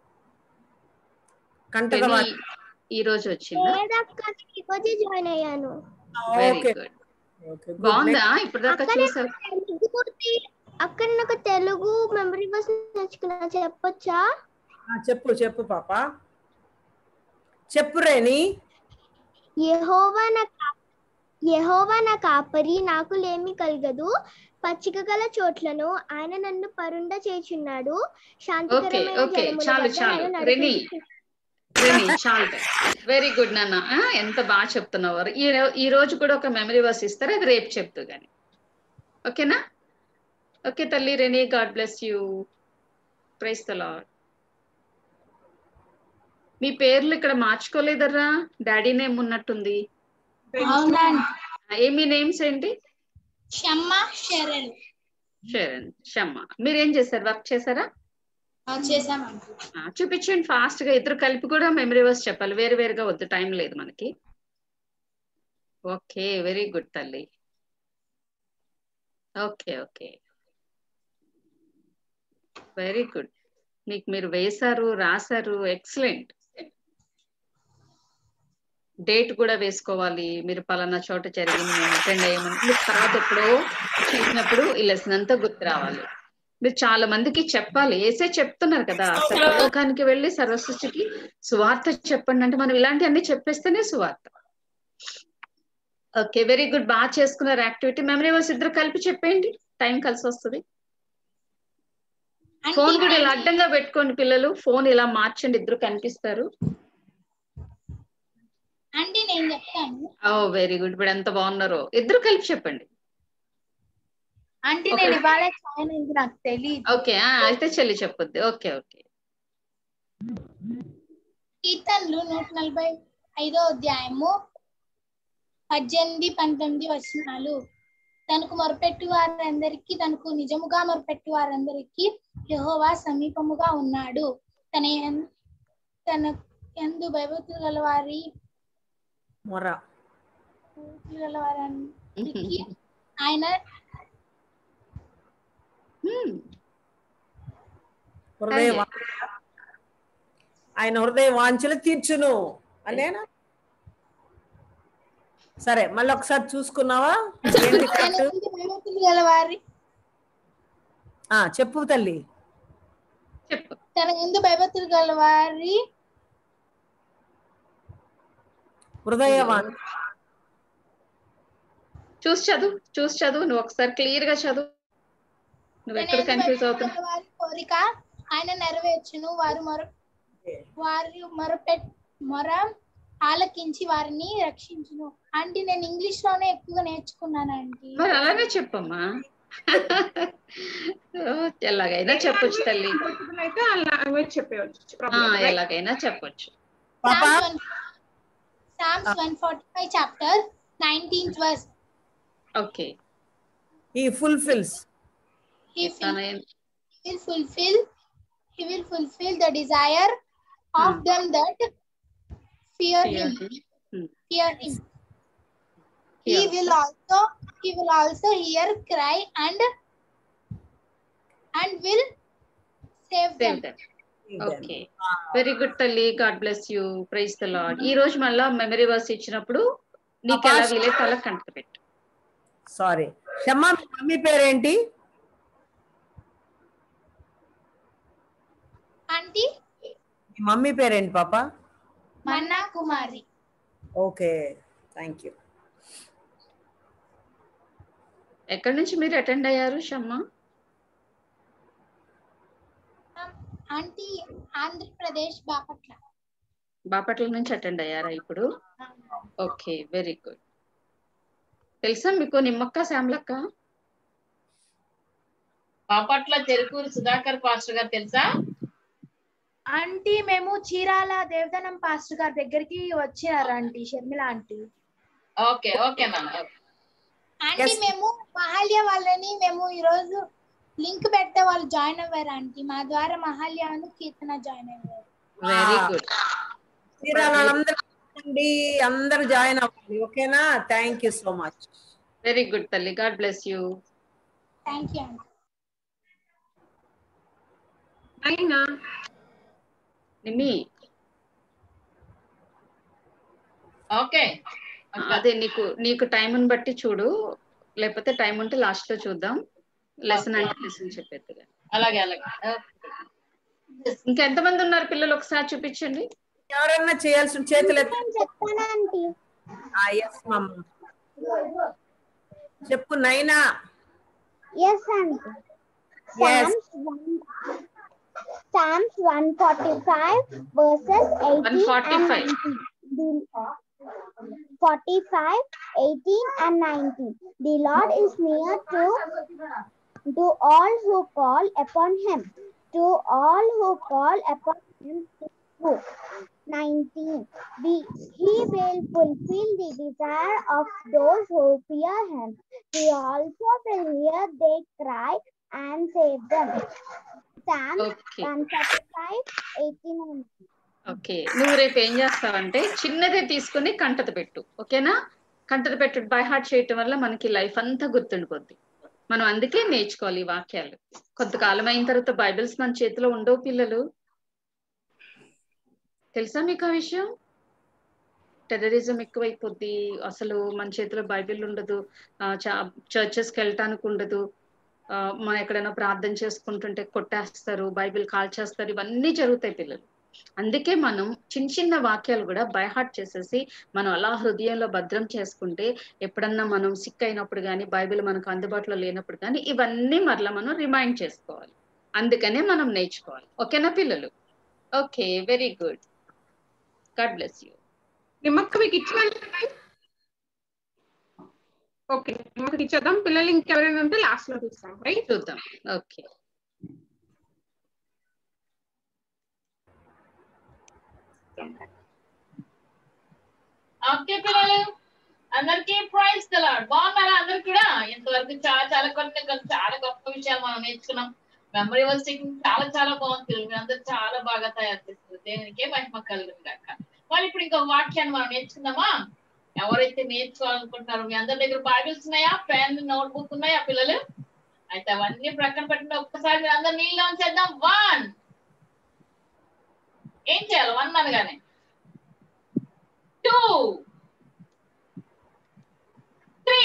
కంటగా ఈ రోజు వచ్చిందా? జాయిన్ అయ్యాను. Very good. బాగుందా ఇప్పుడు దాకా చూసావు? అక్కడ నాకు తెలుగు మెమరీ వర్స్ నేర్చుకున్నా, చెప్పొచ్చా? చెప్పు చెప్పు పాప, చెప్పు రేని. యెహోవా నా యెహోవా నా కాపరి, నాకు లేమి కలగదు. పచ్చిక గల చోట్లను ఆయన నన్ను పరుండ చేచున్నాడు. శాంతికరమైన జలముల వద్ద ఆయన నడిపించుచున్నాడు. చాలు. వెరీ గుడ్ నాన్న. ఎంత బాగా చెప్తున్నావు. ఈ ఈ రోజు కూడా ఒక మెమరీ వర్స్ ఇస్తారు, అది రేపు చెప్తూ గాని. ఓకేనా? ఓకే తల్లి Renee, God bless you. Praise the Lord. మీ పేర్లు ఇక్కడ మార్చుకోలేదర్రా? డాడీ నేమ్ ఉన్నట్టుంది. ఏమి నేమ్స్ ఏంటి? షమ్మ, శరణ్. శరణ్, షమ్మ. మీరేం చేశారు? వర్క్ చేశారా? చూపించండి ఫాస్ట్ గా. ఇద్దరు కలిపి కూడా మెమరీ వర్స్ చెప్పాలి, వేరు వేరుగా వద్దు, టైం లేదు మనకి. ఓకే, వెరీ గుడ్ తల్లి. Okay okay, very good. మీకు మీరు వేశారు, రాశారు, ఎక్సలెంట్. డేట్ కూడా వేసుకోవాలి. మీరు పలానా చోట జరిగింది, మేము అటెండ్ అయ్యామని. మీకు తర్వాత ఎప్పుడో చూసినప్పుడు ఈ లెసన్ అంతా గుర్తు రావాలి. మీరు చాలా మందికి చెప్పాలి. ఏసే చెప్తున్నారు కదా, సర్వలోకానికి వెళ్ళి సర్వసృష్టికి సువార్త చెప్పండి అంటే మనం ఇలాంటివన్నీ చెప్పేస్తేనే సువార్త. Okay, very good. బాగా చేసుకున్నారు యాక్టివిటీ. మెమరీ వర్స్ ఇద్దరు కలిపి చెప్పేయండి, టైం కలిసి వస్తుంది. ఫోన్ కూడా ఇలా అడ్డంగా పెట్టుకోండి పిల్లలు, ఫోన్ ఇలా మార్చండి, ఇద్దరు కనిపిస్తారు. అంటే నేను చెప్తాను. Oh very good. ఇప్పుడు ఎంత బాగున్నారో. ఇద్దరు కలిపి చెప్పండి. అంటే నేను ఇవాళ జాయిన్ అయింది, నాకు తెలియదు. ఓకే, అయితే చెల్లి చెప్పొద్దు. Okay okay. కీర్తనలు నూట నలభై ఐదో అధ్యాయము పద్దెనిమిది పంతొమ్మిది వచనాలు. తనకు మొరపెట్టు వారందరికీ తనకు నిజముగా మొరపెట్టు వారందరికీ యెహోవా సమీపముగా ఉన్నాడు. తన తన యందు భయభక్తులు గల వారి మొర గల వారందరికీ ఆయన హృదయ ఆయన హృదయ వాంఛలు తీర్చును అనేనా? సరే మళ్ళీ ఒకసారి చూసుకున్నావా? గలవారి చెప్పు తల్లి. తన ముందు భయభక్తులు గలవారి హృదయ చూసి చదువు చూసి చదువు నువ్వు ఒకసారి క్లియర్ గా చదువు. నువ్వు ఎక్కడ కన్ఫ్యూజ్ అవుతున్నావు? వారి కోరిక ఆయన నెరవేర్చును. వారు మొర వారి మొరపె మొర ఆలకించి వారిని రక్షించును. అంటే నేను ఇంగ్లీష్ లోనే ఎక్కువగా నేర్చుకున్నాను ఆంటీ. మరి అలానే చెప్పమ్మా. ఎలాగైనా చెప్పొచ్చు తల్లి, ఎలాగైనా చెప్పొచ్చు. Psalms one forty-five chapter nineteenth verse. Okay. He fulfills. He will fulfill. He will fulfill the desire of hmm. them that fear, fear him. him. Fear him. He yes. will also. He will also hear cry and and will save, save them. them. Okay, very good తల్లి. God bless you. Praise the Lord. ఈ రోజు మళ్ళా memory verse ఇచ్చినప్పుడు నీకు ఎలా వీలైతే అలా కంట పెట్టు. సారీ షమ్మా, మీ మమ్మీ పేరేంటి? ఆంటీ మీ మమ్మీ పేరేంటి పాప? Manna Kumari. Okay, thank you. ఎక్కడి నుంచి మీరు అటెండ్ అయ్యారు షమ్మా? ఆంటీ ఆంధ్రప్రదేశ్ బాపట్ల. బాపట్ల నుంచి అటెండ్ అయ్యారా ఇప్పుడు? Okay, very good. తెలుసా మీకు నిమ్మక్క శ్యామలక్క? బాపట్ల చెరుకూరు సుధాకర్ పాస్టర్ గారు తెలుసా? ఆంటీ మేము చీరాల దేవదనం పాస్టర్ గారి దగ్గరికి వచ్చినారు aunty, Sharmila aunty. Okay okay నాన్న. ఆంటీ మేము మహాల్య వాళ్ళని మేము ఈరోజు లింక్ పెడితే వాళ్ళు జాయిన్ అవ్వారు ఆంటీ. మా ద్వారా మహాల్యాను కీర్తన జాయిన్ అయ్యారు. Very good. అందరూ జాయిన్ అవ్వాలి. ఓకేనా? Thank you so much. Very good తల్లి. God bless you. Thank you aunty. అయినా నిమ్మి ఓకే, అదే నీకు నీకు టైంని బట్టి చూడు, లేకపోతే టైం ఉంటే లాస్ట్ లో చూద్దాం. లెసన్ అంటే లెసన్ చెప్పేది. అలాగే అలాగే. ఇంకెంతమంది ఉన్నారు పిల్లలు ఒకసారి చూపించండి. ఎవరన్నా చేయాల్సిన చేతులు చెప్పు నైనా. Psalms one forty-five verses eighteen and nineteen. forty-five, eighteen and nineteen. The Lord is near to to all who call upon him. To all who call upon him. nineteen. The, he will fulfill the desire of those who fear him. He also will hear their cry and save them. Psalms one forty-five, eighteen and nineteen. Okay, నువ్వు రేపు ఏం చేస్తావంటే చిన్నదే తీసుకుని కంటత పెట్టు. ఓకేనా? కంటత పెట్టు by heart చేయటం వల్ల మనకి లైఫ్ అంతా గుర్తుండిపోద్ది. మనం అందుకే నేర్చుకోవాలి ఈ వాక్యాలు. కొంతకాలం అయిన తర్వాత బైబిల్స్ మన చేతిలో ఉండవు పిల్లలు. తెలుసా మీకు ఆ విషయం? టెర్రరిజం ఎక్కువైపోద్ది. అసలు మన చేతిలో బైబిల్ ఉండదు, చర్చెస్కి వెళ్ళటానికి ఉండదు. మనం ఎక్కడైనా ప్రార్థన చేసుకుంటుంటే కొట్టేస్తారు, బైబిల్ కాల్ చేస్తారు. ఇవన్నీ జరుగుతాయి పిల్లలు. అందుకే మనం చిన్న చిన్న వాక్యాలు కూడా బైహార్ట్ చేసేసి మనం అలా హృదయంలో భద్రం చేసుకుంటే ఎప్పుడన్నా మనం సిక్ అయినప్పుడు కానీ, బైబిల్ మనకు అందుబాటులో లేనప్పుడు కానీ ఇవన్నీ మరలా మనం రిమైండ్ చేసుకోవాలి. అందుకనే మనం నేర్చుకోవాలి. ఓకేనా పిల్లలు? Okay, very good. God bless you. నిమ్మక్క మీకు ఇచ్చిన ఓకే, నిమ్మకి ఇచ్చేద్దాం. పిల్లలు ఇంకెవరైనా ఉంటే లాస్ట్ లో చూస్తాం. రైట్, చూద్దాం. ఓకే, ఓకే పిల్లలు, అందరికీ ప్రైజ్ ది లార్డ్. బాగున్నారా అందరు కూడా? ఇంతవరకు చాలా చాలా కొన్ని కొన్ని చాలా గొప్ప విషయాలు మనం నేర్చుకున్నాం. మెమరీ వర్స్ టేకింగ్ చాలా చాలా బాగుంది. మీరు అందరూ చాలా బాగా తయారు చేస్తారు. దేవునికే మహిమ కలుగును గాక. మరి ఇప్పుడు ఇంకొక వాక్యాన్ని మనం నేర్చుకుందామా? ఎవరైతే నేర్చుకోవాలనుకుంటున్నారో మీ అందరి దగ్గర బైబిల్స్ ఉన్నాయా, పెన్ నోట్బుక్ ఉన్నాయా పిల్లలు? అయితే అవన్నీ ప్రక్కన పెట్టండి. ఒక్కసారి మీరు అందరు నీళ్ళు ఆన్ చేద్దాం. వన్, ఏం చేయాలి వన్ అనగానే? Two, three,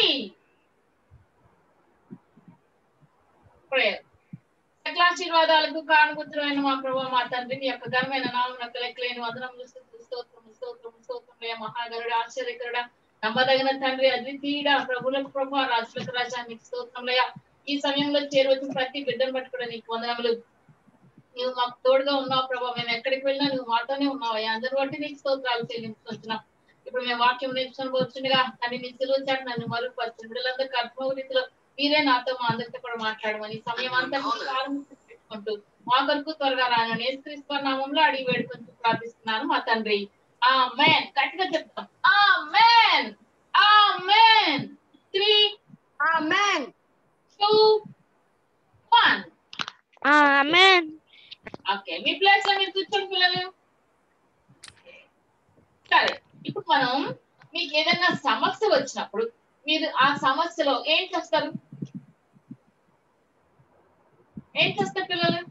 prayer. సకలాశీర్వాదాలకు కారణపుత్రమైన మా ప్రభువా మా తండ్రి, నీ యొక్క ఘనమైన నామమునకు లెక్కలేని వందనములు, స్తుతులు, స్తోత్రము స్తోత్రము స్తోత్రములే మహాగరుడ, ఆశ్చర్యకరుడ, నమ్మదగిన తండ్రి, అద్వితీయుడ, ప్రభువులకు ప్రభువా, రాజులకు రాజా, నీకు స్తోత్రములయ్యా. ఈ సమయంలో చేరువచ్చిన ప్రతి బిడ్డను బట్టి కూడా నీకు వందనములు. నువ్వు మాకు తోడుగా ఉన్నావు ప్రభావ, మేము ఎక్కడికి వెళ్ళినా నువ్వు మాతోనే ఉన్నావయ్యా. అందరి బట్టి నీకు స్తోత్రాలు చెల్లించుకుంటున్నాం. ఇప్పుడు మేము వాక్యం నేర్చుకొని వచ్చిండగా అని నీ సిలువ చాటు నన్ను మరుగుపరచు. బిడ్డలందరికీ అర్థమవు రీతిలో మీరే నాతో మా అందరితో కూడా మాట్లాడమని సమయం అంతా పెట్టుకుంటూ మా కొరకు త్వరగా రానని యేసుక్రీస్తు నామంలో అడిగి వేడుకొని ప్రార్థిస్తున్నాను మా తండ్రి. ఆమేన్. గట్టిగా చెప్తాం. ఆమేన్, ఆమేన్. త్రీ, ఆమేన్. Two, one. ఆమేన్. ఓకే, మీ ప్లేస్ లో మీరు కూర్చోండి పిల్లలు. సరే, ఇప్పుడు మనం మీకు ఏదైనా సమస్య వచ్చినప్పుడు మీరు ఆ సమస్యలో ఏం చేస్తారు? ఏం చేస్తారు పిల్లలు?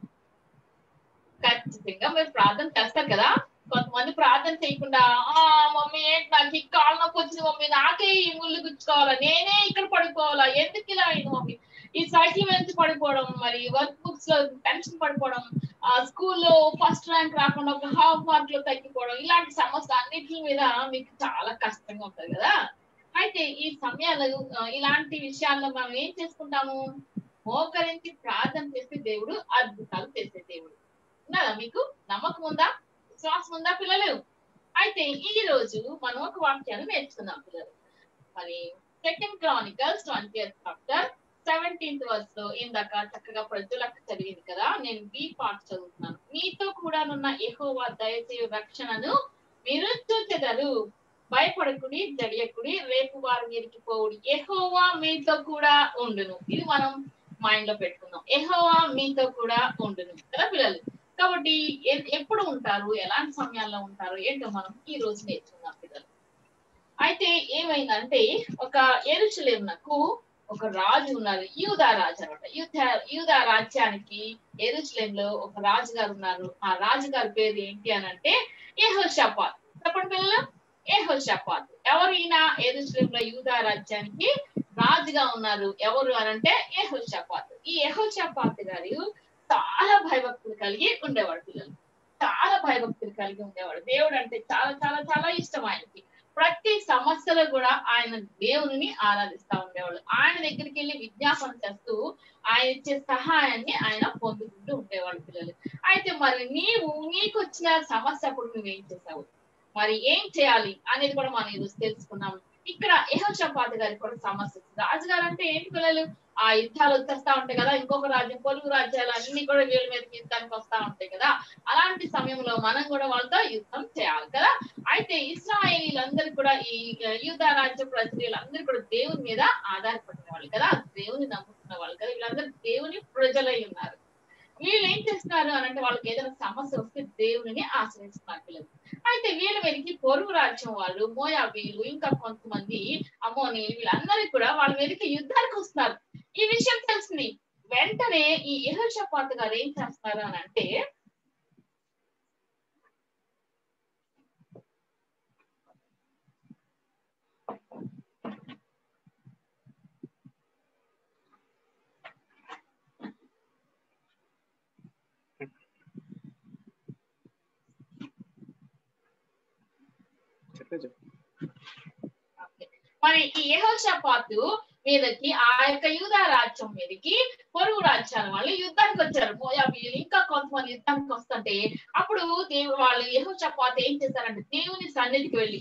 ఖచ్చితంగా మీరు ప్రార్థన చేస్తారు కదా. కొంతమంది ప్రార్థన చేయకుండా ఆ మమ్మీ ఏంటి నాకు ఈ కాళ్ళ నొప్పి వచ్చింది మమ్మీ, నాకే ఈ ముళ్ళు గుచ్చుకోవాలా, నేనే ఇక్కడ పడిపోవాలా, ఎందుకు ఇలా అయింది మమ్మీ, ఈ సైకిల్ నుంచి పడిపోవడం, మరి వర్క్ బుక్స్ లో టెన్షన్ పడిపోవడం, ఆ స్కూల్లో ఫస్ట్ ర్యాంక్ రాకుండా ఒక హాఫ్ మార్క్ లో తగ్గిపోవడం, ఇలాంటి సమస్య అన్నిటి మీద మీకు చాలా కష్టంగా ఉంటది కదా. అయితే ఈ సమయాలు ఇలాంటి విషయాల్లో మనం ఏం చేసుకుంటాము? మోకరించి ప్రార్థన చేసే దేవుడు అద్భుతాలు చేసే దేవుడు. ఉన్నదా మీకు నమ్మకం ఉందా, విశ్వాసం ఉందా పిల్లలు? అయితే ఈ రోజు మనం ఒక వాక్యాన్ని నేర్చుకుందాం పిల్లలు. మరి second Chronicles twentieth chapter seventeenth verse లో ఇందాక చక్కగా ప్రజలకు చదివింది కదా, నేను బి పార్ట్ చదువుతున్నాను. మీతో కూడా ఉన్న యెహోవా దయచేయు రక్షణను మీరు చూచెదరు, భయపడకుడి, జడియకుడి, రేపు వారు మీరికి పోవుడి, యెహోవా మీతో కూడా ఉండును. ఇది మనం మైండ్ లో పెట్టుకుందాం. యెహోవా మీతో కూడా ఉండును కదా పిల్లలు. కాబట్టి ఎప్పుడు ఉంటారు, ఎలాంటి సమయాల్లో ఉంటారు ఏంటో మనం ఈ రోజు నేర్చుకుందాం పిల్లలు. అయితే ఏమైందంటే ఒక యెరూషలేమునకు ఒక రాజు ఉన్నారు, యూదా రాజు అనమాట. యూదా యూదా రాజ్యానికి యెరూషలేంలో ఒక రాజుగారు ఉన్నారు. ఆ రాజుగారి పేరు ఏంటి అని అంటే యెహోషాపాత్. చెప్పండి పిల్లలు, యెహోషాపాత్. ఎవరు ఈయన? యెరూషలేంలో యూదా రాజ్యానికి రాజుగా ఉన్నారు. ఎవరు అనంటే యెహోషాపాత్. ఈ యెహోషాపాత్ గారు చాలా భయభక్తులు కలిగి ఉండేవాడు పిల్లలు. చాలా భయభక్తులు కలిగి ఉండేవాడు. దేవుడు అంటే చాలా చాలా చాలా ఇష్టం ఆయనకి. ప్రతి సమస్యలో కూడా ఆయన దేవుని ఆరాధిస్తా ఉండేవాడు. ఆయన దగ్గరికి వెళ్ళి విజ్ఞాపన చేస్తూ ఆయన ఇచ్చే సహాయాన్ని ఆయన పొందుకుంటూ ఉండేవాడు పిల్లలు. అయితే మరి నీవు నీకు వచ్చిన సమస్య అప్పుడు నువ్వేం చేసావు, మరి ఏం చేయాలి అనేది కూడా మనం ఈరోజు తెలుసుకున్నాం. ఇక్కడ యెహోషాపాత్ గారికి కూడా సమస్య. రాజుగారు అంటే ఏంటి పిల్లలు? ఆ యుద్ధాలు వచ్చేస్తా ఉంటాయి కదా, ఇంకొక రాజ్యం, పొరుగు రాజ్యాలు అన్ని కూడా వీళ్ళ మీదకి యుద్ధానికి వస్తా ఉంటాయి కదా. అలాంటి సమయంలో మనం కూడా వాళ్ళతో యుద్ధం చేయాలి కదా. అయితే ఇశ్రాయేలీలందరూ కూడా ఈ యూదా రాజ్య ప్రజలందరూ కూడా దేవుని మీద ఆధారపడిన వాళ్ళు కదా, దేవుని నమ్ముకున్న వాళ్ళు కదా. వీళ్ళందరూ దేవుని ప్రజలై ఉన్నారు. వీళ్ళు ఏం చేస్తున్నారు అని అంటే వాళ్ళకి ఏదైనా సమస్య వస్తే దేవుని ఆశ్రయిస్తున్నారు పిల్లలు. అయితే వీళ్ళ మీదకి పొరుగు రాజ్యం వాళ్ళు, మోయాబీలు, ఇంకా కొంతమంది అమ్మోని, వీళ్ళందరికీ కూడా వాళ్ళ మీదకి యుద్ధానికి వస్తున్నారు. ఈ విషయం తెలిసింది వెంటనే ఈ యెహోషాపాత్ గారు ఏం చేస్తున్నారు అని అంటే మరి ఈ యెహోషాపాతు మీదకి ఆ యొక్క యూదా రాజ్యం మీదకి పొరుగు రాజ్యాల వాళ్ళు యుద్ధానికి వచ్చారు. మోయాబీయులు ఇంకా కొంతమంది యుద్ధానికి వస్తుంటే అప్పుడు దేవుడు వాళ్ళు యెహోషాపాతు ఏం చేశారంటే దేవుని సన్నిధికి వెళ్ళి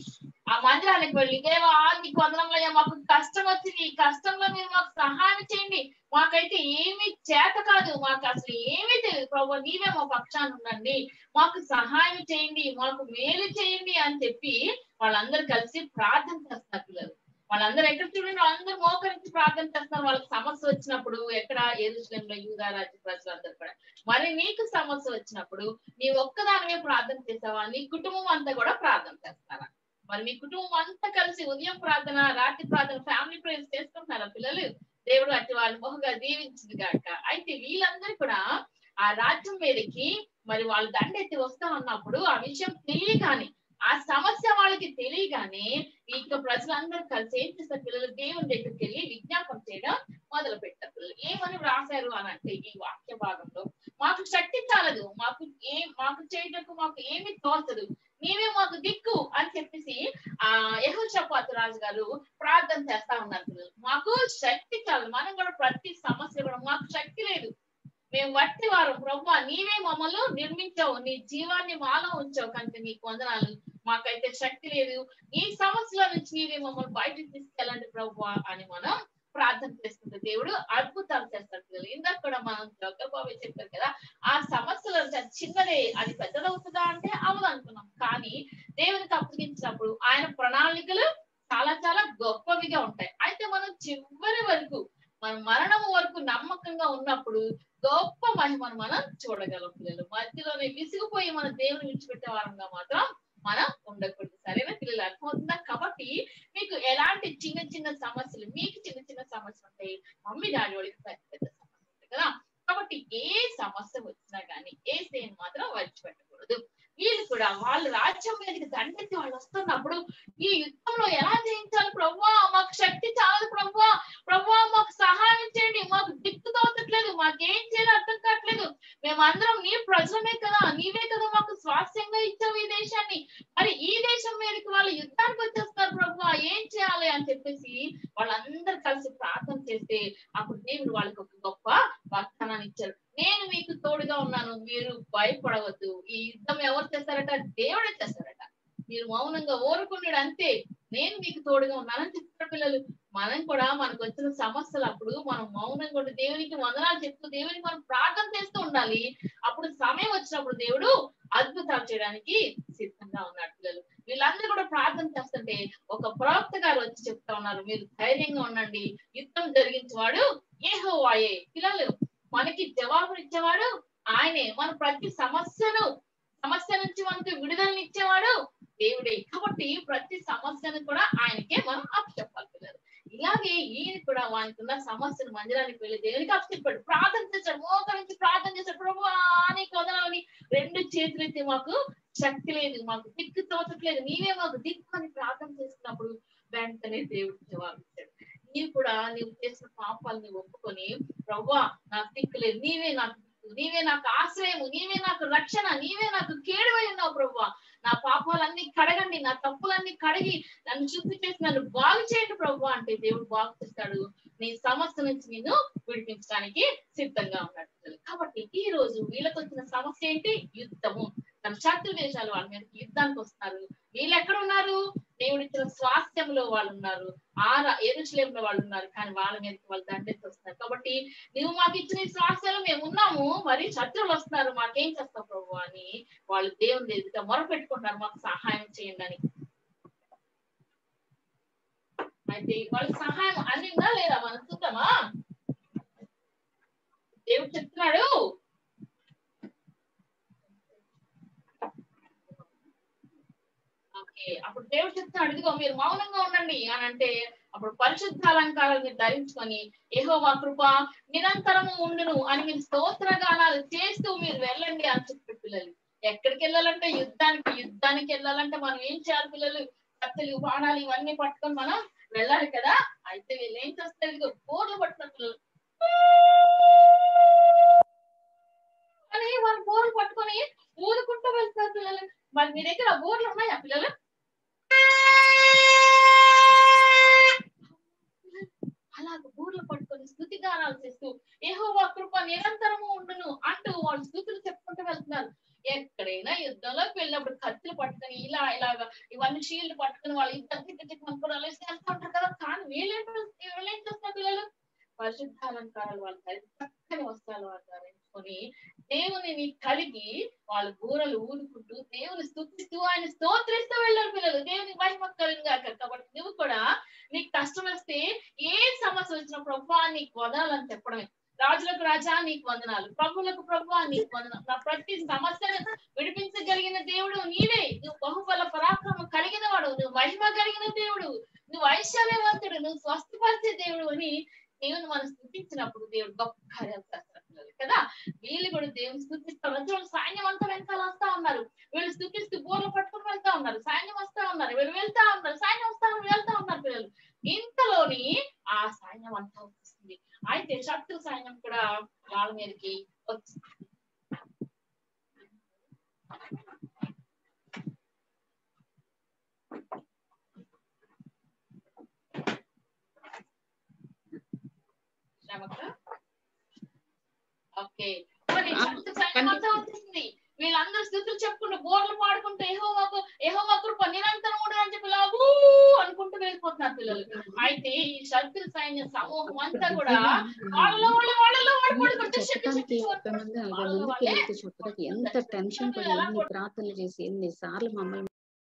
ఆ మందిరానికి వెళ్ళి దేవా నీకు వందనములయ్యా, మాకు కష్టం వచ్చింది, ఈ కష్టంలో మీరు మాకు సహాయం చేయండి, మాకైతే ఏమీ చేత కాదు, మాకు అసలు ఏమీ తెలియదు ప్రభు, నీవే మా పక్షాన ఉండండి, మాకు సహాయం చేయండి, మాకు మేలు చేయండి అని చెప్పి వాళ్ళందరూ కలిసి ప్రార్థన చేస్తారు పిల్లలు. వాళ్ళందరూ ఎక్కడ చూడండి, వాళ్ళందరూ మోకరించి ప్రార్థన చేస్తున్నారు. వాళ్ళకి సమస్య వచ్చినప్పుడు ఎక్కడ యెరూషలేములో యూదా రాజ్య ప్రజలందరూ కూడా. మరి నీకు సమస్య వచ్చినప్పుడు నీ ఒక్కదానివే ప్రార్థన చేసావా, నీ కుటుంబం అంతా కూడా ప్రార్థన చేస్తారా? మరి మీ కుటుంబం అంతా కలిసి ఉదయం ప్రార్థన, రాత్రి ప్రార్థన, ఫ్యామిలీ ప్రేయర్స్ చేసుకుంటున్నారా పిల్లలు? దేవుడు అట్టి వాళ్ళని బహుగా దీవించింది గాక. అయితే వీళ్ళందరూ కూడా ఆ రాజ్యం మీదకి మరి వాళ్ళు దండెత్తి వస్తా ఉన్నప్పుడు ఆ విషయం తెలియగానే, ఆ సమస్య వాళ్ళకి తెలియగానే ఇక ప్రజలందరూ కలిసి ఏం చేస్తారు పిల్లలు, దేవుని దగ్గరికి వెళ్ళి విజ్ఞాపన చేయడం మొదలు పెట్టారు పిల్లలు. ఏమని రాశారు అని అంటే ఈ వాక్య భాగంలో, మాకు శక్తి చాలదు, మాకు ఏ మాకు చేయటకు మాకు ఏమి తోచదు, నీవే మాకు దిక్కు అని చెప్పేసి ఆ యెహోషాపాతు రాజు గారు ప్రార్థన చేస్తా ఉన్నారు పిల్లలు. మాకు శక్తి చాలదు, మనం కూడా ప్రతి సమస్య కూడా మాకు శక్తి లేదు, మేము వట్టి వారు ప్రభువా, నీవే మమ్మల్ని నిర్మించావు, నీ జీవాన్ని మాలో ఉంచావు కనుక నీకు వందనాలు, మాకైతే శక్తి లేదు, ఈ సమస్యల నుంచి నీవే మమ్మల్ని బయటకు తీసుకెళ్ళండి ప్రభువా అని మనం ప్రార్థన చేసుకుంటే దేవుడు అద్భుతాలు చేస్తాడు పిల్లలు. ఇందాక కూడా మనం జగబాబు చెప్పారు కదా, ఆ సమస్యలు చిన్నదే అది పెద్దదవుతుందా అంటే అవదు అనుకున్నాం, కానీ దేవునికి అప్పగించినప్పుడు ఆయన ప్రణాళికలు చాలా చాలా గొప్పవిగా ఉంటాయి. అయితే మనం చివరి వరకు మన మరణం వరకు నమ్మకంగా ఉన్నప్పుడు గొప్ప మహిమను మనం చూడగలం పిల్లలు. మధ్యలోనే విసిగిపోయి మన దేవుని విడిచిపెట్టే వారంగా మాత్రం మనం ఉండకూడదు. సరేనా పిల్లలు, అర్థమవుతుందా? కాబట్టి మీకు ఎలాంటి చిన్న చిన్న సమస్యలు, మీకు చిన్న చిన్న సమస్యలు ఉంటాయి, మమ్మీ డాడీ వాళ్ళకి పెద్ద పెద్ద సమస్యలు ఉంటాయి కదా. కాబట్టి ఏ సమస్య వచ్చినా కానీ ఏసేని మాత్రం విడిచిపెట్టకూడదు. వీళ్ళు కూడా వాళ్ళు రాజ్యం మీదకి దండెత్తి వాళ్ళు వస్తున్నప్పుడు ఈ యుద్ధంలో ఎలా జయించాలి ప్రభువా, మాకు శక్తి చాలదు ప్రభువా, ప్రభువా మాకు సహాయం చేయండి, మాకు దిక్కు తోచట్లేదు, మాకేం చేయాలో అర్థం కావట్లేదు, మేమందరం నీ ప్రజలమే కదా, నీవే కదా మాకు స్వాస్థ్యంగా ఇచ్చావు ఈ దేశాన్ని, మరి ఈ దేశం మీదకి వాళ్ళు యుద్ధానికి వచ్చేస్తారు ప్రభువా, ఏం చేయాలి అని చెప్పేసి వాళ్ళందరూ కలిసి ప్రార్థన చేస్తే అప్పుడు దేవుడు వాళ్ళకి ఒక గొప్ప వాగ్దానాన్ని ఇచ్చారు. నేను మీకు తోడుగా ఉన్నాను, మీరు భయపడవద్దు. ఈ యుద్ధం ఎవరు చేస్తారట? దేవుడే చేస్తారట. మీరు మౌనంగా ఓరుకున్నాడు అంతే, నేను మీకు తోడుగా ఉన్నానని చెప్తారు పిల్లలు. మనం కూడా మనకు వచ్చిన సమస్యలు అప్పుడు మనం మౌనంగా ఉండి దేవునికి వందనాలు చెప్తూ దేవునికి మనం ప్రార్థన చేస్తూ ఉండాలి. అప్పుడు సమయం వచ్చినప్పుడు దేవుడు అద్భుతాలు చేయడానికి సిద్ధంగా ఉన్నాడు పిల్లలు. వీళ్ళందరూ కూడా ప్రార్థన చేస్తుంటే ఒక ప్రవక్త గారు వచ్చి చెప్తా ఉన్నారు, మీరు ధైర్యంగా ఉండండి, యుద్ధం జరిగించేవాడు యెహోవాయే. పిల్లలు, మనకి జవాబునిచ్చేవాడు ఆయనే, మన ప్రతి సమస్యను సమస్య నుంచి మనకు విడుదలని ఇచ్చేవాడు దేవుడే. కాబట్టి ప్రతి సమస్యను కూడా ఆయనకే మనం అప్పచెప్పాలి పిల్లలు. ఇలాగే ఈయన కూడా వానికి ఉన్న సమస్యను మందిరానికి వెళ్ళి దేవునికి అప్పచెప్పాడు, ప్రార్థన చేశాడు, మోకరించి ప్రార్థన చేశాడు, ప్రభువా నీకు వందనాలని, రెండు చేతులు ఎత్తి మాకు శక్తి లేదు, మాకు దిక్కు తోచట్లేదు, నీవే మాకు దిక్కు అని ప్రార్థన చేస్తున్నప్పుడు వెంటనే దేవుడు జవాబు ఇచ్చాడు. నీవు కూడా నీవు చేసిన పాపాలని ఒప్పుకొని, ప్రభువా నాకు దిక్కు లేదు, నీవే నాకు దిక్కు, నీవే నాకు ఆశ్రయము, నీవే నాకు రక్షణ, నీవే నాకు కేడువై ఉన్నావు ప్రభువా, నా పాపాలన్నీ కడగండి, నా తప్పులన్నీ కడిగి నన్ను శుద్ధి చేసి నన్ను బాగు చేయండి ప్రభువా అంటే దేవుడు బాగు చేస్తాడు, నీ సమస్య నుంచి నేను విడిపించడానికి సిద్ధంగా ఉన్నాడు. కాబట్టి ఈ రోజు వీళ్ళకి వచ్చిన సమస్య ఏంటి? యుద్ధము. తన శత్రు దేశాలు వాళ్ళ మీద యుద్ధానికి వస్తున్నారు. వీళ్ళు ఎక్కడ ఉన్నారు? దేవుడు ఇచ్చిన స్వాస్థ్యంలో వాళ్ళు ఉన్నారు, ఆ యెరూషలేములో వాళ్ళు ఉన్నారు, కానీ వాళ్ళ మీదకి వాళ్ళు దండెత్తి వస్తున్నారు. కాబట్టి నువ్వు మాకు ఇచ్చిన స్వాస్థ్యంలో మేము ఉన్నాము, మరి శత్రువులు వస్తున్నారు, మాకేం చేస్తావు ప్రభు అని వాళ్ళు దేవుని ఎదుట మొరపెట్టుకుంటారు, మాకు సహాయం చేయండి అని. అయితే వాళ్ళకి సహాయం అందిందా లేదా మనం చూద్దామా? దేవుడు చెప్తున్నాడు, అప్పుడు దేవుడు చెప్తున్నాడు, ఇదిగో మీరు మౌనంగా ఉండండి అని అంటే అప్పుడు పరిశుద్ధ అలంకారాలు మీరు ధరించుకొని యెహోవా కృప నిరంతరము ఉండును అని మీరు స్తోత్ర గానాలు చేస్తూ మీరు వెళ్ళండి అని చెప్పి పిల్లలు. ఎక్కడికి వెళ్ళాలంటే యుద్ధానికి. యుద్ధానికి వెళ్ళాలంటే మనం ఏం చేయాలి పిల్లలు? కత్తులు, బాణాలు ఇవన్నీ పట్టుకొని మనం వెళ్ళాలి కదా. అయితే వీళ్ళు ఏం చేస్తారు? ఇదిగో బోర్లు పట్టుకున్న పిల్లలు అని వాళ్ళు బోర్లు పట్టుకొని ఊరుకుంటూ వెళ్తారు పిల్లలు. మరి మీ దగ్గర బోర్లు ఉన్నాయా పిల్లలు? అలాగ బోర్లు పట్టుకొని స్తుతి గానాలు చేస్తూ యెహోవా కృప నిరంతరము ఉండును అంటూ వాళ్ళు స్తుతులు చెప్పుకుంటూ వెళ్తున్నారు. ఎక్కడ ఎవరైనా యుద్ధంలోకి వెళ్ళినప్పుడు కత్తులు పట్టుకొని ఇలా ఇలాగా ఇవన్నీ షీల్డ్ పట్టుకుని వాళ్ళు యుద్ధం అనుకోవడం వెళ్తూ ఉంటారు కదా. కానీ వీళ్ళేంటి వీళ్ళేం చేస్తున్నారు పిల్లలు? పరిశుద్ధ అలంకారాలు వాళ్ళు కలిగి చక్కని వస్త్రాలు వాళ్ళు ధరించుకొని దేవుని కలిగి వాళ్ళు బూరలు ఊదుకుంటూ దేవుని స్తుతిస్తూ ఆయన స్తోత్రిస్తూ వెళ్ళారు పిల్లలు. దేవుని మహిమకరంగా. కాబట్టి నువ్వు కూడా నీకు కష్టం వస్తే ఏ సమస్య వచ్చినప్పుడు ప్రభా నీకు వదనాలని చెప్పడమే. రాజులకు రాజా నీకు వందనాలు, ప్రభువులకు ప్రభు నీకు వందనాలు. నా ప్రతి సమస్యను విడిపించగలిగిన దేవుడు నీవే. నువ్వు బహుబల పరాక్రమం కలిగిన వాడు, నువ్వు మహిమ కలిగిన దేవుడు, నువ్వు ఐశ్వర్యవంతుడు, నువ్వు స్వస్థపరిచే దేవుడు అని దేవుని మనం స్థుతించినప్పుడు దేవుడు గొప్ప కార్యాలు చేస్తారు కదా. వీళ్ళు కూడా దేవుని స్థుతిస్తారు. వాళ్ళు సైన్యం అంతా వెనకాల వస్తా ఉన్నారు. వీళ్ళు స్థుతిస్తూ బోర్లు పట్టుకుని వెళ్తా ఉన్నారు. సైన్యం వస్తా ఉన్నారు, వీళ్ళు వెళ్తా ఉన్నారు. సైన్యం వస్తా ఉన్నారు, వెళ్తా ఉన్నారు పిల్లలు. ఇంతలోని ఆ సైన్యం అంతా వస్తుంది. అయితే శత్రు సైన్యం కూడా వాళ్ళ మీదకి వచ్చింది. ఓకే, మరి శత్రు సైన్యం అంతా వచ్చేసింది. వీళ్ళందరూ స్థుతులు చెప్పుకుంటూ బోర్లు పాడుకుంటూ యెహోవాకు యెహోవా కృప నిరంతరం ఉండదు అని చెప్పి లాబూ అనుకుంటూ వెళ్ళిపోతున్నారు పిల్లలు. అయితే ఈ శత్రు సైన్య సమూహం అంతా కూడా వాళ్ళలో వాళ్ళ వాళ్ళలో చెప్పడానికి ముప్పై మంది నలభై మందికి వెళ్తే చెప్పడానికి ఎంత టెన్షన్ పడి ఎన్ని ప్రార్థనలు చేసి ఎన్ని సార్లు మమ్మల్ని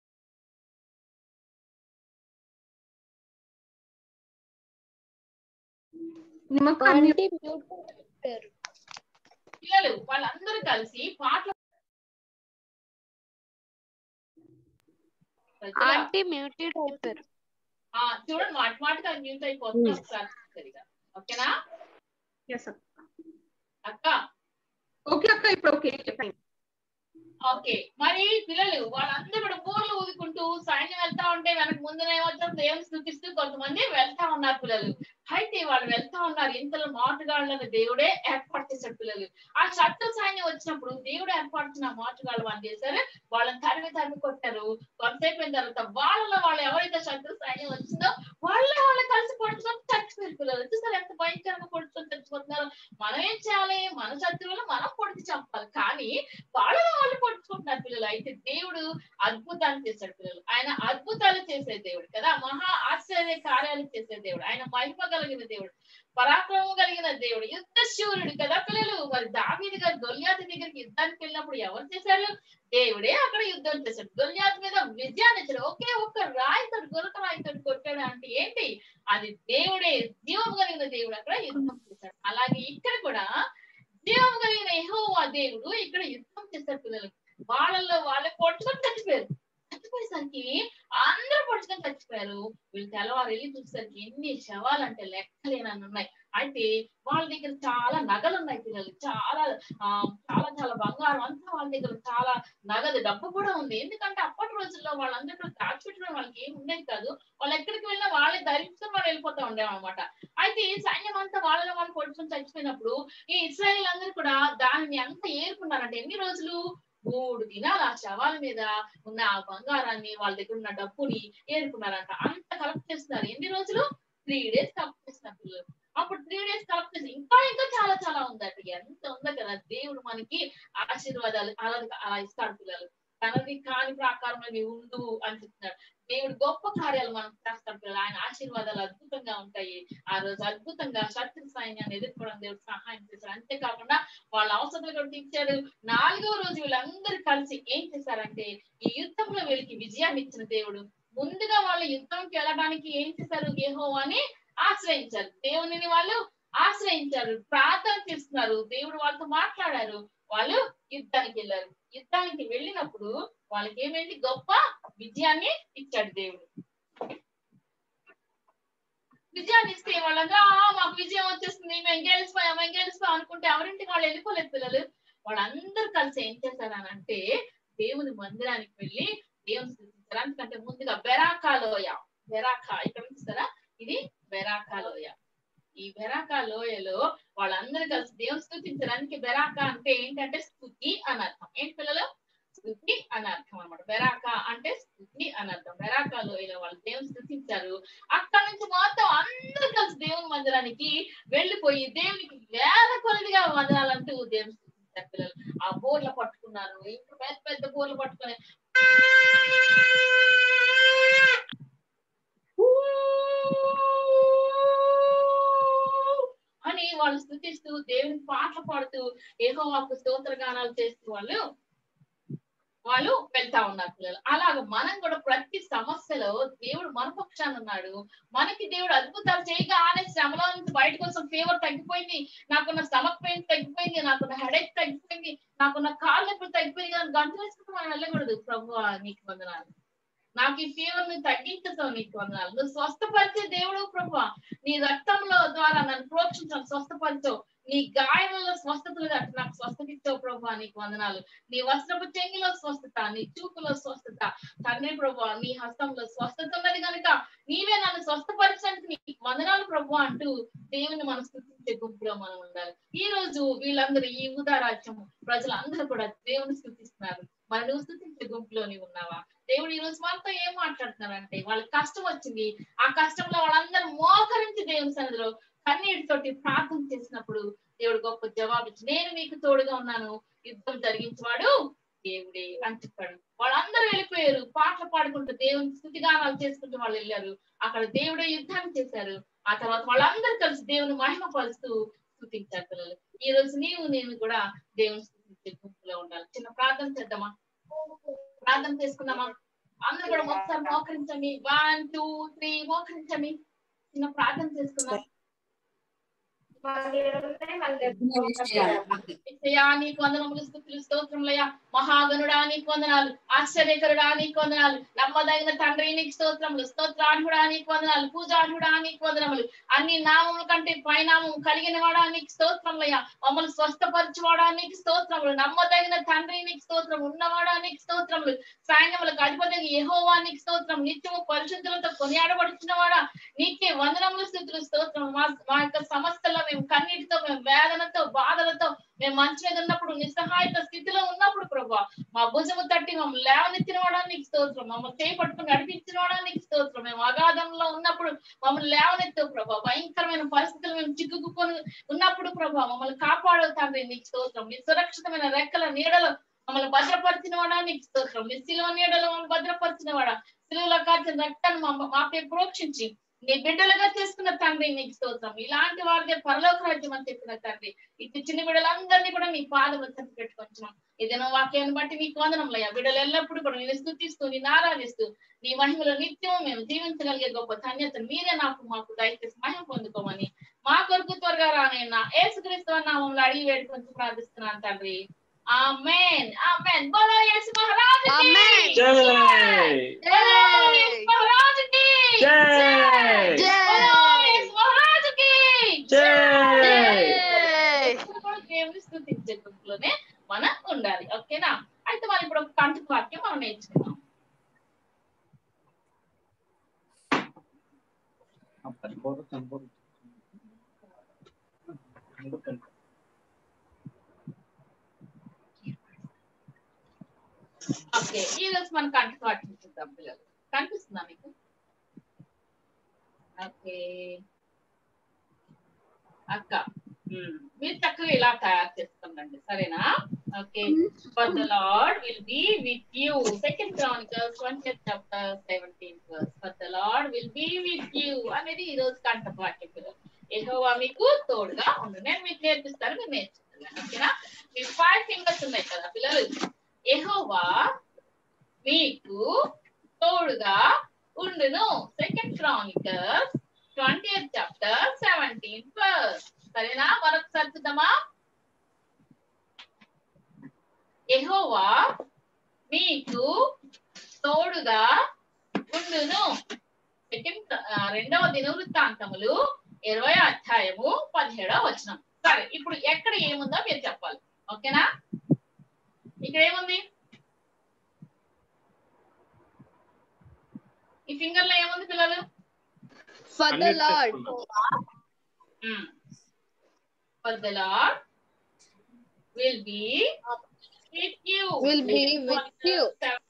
పిల్లలు వాళ్ళందరూ కలిసి పాటలు ఆంటీ మ్యూటెడ్ అయిపోయారు. చూడండి మాట మాటగా మ్యూట్ అయిపోతుంది. ఒకసారి సరిగా ఓకేనా అక్క? ఓకే అక్క, ఇప్పుడు ఓకే. ఓకే, మరి పిల్లలు వాళ్ళందరూ కూడా బోర్లు ఊదుకుంటూ సైన్యం వెళ్తా ఉంటే వెనక ముందునే వచ్చారు దేవుని స్థుతిస్తూ కొంతమంది వెళ్తా ఉన్నారు పిల్లలు. అయితే వాళ్ళు వెళ్తా ఉన్నారు. ఇంతలో మాటుగాళ్ళని దేవుడే ఏర్పాటు చేశాడు పిల్లలు. ఆ శత్రు సైన్యం వచ్చినప్పుడు దేవుడు ఏర్పరిచిన మాటుగాళ్ళు వాళ్ళు చేశారు, వాళ్ళని తరిమి తరిమి కొట్టారు. కొంతసేపు అయిన తర్వాత వాళ్ళలో వాళ్ళు ఎవరైతే శత్రు సైన్యం వచ్చిందో వాళ్ళ వాళ్ళు కలిసి పొడుచుకొని చచ్చిపోయారు పిల్లలు. చూసారు ఎంత భయంకరంగా పొడుచుకొని చచ్చిపోతున్నారు. మనం ఏం చేయాలి? మన శత్రువులు మనం పొడిచి చంపాలి, కానీ వాళ్ళలో వాళ్ళు పొడుచుకుంటున్నారు పిల్లలు. అయితే దేవుడు అద్భుతాలు చేశాడు పిల్లలు. ఆయన అద్భుతాలు చేసే దేవుడు కదా, మహా ఆశ్చర్య కార్యాలు చేసే దేవుడు, ఆయన మహిమ కలిగిన దేవుడు, పరాక్రమం కలిగిన దేవుడు, యుద్ధ శూరుడు కదా పిల్లలు. మరి దావీదు గారు గొల్యాతు దగ్గరికి యుద్ధానికి వెళ్ళినప్పుడు ఎవరు చేశారు? దేవుడే అక్కడ యుద్ధం చేశాడు. గొల్యాతు మీద విజయాన్ని ఇచ్చాడు. ఒకే ఒక్క రాయితో గురక రాయితో కొట్టాడు అంటే ఏంటి? అది దేవుడే, జీవం కలిగిన దేవుడు అక్కడ యుద్ధం చేశాడు. అలాగే ఇక్కడ కూడా జీవం కలిగిన యెహోవా దేవుడు ఇక్కడ యుద్ధం చేశాడు పిల్లలు. వాళ్ళల్లో వాళ్ళే పొడుచుకొని చచ్చిపోయారు. చచ్చిపోయేసరికి అందరూ పొడుచుకొని చచ్చిపోయారు. వీళ్ళు తెల్లవారు వెళ్ళి చూసేసరికి ఎన్ని శవాలు అంటే లెక్కలేనని ఉన్నాయి. అయితే వాళ్ళ దగ్గర చాలా నగలు ఉన్నాయి పిల్లలు. చాలా ఆ చాలా చాలా బంగారం అంతా వాళ్ళ దగ్గర, చాలా నగదు డబ్బు కూడా ఉంది. ఎందుకంటే అప్పటి రోజుల్లో వాళ్ళందరూ దాచిపెట్టడం వాళ్ళకి ఏమి ఉండేది కాదు. వాళ్ళు ఎక్కడికి వెళ్ళినా వాళ్ళే ధరించుకొని వాళ్ళు వెళ్ళిపోతా ఉండేవన్నమాట. అయితే ఈ సైన్యం అంతా వాళ్ళలో వాళ్ళు పొడుచుకొని చచ్చిపోయినప్పుడు ఈ ఇశ్రాయేల్ అందరూ కూడా దానిని అంతా ఏరుకున్నారంటే ఎన్ని రోజులు? మూడు దినాలు ఆ శవాల మీద ఉన్న ఆ బంగారాన్ని, వాళ్ళ దగ్గర ఉన్న డబ్బుని ఏరుకున్నారంట. అంత కలెక్ట్ చేస్తున్నారు. ఎన్ని రోజులు? త్రీ డేస్ కలెక్ట్ చేస్తున్నారు పిల్లలు. అప్పుడు త్రీ డేస్ కలెక్ట్ చేసి ఇంకా ఇంకా చాలా చాలా ఉందట. ఎంత ఉందో కదా. దేవుడు మనకి ఆశీర్వాదాలు అలా అలా ఇస్తాడు పిల్లలు. తనది కాని ప్రకారంలో నీవు ఉండు అని చెప్తున్నాడు. దేవుడు గొప్ప కార్యాలు మనం చేస్తాడు పిల్లలు. ఆయన ఆశీర్వాదాలు అద్భుతంగా ఉంటాయి. ఆ రోజు అద్భుతంగా శత్రు సైన్యాన్ని ఎదుర్కోవడం దేవుడు సహాయం చేశాడు. అంతేకాకుండా వాళ్ళ అవసరాలు కూడా తీర్చాడు. నాలుగో రోజు వీళ్ళందరూ కలిసి ఏం చేశారంటే ఈ యుద్ధంలో వీళ్ళకి విజయాన్ని ఇచ్చిన దేవుడు. ముందుగా వాళ్ళు యుద్ధంకి వెళ్ళడానికి ఏం చేశారు? యెహోవాని ఆశ్రయించారు. దేవునిని వాళ్ళు ఆశ్రయించారు, ప్రార్థన చేస్తున్నారు. దేవుడు వాళ్ళతో మాట్లాడారు. వాళ్ళు యుద్ధానికి వెళ్ళారు. యుద్ధానికి వెళ్ళినప్పుడు వాళ్ళకి ఏమైంది? గొప్ప విజయాన్ని ఇచ్చాడు దేవుడు. విజయాన్ని ఇస్తే వాళ్ళందరూ మాకు విజయం వచ్చేస్తుంది, మేము గెలిచిపోయాం మేము గెలిచిపోయాం అనుకుంటే ఎవరింటికి వాళ్ళు వెళ్ళిపోలేదు పిల్లలు. వాళ్ళందరూ కలిసి ఏం చేశారని అంటే దేవుని మందిరానికి వెళ్ళి దేవుని స్థుతించారు. అందుకంటే ముందుగా బెరాకా లోయ, బెరాకా ఇక్కడ చూస్తారా, ఇది బెరాకా లోయ. ఈ బెరాకా లోయలో వాళ్ళందరూ కలిసి దేవుని స్థుతించారు. అందుకే బెరాకా అంటే ఏంటంటే స్థుతి అని అర్థం. ఏంటి పిల్లలు? స్థుతి అని అర్థం అనమాట. బెరాకా అంటే స్థుతి అని అర్థం. బెరాకా లోయలో వాళ్ళు దేవుని స్థుతించారు. అక్కడ నుంచి మొత్తం అందరూ కలిసి దేవుని మందిరానికి వెళ్ళిపోయి దేవునికి వేల కొలదిగా వందనాలంటూ దేవుని స్థుతించారు పిల్లలు. ఆ బోర్లు పట్టుకున్నారు, ఇప్పుడు పెద్ద పెద్ద బోర్లు పట్టుకుని అని వాళ్ళు స్తుతిస్తూ దేవుని పాటలు పాడుతూ యెహోవాకు స్తోత్ర గానాలు చేస్తూ వాళ్ళు వాళ్ళు వెళ్తా ఉన్నారు పిల్లలు. అలాగ మనం కూడా ప్రతి సమస్యలో దేవుడు మన పక్షాన ఉన్నాడు. మనకి దేవుడు అద్భుతాలు చేయగా ఆనే శ్రమలో నుంచి బయట కోసం ఫీవర్ తగ్గిపోయింది, నాకున్న స్టమక్ పెయిన్ తగ్గిపోయింది, నాకున్న హెడేక్ తగ్గిపోయింది, నాకున్న కాళ్ళ నొప్పులు తగ్గిపోయింది కానీ గంటలు వేసుకుంటూ మనం వెళ్ళకూడదు. ప్రభువా నీకు వందనాలు, నాకు ఈ ఫీవర్ ని తగ్గించడం నీకు వందనాలు, నువ్వు స్వస్థపరిచే దేవుడు ప్రభువా, నీ రక్తంలో ద్వారా నన్ను ప్రోక్షించడం స్వస్థపరిచావు, నీ గాయాలలో స్వస్థతలు కట్టి నాకు స్వస్థత ఇచ్చావు ప్రభువా నీకు వందనాలు, నీ వస్త్రపు చెంగిలో స్వస్థత, నీ చూపులో స్వస్థత తండ్రి ప్రభువా, నీ హస్తంలో స్వస్థత ఉన్నది కనుక నీవే నన్ను స్వస్థపరిచడానికి నీకు వందనాలు ప్రభువా అంటూ దేవుని మనం స్తుతించే గుంపులో మనం ఉండాలి. ఈ రోజు వీళ్ళందరూ ఈ ఉదారాజ్యం ప్రజలందరూ కూడా దేవుని స్తుతిస్తున్నారు, మరి నువ్వు స్తుతించే గుంపులో నీవు ఉన్నావా? దేవుడు ఈ రోజు మనతో ఏం మాట్లాడుతున్నారంటే, వాళ్ళకి కష్టం వచ్చింది, ఆ కష్టంలో వాళ్ళందరూ మోకరించి దేవుని సన్నిధిలో కన్నీటితోటి ప్రార్థన చేసినప్పుడు దేవుడు గొప్ప జవాబు ఇచ్చి, నేను మీకు తోడుగా ఉన్నాను, యుద్ధం జరిగించేవాడు దేవుడే అని చెప్పాడు. వాళ్ళందరూ వెళ్ళిపోయారు, పాటలు పాడుకుంటూ దేవుని స్తుతిగానాలు చేసుకుంటూ వాళ్ళు వెళ్ళారు. అక్కడ దేవుడే యుద్ధాన్ని చేశారు. ఆ తర్వాత వాళ్ళందరూ కలిసి దేవుని మహిమ పరుస్తూ స్తుతించారు. పిల్లలు ఈ రోజు నీవు నేను కూడా దేవుని స్తుతించే గుంపులో ఉండాలి. చిన్న ప్రార్థన చేద్దామా? ప్రార్థన చేసుకున్నామా? అందరూ కూడా ఒకసారి మోకరించండి. వన్ టూ త్రీ మోకరించండి. చిన్న ప్రార్థన చేసుకున్నాం. నీకు వందనములు, స్తుతులు, స్తోత్రములయ్యా. మహాగణుడా నీకు వందనాలు, ఆశ్చర్యకరుడా నీకు వందనాలు, నమ్మదగిన తండ్రి నీకు స్తోత్రములు, స్తోత్రార్హుడా నీకు వందనాలు, పూజార్హుడా నీకు వందనములు, అన్ని నామముల కంటే పైనామం కలిగిన వాడా నీకు స్తోత్రములయ్యా. మమ్మల్ని స్వస్థపరచువాడా నీకు స్తోత్రములు, నమ్మదగిన తండ్రి నీకు స్తోత్రం, ఉన్నవాడా నీకు స్తోత్రములు, సైన్యములకు అధిపతి యెహోవా నీకు స్తోత్రం, నిత్యము పరిశుద్ధులతో కొనియాడబడుతున్న వాడా నీకే వందనములు, స్తుతులు, స్తోత్రం. మా మా యొక్క సమస్యలో మేము కన్నీటితో, మేము వేదనతో, బాధలతో, మేము మంచి మీద ఉన్నప్పుడు, నిస్సహాయత స్థితిలో ఉన్నప్పుడు ప్రభువా మా భుజము తట్టి మమ్మల్ని లేవనెత్తిన వాడానికి స్తోత్రం, మమ్మల్ని చేపట్టుకుని నడిపించిన వాడానికి స్తోత్రం. మేము అగాధంలో ఉన్నప్పుడు మమ్మల్ని లేవనెత్తావు ప్రభా, భయంకరమైన పరిస్థితులు మేము చిక్కుకుని ఉన్నప్పుడు ప్రభా మమ్మల్ని కాపాడవు తండ్రి నీకు స్తోత్రం. నీ సురక్షితమైన రెక్కల నీడలో మమ్మల్ని భద్రపరిచిన వాడా నీకు స్తోత్రం. నీ శిలువ నీడలో మమ్మల్ని భద్రపరిచిన వాడా, శిలువలో కాచిన రక్తాన్ని మాపై ప్రోక్షించి నీ బిడ్డలుగా చేసుకున్న తండ్రి నీకు స్తోత్రం. ఇలాంటి వారిదే పరలోక రాజ్యం అని చెప్పిన తండ్రి, ఇటు చిన్న బిడ్డలందరినీ కూడా నీ పాదములు చెంత పెట్టుకొచ్చున్నాం. ఏదైనా వాక్యాన్ని బట్టి నీకు వందనములయ్యా. బిడ్డలు ఎల్లప్పుడూ కూడా నేను స్తుతిస్తూ, నేను ఆరాధిస్తూ, నీ మహిమలో నిత్యం మేము జీవించగలిగే గొప్ప ధన్యతను మీరే నాకు మాకు దయచేసి మహిమ పొందుకోమని మా కొరకు త్వరగా రానైనా యేసుక్రీస్తు నామములో అడిగి వేడుకొని ప్రార్థిస్తున్నాను తండ్రి. ఆమేన్ ఆమేన్. బోలో యేసు మహారాజుకి జై, బోలో యేసు మహారాజుకి జై, బోలో యేసు మహారాజుకి జై. దేవుని స్తుతించే గుంపులోనే మనం ఉండాలి. ఓకేనా? అయితే మనం ఇప్పుడు ఒక కంఠ వాక్యం మనం నేర్చుకున్నాం. ఓకే, ఈ రోజు మనం కంఠ వాక్యం చూద్దాం పిల్లలు. కనిపిస్తుందా మీకు? ఓకే అక్క, మీరు చక్కగా ఇలా తయారు చేస్తుండండి, సరేనా? Okay. For the Lord will be with you. Second Chronicles twentieth chapter seventeenth verse. For the Lord will be with you అనేది ఈ రోజు కంఠ వాక్యం పిల్లలు. యెహోవా మీకు తోడుగా ఉండు. నేను మీకు నేర్పిస్తాను, మీరు నేర్చుకుంటాను. ఓకేనా? మీ ఫైవ్ ఫింగర్స్ ఉన్నాయి కదా పిల్లలు. యెహోవా మీకు తోడుగా ఉండును. Second Chronicles twentieth chapter seventeenth verse. సరేనా? మరొకసారి చూద్దామా? యెహోవా మీకు తోడుగా ఉండును. సెకండ్ రెండవ దినవృత్తాంతములు ఇరవై అధ్యాయము పదిహేడవ వచనం. సరే, ఇప్పుడు ఎక్కడ ఏముందో మీరు చెప్పాలి. ఓకేనా? ఇక్కడ ఏముంది? ఈ ఫింగర్ లో ఏముంది పిల్లలు? For the Lord. Hmm. For the Lord will be with you. Will be with you.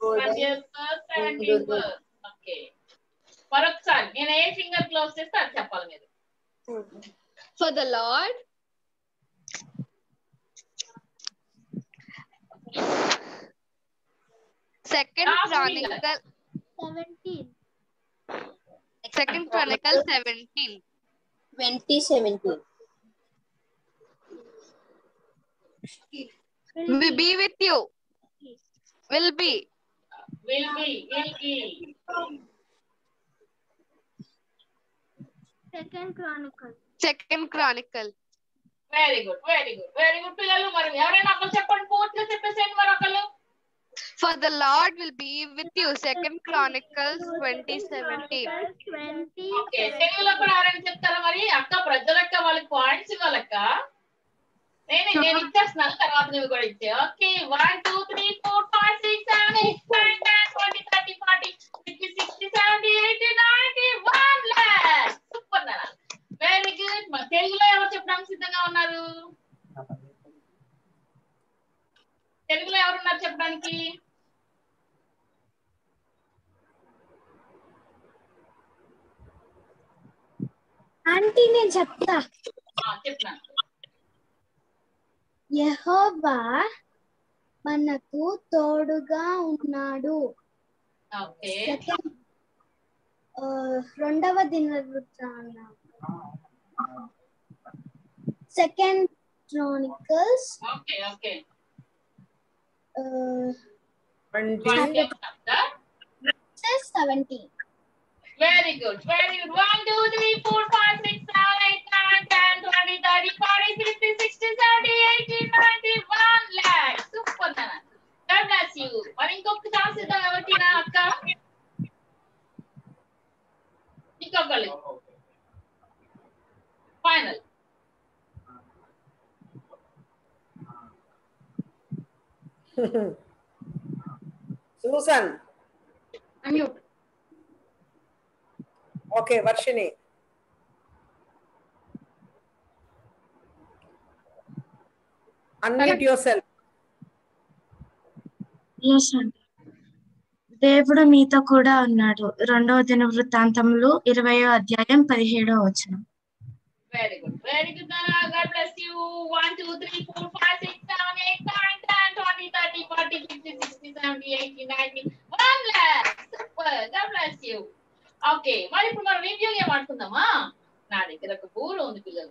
Okay. మరొకసారి నేను ఏ ఫింగర్ క్లోజ్ చేస్తే అది చెప్పాలి మీరు. For the Lord Second Chronicle. seventeen. Second Chronicle seventeen. twenty seventeen. Will be with you. Will be. Will be. Will be. Second Chronicle. Second Chronicle. Very good very good very good పిల్లలు. మరి ఎవరైనా ఒకరు చెప్పండి, పూర్తిగా చెప్పేసేయండి మరి ఒకళ్ళు. For the Lord will be with you. Second Chronicles twenty seventeen. Okay, తెలుగులో కూడా ఎవరైనా చెప్తారా మరి? అక్క ప్రజలక్క వాళ్ళకి పాయింట్స్ ఇవ్వాలక్క. నేను నేను ఇచ్చేస్తున్నాను, తర్వాత నువ్వు కూడా ఇచ్చే. Okay, one two three four five six seven eight nine ten twenty thirty forty fifty sixty seventy eighty ninety one lakh. Super నాన్న, వెరీ గుడ్. మరి తెలుగులో ఎవరు చెప్పడానికి సిద్ధంగా ఉన్నారు? తెలుగులో ఎవరున్నారు చెప్పడానికి? ఆంటీ నేను చెప్తా. చెప్తాను. యెహోవా మనకు తోడుగా ఉన్నాడు. ఓకే, రెండవ దినవృత్తాంతం second chronicles okay okay seventeen. Very good, very good. One, two, three, four, five, six, seven, eight, nine, ten, twenty, thirty, forty, fifty, sixty, seventy, eighty, ninety, one lakh. Super, Nana. God bless you. మరి ఇంకొక chance ఇద్దాం ఎవరికైనా అక్క? ఇంకొకళ్ళు. Final. Susan. Unmute. Okay, Varshini. Unmute yourself. Yes అండి. దేవుడు మీతో కూడా ఉన్నాడు. రెండవ దిన వృత్తాంతములు ఇరవయో అధ్యాయం పదిహేడవ వచనం. Very good, very good, Nana. God bless you. One, two, three, four, five, six, seven, eight, nine, ten, twenty, thirty, forty, fifty, sixty, seventy, eighty, ninety, one lakh. Super. God bless you. Okay, మరి ఇప్పుడు మనం review game ఆడుకుందామా? నా దగ్గర ఒక బూర ఉంది పిల్లలు.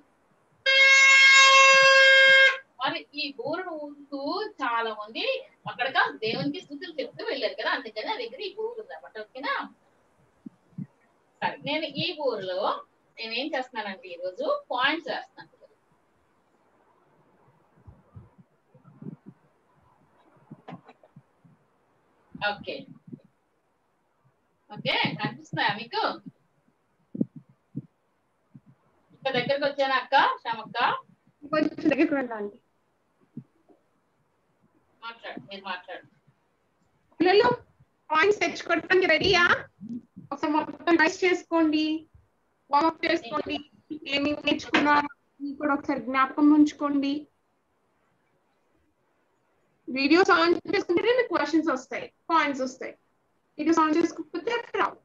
మరి ఈ బూరను ఊరుతూ చాలా మంది అక్కడక దేవునికి స్తుతులు చెప్తూ వెళ్ళారు కదా, అందుకని నా దగ్గర ఈ బూర ఉంది అన్నమాట. ఓకేనా? సరే, నేను ఈ బూరలో నేనేం చేస్తున్నానంటే ఈరోజు పాయింట్స్ వేస్తాను. ఓకే ఓకే, కనిపిస్తున్నాయా మీకు? ఇక్కడ దగ్గరకు వచ్చానా అక్క? శ్యామక్క కొంచెం దగ్గరకు వెళ్ళండి. మాట్లాడు, మీరు మాట్లాడు. పిల్లలు పాయింట్స్ తెచ్చుకోవడానికి రెడీయా? ఒకసారి మొత్తం రైస్ చేసుకోండి, వార్మప్ చేసుకోండి. ఏమేమి నేర్చుకున్నారు కూడా ఒకసారి జ్ఞాపకం ఉంచుకోండి. వీడియోస్ ఆన్ చేసుకుంటే మీకు క్వశ్చన్స్ వస్తాయి, పాయింట్స్ వస్తాయి. వీడియోస్ ఆన్ చేసుకోకపోతే రావు.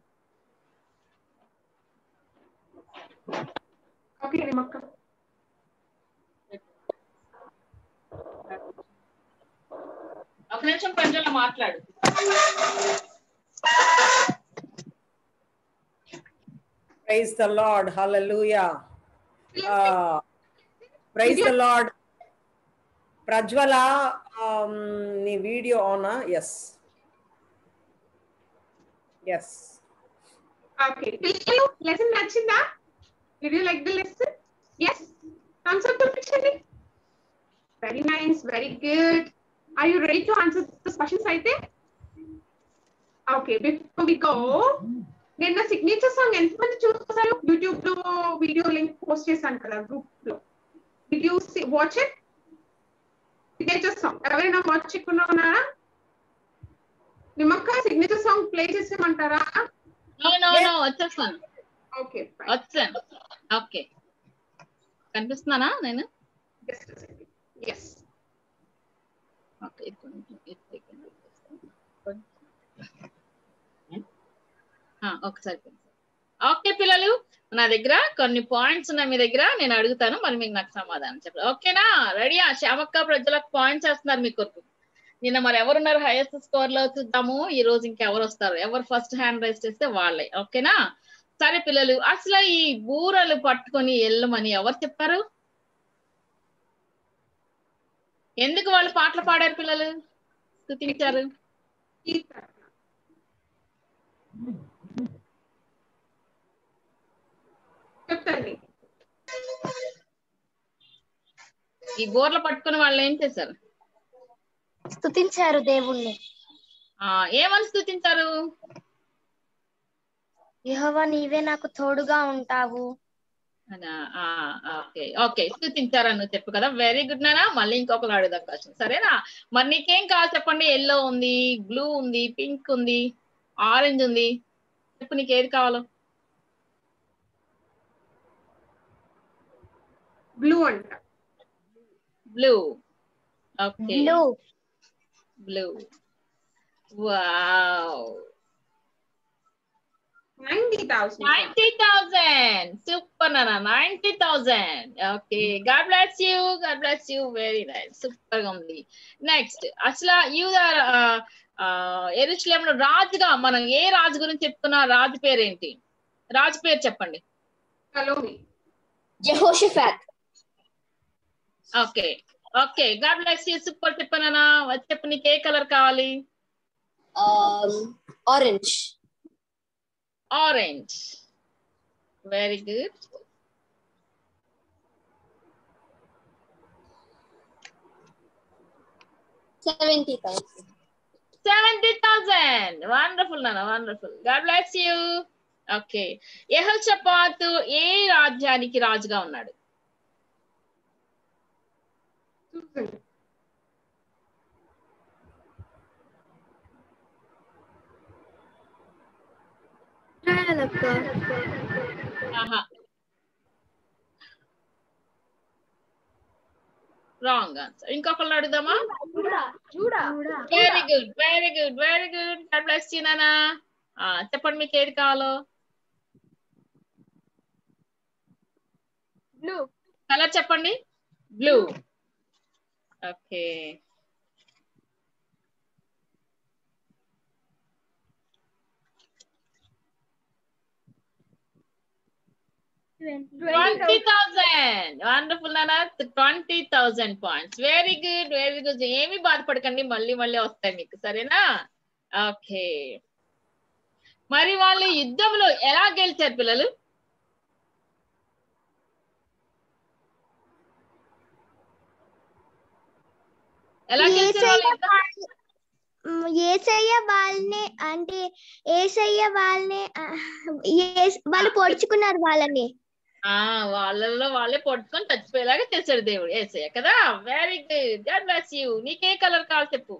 ఓకే నిమ్మక్క. ఒక నిమిషం కొంచెం మాట్లాడు. Praise the Lord. Hallelujah. Uh, praise the Lord. Prajwala, um, నీ వీడియో ఆనా? Yes yes. ఓకే పిల్లలు, లెసన్ నచ్చిందా? Did you like the lesson? Yes. Thumbs up పంపించండి. Very nice, very good. Are you ready to answer the questions అయితే? Okay, before we go, నేను నా signature song ఎంతమంది చూసారు? యూట్యూబ్ లో వీడియో లింక్ పోస్ట్ చేశాను కదా గ్రూప్ లో. Did you see, watch it? Signature song ఎవరైనా వాచ్ చేయకుండా ఉన్నారా? నిమ్మక్క సిగ్నేచర్ సాంగ్ ప్లే చేసేయమంటారా? నో నో నో, వచ్చేస్తాను. ఓకే వచ్చాను. ఓకే, కనిపిస్తున్నానా నేను? yes. ఓకే, ఒకసారి. ఓకే పిల్లలు, నా దగ్గర కొన్ని పాయింట్స్ ఉన్నాయి, మీ దగ్గర నేను అడుగుతాను, మరి మీకు నాకు సమాధానం చెప్పాలి. ఓకేనా? రెడీయా? శ్యామక్క ప్రజలకు పాయింట్స్ వేస్తున్నారు మీ కొరకు. నిన్న మరి ఎవరున్నారు హైయెస్ట్ స్కోర్ లో చూద్దాము. ఈ రోజు ఇంకెవరు వస్తారు? ఎవరు ఫస్ట్ హ్యాండ్ రైస్ చేస్తే వాళ్ళే. ఓకేనా? సరే పిల్లలు, అసలు ఈ బూరలు పట్టుకొని వెళ్ళమని ఎవరు చెప్పారు? ఎందుకు వాళ్ళు పాటలు పాడారు పిల్లలు, స్తుతించారు? చెప్తండి. ఈ బోర్లు పట్టుకుని వాళ్ళు ఏం చేశారు? స్తుతించారు దేవుణ్ణి. ఆ ఏమని స్తుతించారు? యెహోవా నీవే నాకు తోడుగా ఉంటావు. ఓకే ఓకే స్తుతించారని నువ్వు చెప్పు కదా. వెరీ గుడ్ నానా. మళ్ళీ ఇంకొకరు అడుగుదాం క్వశ్చన్, సరేనా? మరి నీకేం కావాలి చెప్పండి. ఎల్లో ఉంది, బ్లూ ఉంది, పింక్ ఉంది, ఆరెంజ్ ఉంది. చెప్పు నీకు ఏది కావాలో. బ్లూ అంట. Blue. Okay blue. Blue. Wow. ninety thousand. ninety thousand. Super Nana. ninety thousand. Okay. God bless you. God bless you. Very nice. Super ఉంది. నెక్స్ట్ అసలు యూదర్ యెరూషలేములో రాజుగా మనం ఏ రాజు గురించి చెప్తున్నా? రాజు పేరు ఏంటి? రాజు పేరు చెప్పండి. Salomi. Jehoshaphat. Okay okay. God bless you. Super చెప్పనా? చెప్పు నీకు ఏ కలర్ కావాలి? Orange. Orange. Very good. seventy thousand. seventy thousand. Wonderful నాన్న, wonderful. God bless you. Okay. Jehoshaphat ఏ రాజ్యానికి రాజుగా ఉన్నాడు? Wrong answer. ఇంకొకళ్ళు అడుగుదామా? Very good, very good, very good. God bless you నాన్న. చెప్పండి మీకు ఏది కావాలో. బ్లూ. కలర్ చెప్పండి. Blue. Okay. twenty thousand. Wonderful నాన్న. Twenty thousand points. Very good, very good. ఏమి బాధపడకండి, మళ్ళీ మళ్ళీ వస్తాయి మీకు, సరేనా? ఓకే. మరి వాళ్ళు యుద్ధంలో ఎలా గెలిచారు పిల్లలు? ఎలా గెలిచారు? ఏసయ్య వాళ్ళని అంటే ఏసయ్య వాళ్ళని వాళ్ళు పొడుచుకున్నారు వాళ్ళని. ఆ వాళ్ళల్లో వాళ్ళే పొడుచుకొని చచ్చిపోయేలాగా చేశాడు దేవుడు యేసయ్య కదా. Very good. God bless you. నీకే కలర్ కావాలి చెప్పు.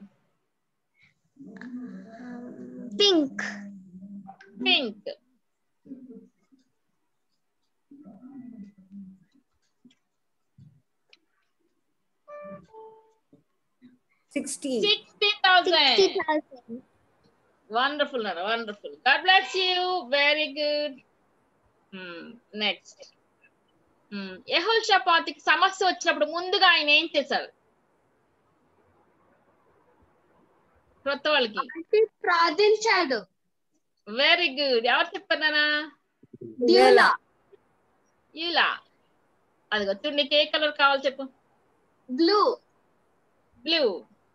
Pink. Pink. sixty. sixty thousand. Wonderful Nana, wonderful. God bless you. Very good. Hmm. Next. Hmm. యెహోషాపాతుకి సమస్య వచ్చినప్పుడు ముందుగా ఆయన ఏం చేశారు? కొత్త వాళ్ళకి ప్రార్థించాడు. Very good. ఎవరు చెప్పారు నాన్న? యూలా. యూలా. అది వచ్చి నీకు ఏ కలర్ కావాలి చెప్పు. Blue. Blue.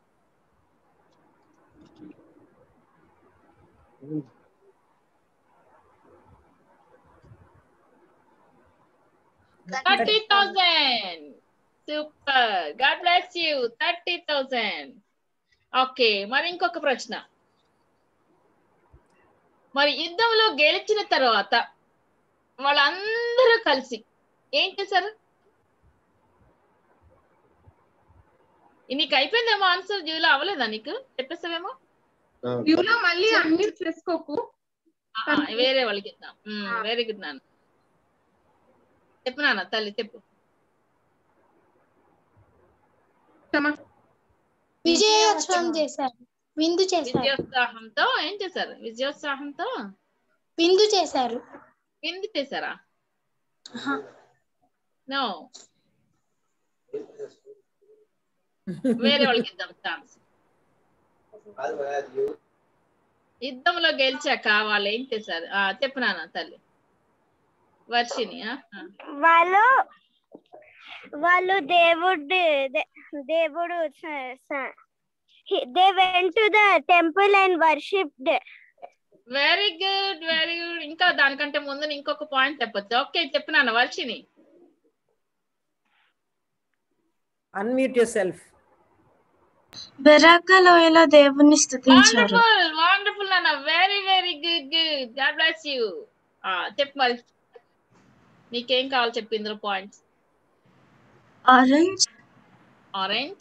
thirty thousand. Super. God bless you. thirty thousand. Okay. మరి ఇంకొక ప్రశ్న. మరి యుద్ధంలో గెలిచిన తర్వాత వాళ్ళందరూ కలిసి ఏం చేశారు? నీకు అయిపోయిందేమో ఆన్సర్. జ్యూలో అవ్వలేదా నీకు? చెప్పేస్తావేమో. జ్యూలో మళ్ళీ అన్ని చేసుకోకు, వేరే వాళ్ళకి ఇద్దాం. వెరీ గుడ్ నాన్న. చెప్పు నాన్న. తల్లి చెప్పు. విజయోత్సవం చేశారు. విందు చేశారు. విజయోత్సాహంతో ఏం చేశారు? విజయోత్సాహంతో విందు చేశారు. విందు చేశారా? నో. వేరే వాళ్ళకి ఇద్దాం ఛాన్స్. యుద్ధంలో గెలిచాక వాళ్ళు ఏం చేశారు? ఆ చెప్పు నాన్న తల్లి వర్షిని. వాళ్ళు వాళ్ళు దేవుడు దేవుడు they went to the temple and worshipped. Very good very good. ఇంకా దానికంటే ముందు ఇంకొక పాయింట్ చెప్పొచ్చు. ఓకే చెప్పు నాన్న Varshini. Unmute yourself. Beracah లోయలో దేవుణ్ణి స్తుతించారు. వండర్ఫుల్ వండర్ఫుల్ నాన్న. Very very good good. God bless you. చెప్పు మరి నీకేం కావాలి చెప్పు ఇందులో points. Orange orange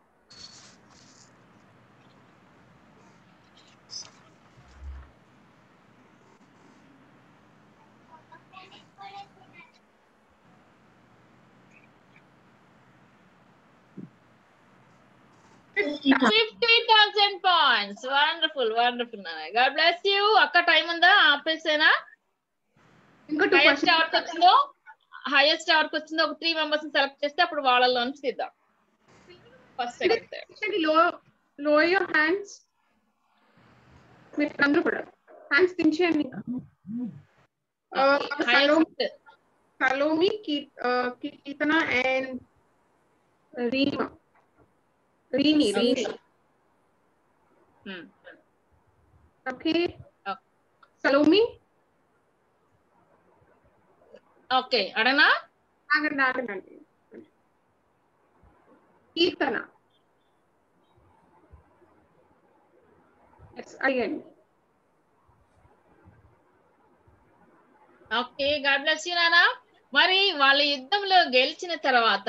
fifty thousand points. Wonderful wonderful నాన్న. God bless you. అక్క టైం ఉందా? ఆపేసేనా? హైయెస్ట్ ఎవరికి వచ్చిందో హైయెస్ట్ ఎవరికి వచ్చిందో ఒక త్రీ మెంబర్స్ సెలెక్ట్ చేస్తే అప్పుడు వాళ్ళలో నుంచి తీద్దాం. ఫస్ట్ సెకండ్ లో లో యువర్ హ్యాండ్స్. మీరు అందరూ కూడా హ్యాండ్స్ దించేయండి. Salomi, Keerthana and Reema. Rini Rini okay. Salomi okay అడనా? ఆగండి ఆగండి. కీర్తన అడిగండి. ఓకే గాడ్ బ్లెస్ యూ నాన్న. మరి వాళ్ళ యుద్ధంలో గెలిచిన తర్వాత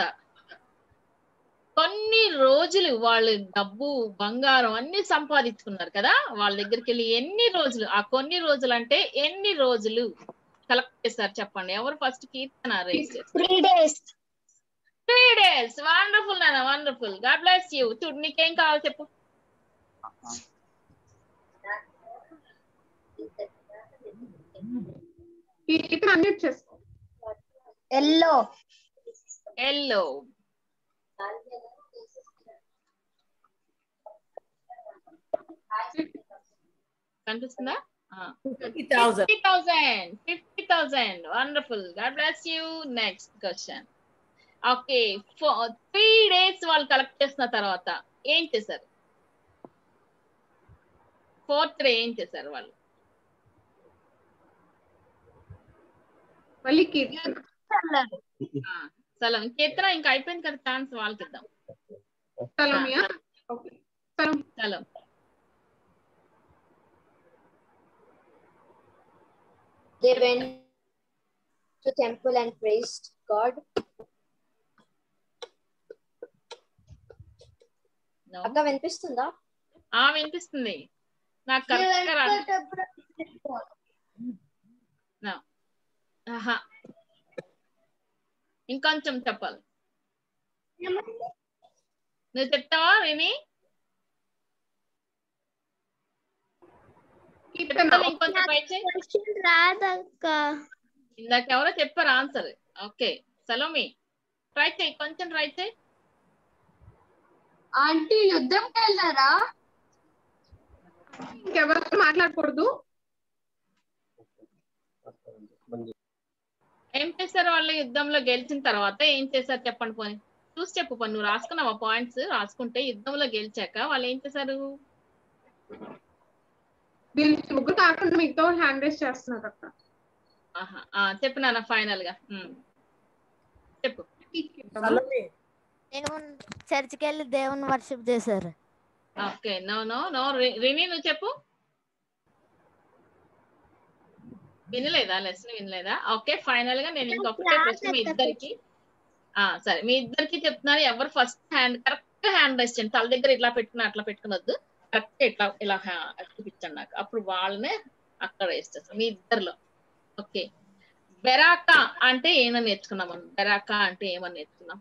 కొన్ని రోజులు వాళ్ళు డబ్బు బంగారం అన్ని సంపాదించుకున్నారు కదా, వాళ్ళ దగ్గరికి వెళ్ళి ఎన్ని రోజులు, ఆ కొన్ని రోజులు అంటే ఎన్ని రోజులు కలెక్ట్ చేస్తారు చెప్పండి. ఎవరు ఫస్ట్? కీర్తన రైస్ చేస్తారు. Three days three days. Wonderful నాన్న వండర్ఫుల్. God bless you. చూడు నీకేం కావాలి చెప్పు. ఎల్లో ఎల్లో కనిపిస్తుందా? Fifty thousand. Fifty thousand. Wonderful. God bless you. Next question. Okay three days వాళ్ళు కలెక్ట్ చేసిన తర్వాత ఏం చేశారు? ఫోర్త్ డే ఏం చేశారు వాళ్ళు? మళ్ళీ సలం కీర్తన ఇంకా అయిపోయింది కదా, ఛాన్స్ వాళ్ళకి ఇద్దాం. సలం They went to temple and praised God. అక్క వినిపిస్తుందా? ఆ వినిపిస్తుంది నాకు. కరెక్ట్గా రా. ఇంకొంచెం చెప్పాలి. నువ్వు చెప్తావా విని? ఇంకొంచెం ట్రై చేయి. ఇందాక ఎవరో చెప్పారు ఆన్సర్. ఓకే సలోమి ట్రై చేయి, కొంచెం ట్రై చేయి. ఆంటీ యుద్ధంకి వెళ్ళారా? ఇంకెవరితో మాట్లాడకూడదు. ఏం చేశారు వాళ్ళు యుద్ధంలో గెలిచిన తర్వాత? ఏం చేశారు చెప్పండి. పోనీ చూసి చెప్పు. పని నువ్వు రాసుకున్నావా పాయింట్స్? రాసుకుంటే యుద్ధంలో గెలిచాక వాళ్ళు ఏం చేశారు? ముగ్గురు కాకుండా మీతో హ్యాండ్ రైస్ చేస్తున్నారు అక్క. చెప్పు నాన్న ఫైనల్ గా చెప్పు. చర్చికి వెళ్ళి దేవుని వర్షిప్ చేశారు. Okay no no no Rini నువ్వు చెప్పు. వినలేదా? లెసన్ వినలేదా? ఓకే ఫైనల్ గా నేను ఇంకొకటే ప్రశ్న మీ ఇద్దరికి. సరే మీ ఇద్దరికి చెప్తున్నాను. ఎవరు first hand correct hand raise చేయండి. తల దగ్గర ఇట్లా పెట్టుకుని అట్లా పెట్టుకునొద్దు. కరెక్ట్ ఇట్లా ఇలా చూపించండి నాకు. అప్పుడు వాళ్ళనే అక్కడ వేస్తారు మీ ఇద్దరిలో. ఓకే బెరాకా అంటే ఏమని నేర్చుకున్నాం మనం? బెరాకా అంటే ఏమని నేర్చుకున్నాం?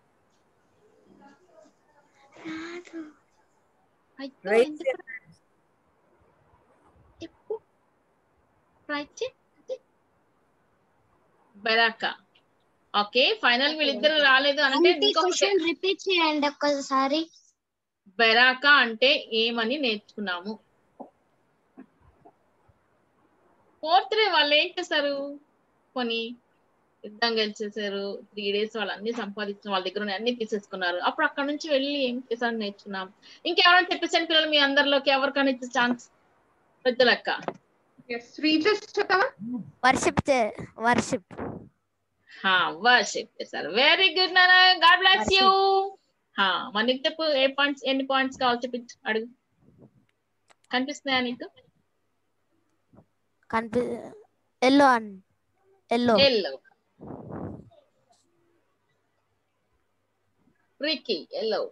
బెరాకా. ఓకే ఫైనల్ వీళ్ళిద్దరు రాలేదు అంటే రిపీట్ చేయండి ఒక్కసారి. బెరాకా అంటే ఏమని నేర్చుకున్నాము. ఫోర్త్ డే వాళ్ళు ఏం చేశారు, కొని యుద్ధం గెలిచేసారు. త్రీ డేస్ వాళ్ళు అన్ని సంపాదించిన వాళ్ళ దగ్గర అన్ని తీసేసుకున్నారు. అప్పుడు అక్కడ నుంచి వెళ్ళి ఏం చేశారు నేర్చుకున్నాం. ఇంకెవరైనా చెప్పేసాను పిల్లలు మీ అందరిలోకి ఎవరికైనా ఇచ్చే ఛాన్స్ పెద్ద లెక్క. వర్షిప్ వర్షిప్ వర్షిప్ చేశారు. వెరీ గుడ్ నాన్న, గాడ్ బ్లెస్ యూ. మనకి చెప్పు ఏ పాయింట్స్ ఎన్ని పాయింట్స్ కావాలి చెప్పించు, అడుగు. కనిపిస్తున్నాయా నీకు? కనిపి ఎల్లో అండ్ ఎల్లో ఎల్లో రికీ yellow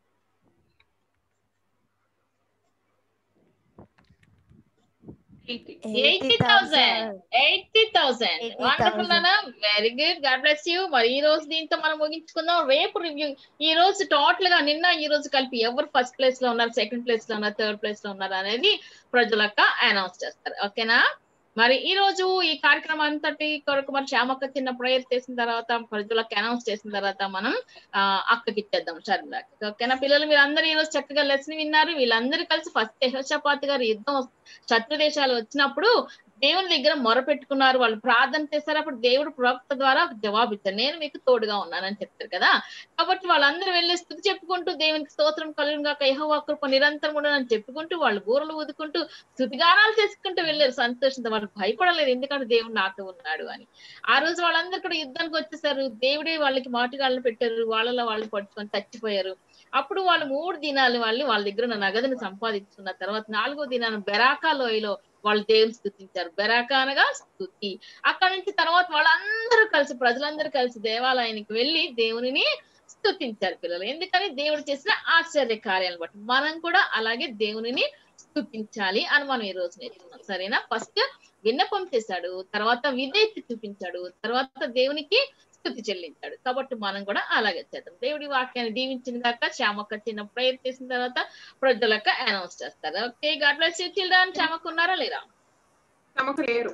eighty thousand eighty thousand wonderful నాన్న, very good, God bless you. మరి ఈ రోజు దీంతో మనం ముగించుకుందాం. రేపు రివ్యూ. ఈ రోజు టోటల్ గా నిన్న ఈ రోజు కలిపి ఎవరు ఫస్ట్ ప్లేస్ లో ఉన్నారు, సెకండ్ ప్లేస్ లో ఉన్నారు, థర్డ్ ప్లేస్ లో ఉన్నారు అనేది ప్రజలక్క అనౌన్స్ చేస్తారు. ఓకేనా? మరి ఈ రోజు ఈ కార్యక్రమం అంతటి కొరకు మరి శ్యామక్క చిన్న ప్రేయర్ చేసిన తర్వాత ప్రజలకు అనౌన్స్ చేసిన తర్వాత మనం ఆ అక్కకి ఇచ్చేద్దాం షర్మిలాకి. ఓకేనా పిల్లలు? మీరు అందరూ ఈ రోజు చక్కగా లెసన్ విన్నారు. వీళ్ళందరూ కలిసి ఫస్ట్ యెహోషాపాతు గారు యుద్ధం శత్రు దేశాలు వచ్చినప్పుడు దేవుని దగ్గర మొరపెట్టుకున్నారు, వాళ్ళు ప్రార్థన చేశారు. అప్పుడు దేవుడు ప్రవక్త ద్వారా జవాబు ఇచ్చారు, నేను మీకు తోడుగా ఉన్నానని చెప్తారు కదా. కాబట్టి వాళ్ళందరూ వెళ్ళి స్తుతి చెప్పుకుంటూ దేవునికి స్తోత్రం కలుగుగా యెహోవా కృప నిరంతరం ఉండని చెప్పుకుంటూ వాళ్ళు బూరలు ఊదుకుంటూ స్తుతిగానాలు చేసుకుంటూ వెళ్ళారు సంతోషంతో. వాళ్ళు భయపడలేదు, ఎందుకంటే దేవుడు నాతో ఉన్నాడు అని. ఆ రోజు వాళ్ళందరూ కూడా యుద్ధానికి వచ్చేసారు. దేవుడే వాళ్ళకి మాటుగాళ్ళని పెట్టారు, వాళ్ళలో వాళ్ళు పట్టుకొని చచ్చిపోయారు. అప్పుడు వాళ్ళు మూడు దినాలు వాళ్ళు వాళ్ళ దగ్గర ఉన్న నగదును సంపాదించుకున్న తర్వాత నాలుగో దినాన్ని బెరాకా లోయలో వాళ్ళు దేవుని స్తుతించారు. బెరాకా అనగా స్తుతి. అక్కడ నుంచి తర్వాత వాళ్ళందరూ కలిసి ప్రజలందరూ కలిసి దేవాలయానికి వెళ్ళి దేవునిని స్తుతించారు పిల్లలు. ఎందుకని దేవుడు చేసిన ఆశ్చర్య కార్యాలను బట్టి మనం కూడా అలాగే దేవునిని స్తుతించాలి అని మనం ఈ రోజు నేర్చుకున్నాం. సరేనా? ఫస్ట్ విన్నపం చేశాడు, తర్వాత విధేయత చూపించాడు, తర్వాత దేవునికి స్తుతి చెల్లించాడు. కాబట్టి మనం కూడా అలాగే చేద్దాం. దేవుడి వాక్యాన్ని దీవించిన దాకా శ్యామక్క చిన్న ప్రేయర్ చేసిన తర్వాత ప్రజలకు అనౌన్స్ చేస్తారు. Okay, god bless you children. శ్యామక్క ఉన్నారా లేరా? శ్యామక్క లేరు.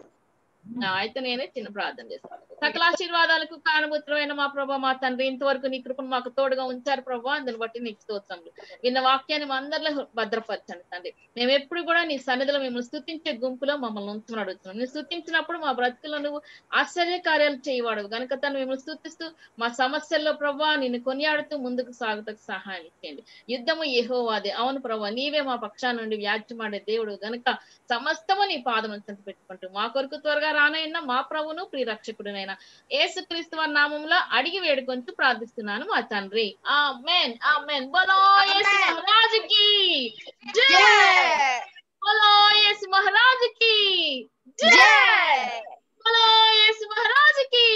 అయితే నేనే చిన్న ప్రార్థన చేస్తాను. సకల ఆశీర్వాదాలకు కారణభూతులైన మా ప్రభా, మా తండ్రి, ఇంతవరకు నీ కృపను మాకు తోడుగా ఉంచారు ప్రభా, అందుని బట్టి నీకు స్తోత్రములు. విన్న వాక్యాన్ని మా అందరిలో భద్రపరచండి తండ్రి. మేము ఎప్పుడు కూడా నీ సన్నిధిలో మిమ్మల్ని స్తుతించే గుంపులో మమ్మల్ని ఉంచమని అడుగుతున్నాం. నేను స్తుతించినప్పుడు మా బ్రతుకులో నువ్వు ఆశ్చర్య కార్యాలు చేయవాడు కనుక తను మిమ్మల్ని స్తుతిస్తూ మా సమస్యల్లో ప్రభా నిన్ను కొనియాడుతూ ముందుకు సాగుటకు సహాయం ఇచ్చేయండి. యుద్ధము యెహోవాదే. అవును ప్రభా, నీవే మా పక్షా నుండి వ్యాజ్యమాడే దేవుడు గనుక సమస్తము నీ పాదం చెంత పెట్టుకుంటూ మా కొరకు త్వరగా రానైనా మా ప్రభును ప్రియరక్షకుడినైనా యేసుక్రీస్తు వారి నామములో అడిగి వేడుకొంటూ ప్రార్థిస్తున్నాను మా తండ్రి. ఆమేన్ ఆమేన్. బోలో యేసు మహారాజుకి జై, బోలో యేసు మహారాజుకి జై, బోలో యేసు మహారాజుకి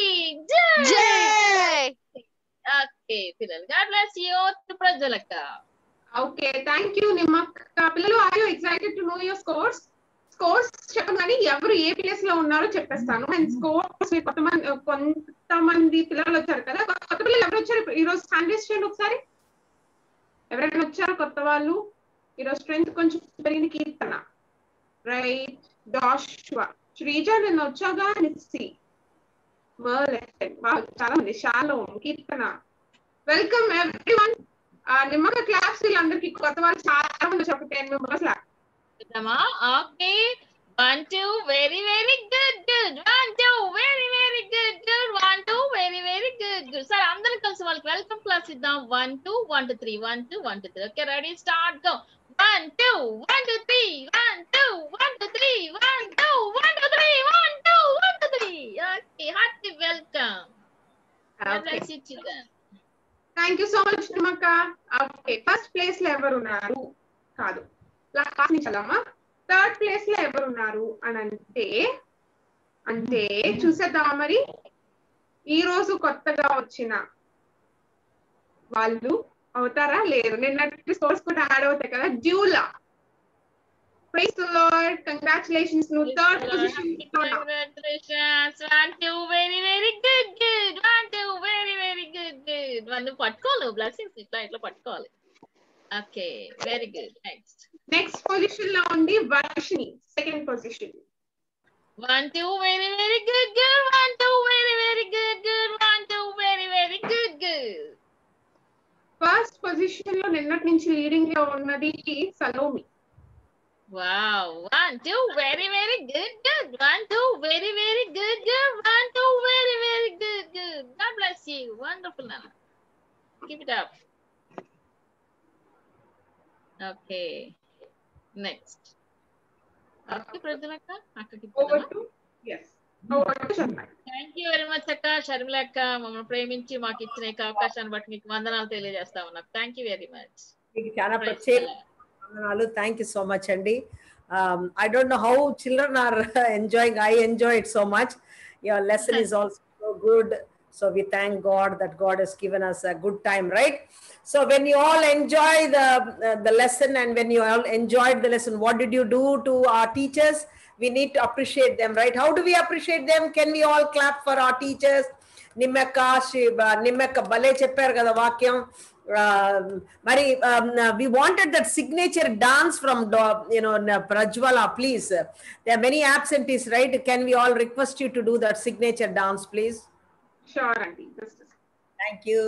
జై. ఓకే పిల్లలు, గాడ్ బ్లెస్ యు ప్రజలక. ఓకే, థ్యాంక్ యూ నిమ్మక్క. పిల్లలు, are you excited to know your scores? Scores చెప్పగానే ఎవరు ఏ ప్లేస్ లో ఉన్నారో చెప్పేస్తాను. అండ్ స్కోర్స్ కొంతమంది కొంతమంది పిల్లలు వచ్చారు కదా, కొత్త పిల్లలు ఎవరు వచ్చారు ఈ రోజు? హ్యాండ్ రైజ్ చేయండి ఒకసారి. ఎవరైనా వచ్చారు కొత్త వాళ్ళు? ఈరోజు స్ట్రెంత్ కొంచెం పెరిగిన కీర్తన, రైట్, జాషువా, శ్రీజ నిన్న వచ్చాగా, నిస్సి, మర్లెన్, చాలా మంది, షాలోమ్, కీర్తన. Welcome everyone. నిమ్మక క్లాస్ వీళ్ళందరికీ కొత్త వాళ్ళు చాలా మంది వచ్చారు, ఒక టెన్ మెంబర్స్ లా. Okay, one two, very very good good, one two, very very good good, one two, very very good good. సరే, అందరం కలిసి వాళ్ళకి వెల్కమ్ క్లాస్ ఇద్దాం. One two, one two three, one two, one two three. Okay, ready, start, go. One two, one two three, one two, one two three, one two, one two three, one two, one two three. Okay, hearty welcome. Thank you so much నిమ్మక్క. Okay, first place లో ఎవరు ఉన్నారు? కాదు, last నుంచి అమ్మా. Third place లో ఎవరు ఉన్నారు అని అంటే అంటే చూసేద్దామా మరి. ఈ రోజు కొత్తగా వచ్చిన వాళ్ళు అవుతారా లేరు? నిన్న స్కోర్స్ కూడా యాడ్ అవుతాయి కదా. డ్యూలా, ప్రైజ్ ది లార్డ్, కంగ్రాచులేషన్స్, నువ్వు third position. Congratulations, one two, very very good good, one two, very very good good. One పట్టుకోవాలి, బ్లెస్సింగ్స్ ఇట్లా ఇట్లా పట్టుకోవాలి. Okay, very good. Next next position లో ఉంది Varshini, second position. One two, very very good good, one two, very very good good, one two, very very good good. First position లో నిన్నటి నుంచి leading లో ఉన్నది Salomi. Wow, one, two, very, very good, good. One, two, very, very good, good. One, two, very, very good, good. God bless you. Wonderful, Nana. Keep it up. Okay. Next. Okay, Prajalaka. Over to, yes. Over to Sharmila. Thank you very much, Akka. Sharmila Akka, మమ్మల్ని ప్రేమించి మాకు ఇచ్చిన ఈ అవకాశాన్ని బట్టి మీకు వందనాలు తెలియజేస్తా ఉన్నాం. Thank you very much. మీకు చాలా ప్రత్యేక వందనాలు. Thank you so much అండి. Um, I don't know how children are enjoying. I enjoy it so much. Your lesson is also so good. So we thank God that God has given us a good time, right? So when you all enjoy the uh, the lesson, and when you all enjoyed the lesson, what did you do to our teachers? We need to appreciate them, right? How do we appreciate them? Can we all clap for our teachers? Nimmaka Shiba, Nimmaka Bale chepparu kada vakyam. Uh, Mari, um, we wanted that signature dance from, you know, Prajwala, please. There are many absentees, right? Can we all request you to do that signature dance, please? Sure, Auntie. Just a second. Thank you.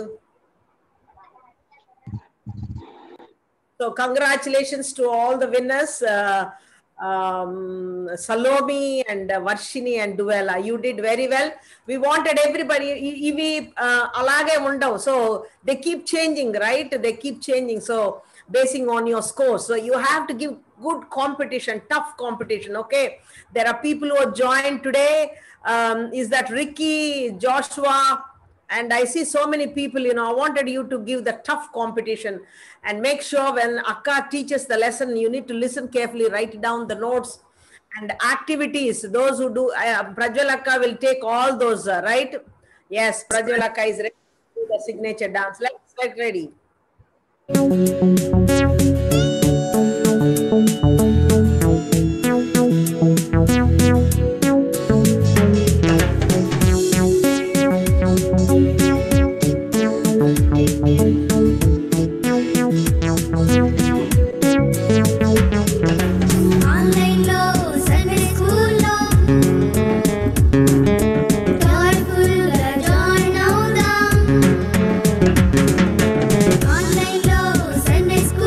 So congratulations to all the winners. Uh, um, Salomi and uh, Varshini and Duella, you did very well. We wanted everybody, Ivi alage undavu, so they keep changing, right? They keep changing, so basing on your score. So you have to give good competition, tough competition, okay? There are people who have joined today. Um, is that Ricky, Joshua, and I see so many people, you know. I wanted you to give the tough competition and make sure when Akka teaches the lesson, you need to listen carefully, write down the notes and activities. Those who do, uh, Prajwalaka will take all those, uh, right? Yes, Prajwalaka is ready to do the signature dance. Let's get ready. Sunday school.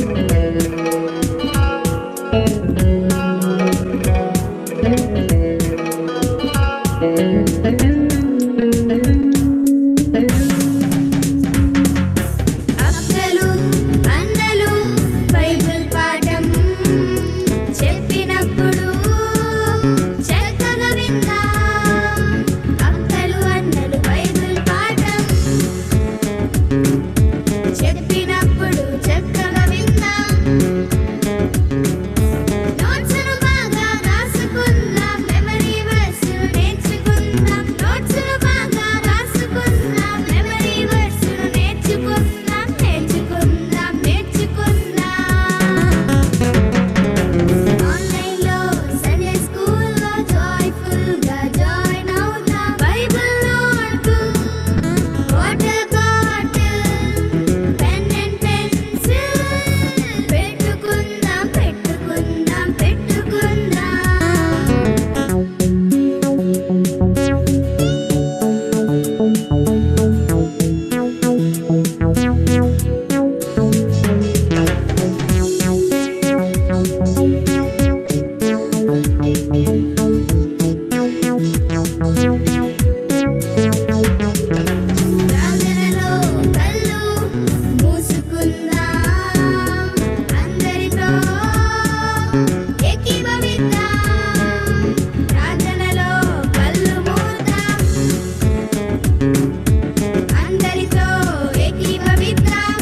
అక్కలు అన్నలు Bible పాఠం చెప్పినప్పుడు చక్కగా విందాం. అక్కలు అన్నలు Bible పాఠం చెప్పినప్పుడు చక్కగా విందాం. నోట్స్ను బాగా రాసుకుందాం, మెమరీ వర్స్ను నేర్చుకుందాం. నోట్స్ను బాగా రాసుకుందాం, మెమరీ వర్స్ను నేర్చుకుందాం. నేర్చుకుందాం నేర్చుకుందాం. ఆన్లైన్లో సండే స్కూల్లో జాయ్ఫుల్గా జాయిన్ అవుదాం. Bible notebook, water bottle, pen and pencil పెట్టుకుందాం పెట్టుకుందాం పెట్టుకుందాం. ప్రార్థనలో కళ్ళు మూసుకుందాం, అందరితో ఏకీభవిద్దాం. ప్రార్థనలో కళ్ళు మూద్దాం, అందరితో ఏకీభవిద్దాం.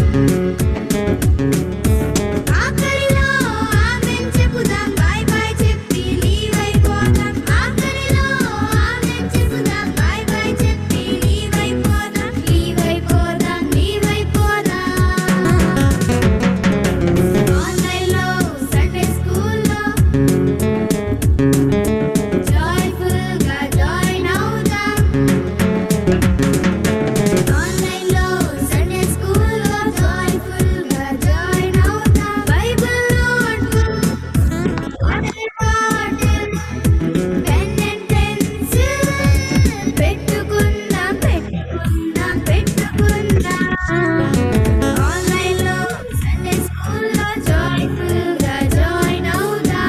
ఆఖరిలో ఆమేన్ చెప్పుదాం, బాయ్ బాయ్ చెప్పి లీవ్ అయిపోదాం. ఆఖరిలో ఆమేన్ చెప్పుదాం, బాయ్ బాయ్ చెప్పి లీవ్ అయిపోదాం. లీవ్ అయిపోదాం లీవ్ అయిపోదాం. ఆన్లైన్లో సండే స్కూల్లో జాయ్ఫుల్గా జాయిన్ అవుదాం. ఆన్లైన్లో సండే స్కూల్లో జాయ్ఫుల్గా జాయిన్ అవుదాం. Bible notebook, water bottle, pen and pencil పెట్టుకుందాం పెట్టుకుందాం పెట్టుకుందాం. ఆన్లైన్లో సండే స్కూల్లో జాయ్ఫుల్గా జాయిన్ అవుదాం.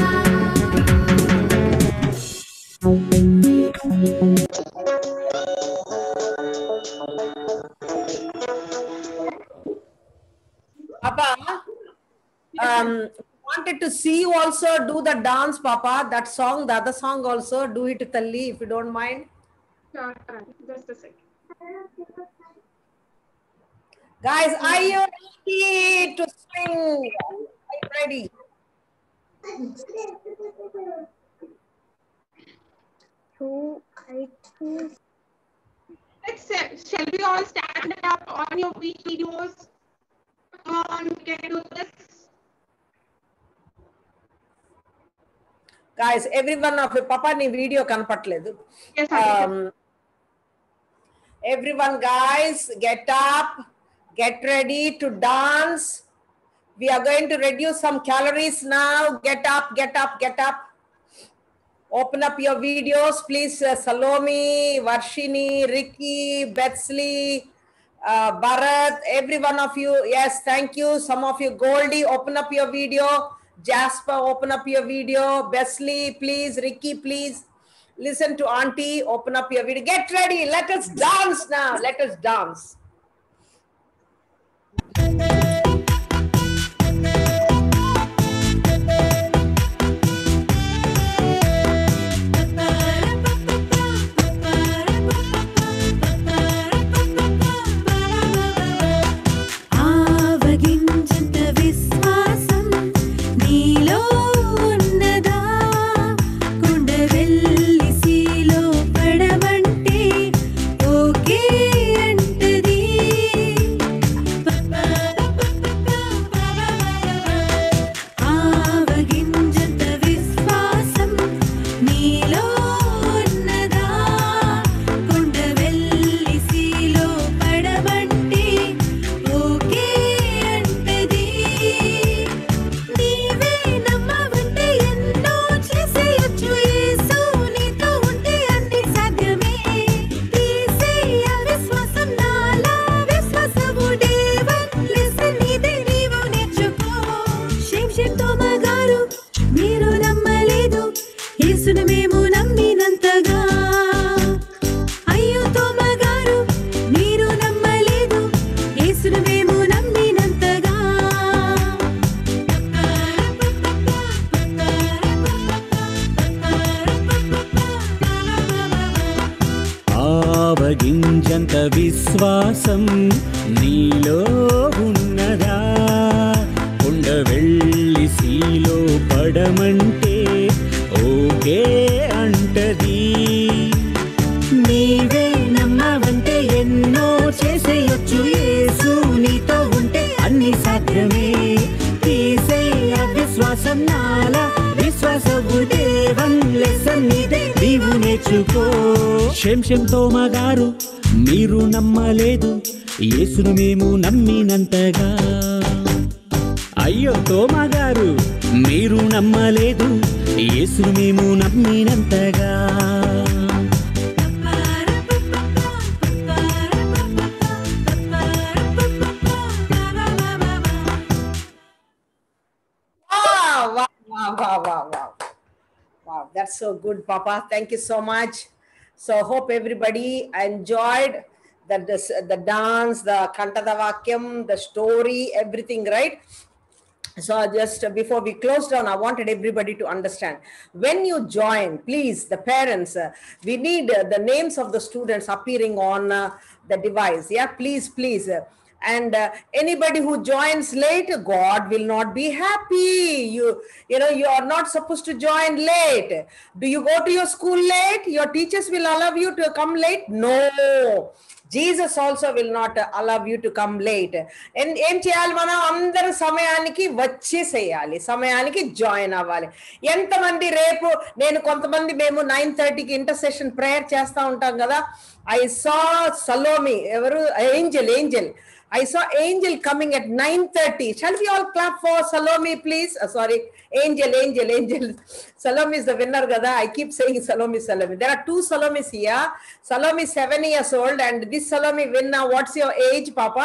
Papa, um, wanted to see you also do the dance, Papa. That song, the other song also, do it, Talli, if you don't mind. Sure, just a second. Guys, are you ready to sing? Are you ready? Let's uh, shall we all stand up on your videos? Come on, we can do this. Guys, everyone of you, Papa, ni video kanapatledu. Yes, um, everyone, guys, get up, get ready to dance. We are going to reduce some calories now. Get up, get up, get up. Open up your videos, please. Uh, Salome, Varshini, Ricky, Betsley, uh, Bharat, every one of you. Yes, thank you. Some of you, Goldie, open up your video. Jasper, open up your video. Besley, please. Ricky, please. Listen to Auntie, open up your video. Get ready. Let us dance now. Let us dance. ఆవగించంత విశ్వాసం నీలో ఉన్నదా? కొండ వెల్లి సీలో పడవంటే okay అంటది. విశ్వాసం నీలో ఉన్నదా కొండ వెళ్ళి సీలో పడమంటే ఓకే అంటది నీవే నమ్మవంటే ఎన్నో చేసేయొచ్చు యేసు నీతో ఉంటే అన్ని సాధ్యమే తీసే అవిశ్వాసం నాలా విశ్వాసపు దేవం లెసన్ నీదే నీవు నేర్చుకో శంశం తోమా గారు మీరు నమ్మలేదు యేసును మేము నమ్మినంతగా అయ్యో తోమా గారు మీరు నమ్మలేదు యేసును మేము నమ్మినంతగా Wow, wow, wow, wow, wow. Wow, that's so good, Papa. Thank you so much. So hope everybody enjoyed the, the, the dance, the Kantada Vakyam, the story, everything, right? So just before we close down, I wanted everybody to understand. When you join, please, the parents, uh, we need uh, the names of the students appearing on uh, the device. Yeah, please, please. Uh, and uh, anybody who joins late, God will not be happy. You, you know, you are not supposed to join late. Do you go to your school late? Your teachers will allow you to come late? No. Jesus also will not allow you to come late. And ఏం చేయాలి మనం అందరూ సమయానికి వచ్చేసేయాలి సమయానికి join అవ్వాలి ఎంతమంది రేపు నేను కొంతమంది మేము నైన్ థర్టీకి ఇంటర్సెషన్ ప్రేయర్ చేస్తూ ఉంటాం కదా ఐ సా సలోమి ఎవరు Angel Angel I saw Angel coming at nine thirty. Shall we all clap for Salome, please? Uh, sorry, Angel, Angel, Angel. Salome is the winner, Gada. I keep saying Salome, Salome. There are two Salomes here. Salome is seven years old, and this Salome winner, what's your age, Papa?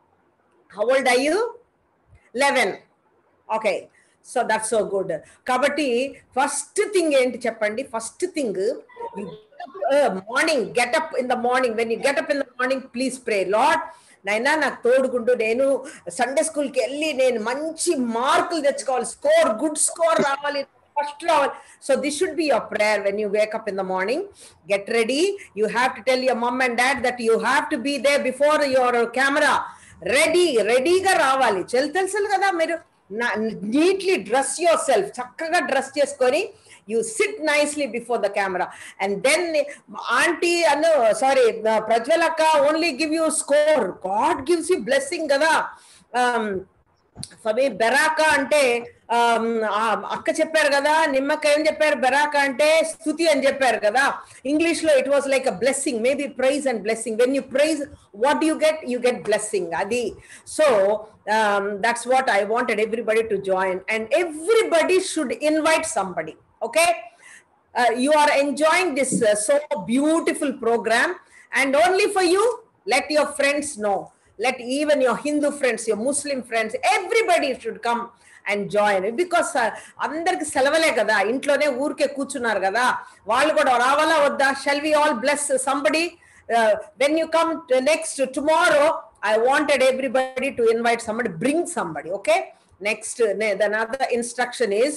How old are you? eleven. Okay. So that's so good. Kabati, first thing enti cheppandi. First thing, you get up, uh, morning, get up in the morning. When you get up in the morning, please pray. Lord, నైనా నాకు తోడుకుంటూ నేను Sunday స్కూల్కి వెళ్ళి నేను మంచి మార్కులు తెచ్చుకోవాలి score good score రావాలి ఫస్ట్ రావాలి so this should be your prayer when you wake up in the morning get ready you have to tell your mum and dad that you have to be there before your camera ready రెడీగా రావాలి చెల్ తెలుసు కదా మీరు neatly dress yourself చక్కగా dress చేసుకొని you sit nicely before the camera and then auntie and sorry Prajwalaka only give you score God gives you blessing kada um for me beraka ante um akka chepparu kada nimmaka em chepparu beraka ante stuti ani chepparu kada English lo it was like a blessing maybe praise and blessing when you praise what do you get you get blessing adi so um that's what I wanted everybody to join and everybody should invite somebody. Okay, uh, you are enjoying this uh, so beautiful program and only for you, let your friends know, let even your Hindu friends, your Muslim friends, everybody should come and join because andarki selavale kada intlone oorke కూర్చున్నారు కదా వాళ్ళు కూడా రావాలా వద్దా shall we all bless somebody uh, when you come to next tomorrow I wanted everybody to invite somebody bring somebody okay next the another instruction is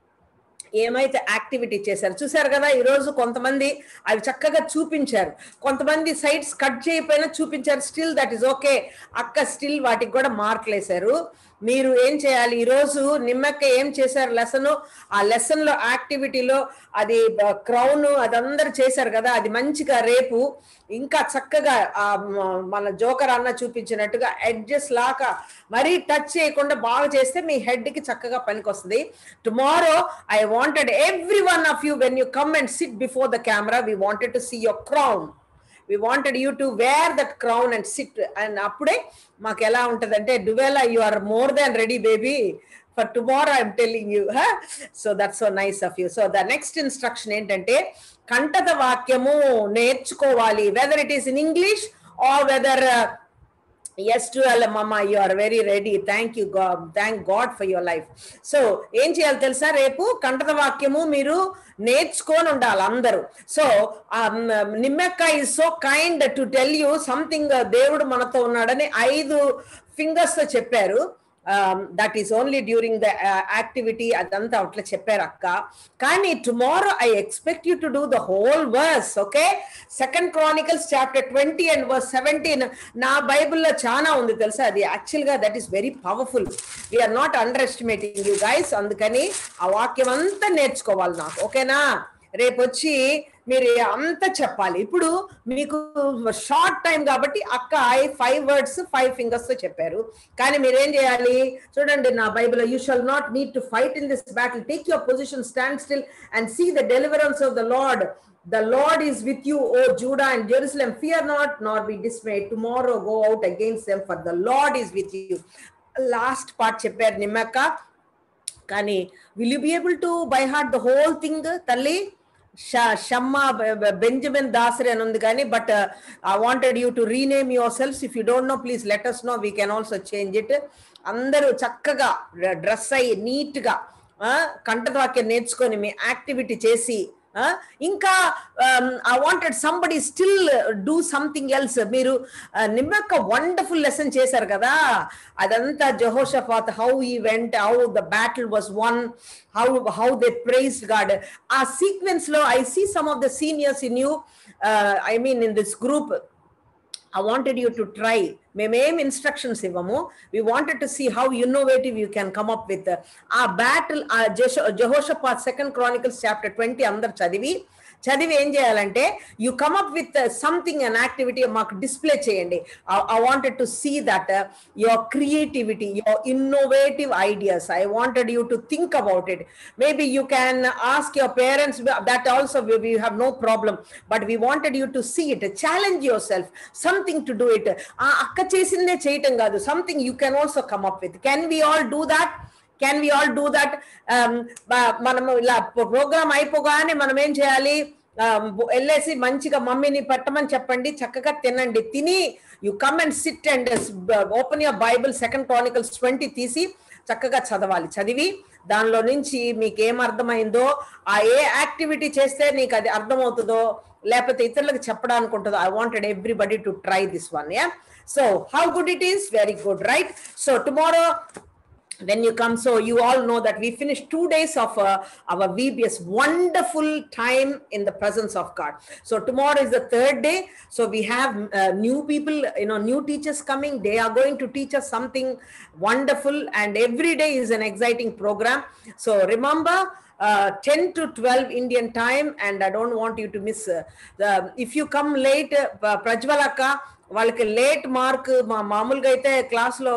ఏమైతే activity చేశారు చూసారు కదా ఈరోజు కొంతమంది అవి చక్కగా చూపించారు కొంతమంది సైడ్స్ కట్ చేయకపోయినా చూపించారు స్టిల్ దట్ ఈస్ ఓకే అక్క స్టిల్ వాటికి కూడా మార్కులు వేశారు మీరు ఏం చేయాలి ఈరోజు నిమ్మక్క ఏం చేశారు లెసన్ ఆ లెసన్ లో యాక్టివిటీలో అది క్రౌన్ అదందరూ చేశారు కదా అది మంచిగా రేపు ఇంకా చక్కగా మన జోకర్ అన్న చూపించినట్టుగా ఎడ్జెస్ లాగా మరీ టచ్ చేయకుండా బాగా చేస్తే మీ హెడ్ కి చక్కగా పనికొస్తుంది tomorrow I wanted every one of you when you come and sit before the camera we wanted to see your crown we wanted you to wear that crown and sit and appude maaku ela untadante Duvela you are more than ready baby for tomorrow I'm telling you huh? So that's so nice of you so the next instruction entante kantada vakyamu nerchukovali whether it is in English or whether uh, yes to Allah mama you are very ready thank you God thank God for your life so em cheyali telusa repu kantada vakyamu meeru నేర్చుకొని ఉండాలి అందరూ so నిమ్మక్క is so kind to tell you something దేవుడు మనతో ఉన్నాడని ఐదు fingers తో చెప్పారు that is only during the activity అదంతా అట్లా చెప్పారు అక్క. కానీ tomorrow I expect you to do the whole verse. Okay, second chronicles chapter twenty and verse seventeen నా బైబిల్లో చాలా ఉంది తెలుసా. అది యాక్చువల్గా that is very powerful. We're not underestimating you guys. అందుకని ఆ వాక్యం అంతా నేర్చుకోవాలి నాకు. ఓకేనా, రేపు వచ్చి మీరు అంతా చెప్పాలి. ఇప్పుడు మీకు షార్ట్ టైం కాబట్టి అక్క I five words five fingers తో చెప్పారు. కానీ మీరేం చేయాలి చూడండి నా బైబిల్, you shall not need to fight in this battle, take your position, stand still and see the deliverance of the lord. The Lord is with you, O Judah and Jerusalem. Fear not, nor be dismayed. Tomorrow go out against them, for the Lord is with you. Last part చెప్పారు నిమ్మక్క. కానీ will you be able to by heart the whole thing తల్లి? Shammah Benjamin Dasari అని ఉంది కానీ but I wanted you to rename yourselves. If you don't know please let us know, we can also change it. అందరూ చక్కగా dress అయ్యి నీట్గా కంఠవాక్యం నేర్చుకొని మీ activity చేసి ఇంకా I wanted somebody still do something else. మీరు నిమ్మక్క వండర్ఫుల్ లెసన్ చేశారు కదా, అదంతా Jehoshaphat, how he went, how the battle was won, how how they praised god. ఆ సీక్వెన్స్ లో I see some of the seniors in you, I mean in this group. I wanted you to try. మేమేం instructions ఇవ్వము. we wanted to see how innovative you can come up with. ఆ battle ఆ Jehoshaphat second chronicles chapter twenty అందరు చదివి చదివి ఏం చేయాలంటే you come up with something an activity మాకు డిస్ప్లే చేయండి. I wanted to see that your creativity, your innovative ideas. I wanted you to think about it. Maybe you can ask your parents, that also we have no problem, but we wanted you to see it, challenge yourself, something to do it. ఆ అక్క చేసిందే చేయటం కాదు, something you can also come up with. Can we all do that? Can we all do that? మనము ఇలా programme అయిపోగానే మనం ఏం చేయాలి, వెళ్ళేసి మంచిగా మమ్మీని పెట్టమని చెప్పండి, చక్కగా తినండి. తిని you come and sit and open your Bible, second chronicles twenty తీసి చక్కగా చదవాలి. చదివి దానిలో నుంచి మీకు ఏం అర్థమైందో, ఆ ఏ యాక్టివిటీ చేస్తే నీకు అది అర్థమవుతుందో లేకపోతే ఇతరులకు చెప్పడానికి ఉంటుందో, I wanted everybody to try this one. Yeah, so how good it is, very good, right? So tomorrow when you come, so you all know that we finished two days of uh, our V B S, wonderful time in the presence of God. So tomorrow is the third day. So we have uh, new people, you know, new teachers coming. They are going to teach us something wonderful, and every day is an exciting program. So remember, uh, ten to twelve Indian time, and I don't want you to miss. Uh, the, if you come late, uh, Prajwalaka, వాళ్ళకి late mark మా మామూలుగా అయితే క్లాస్లో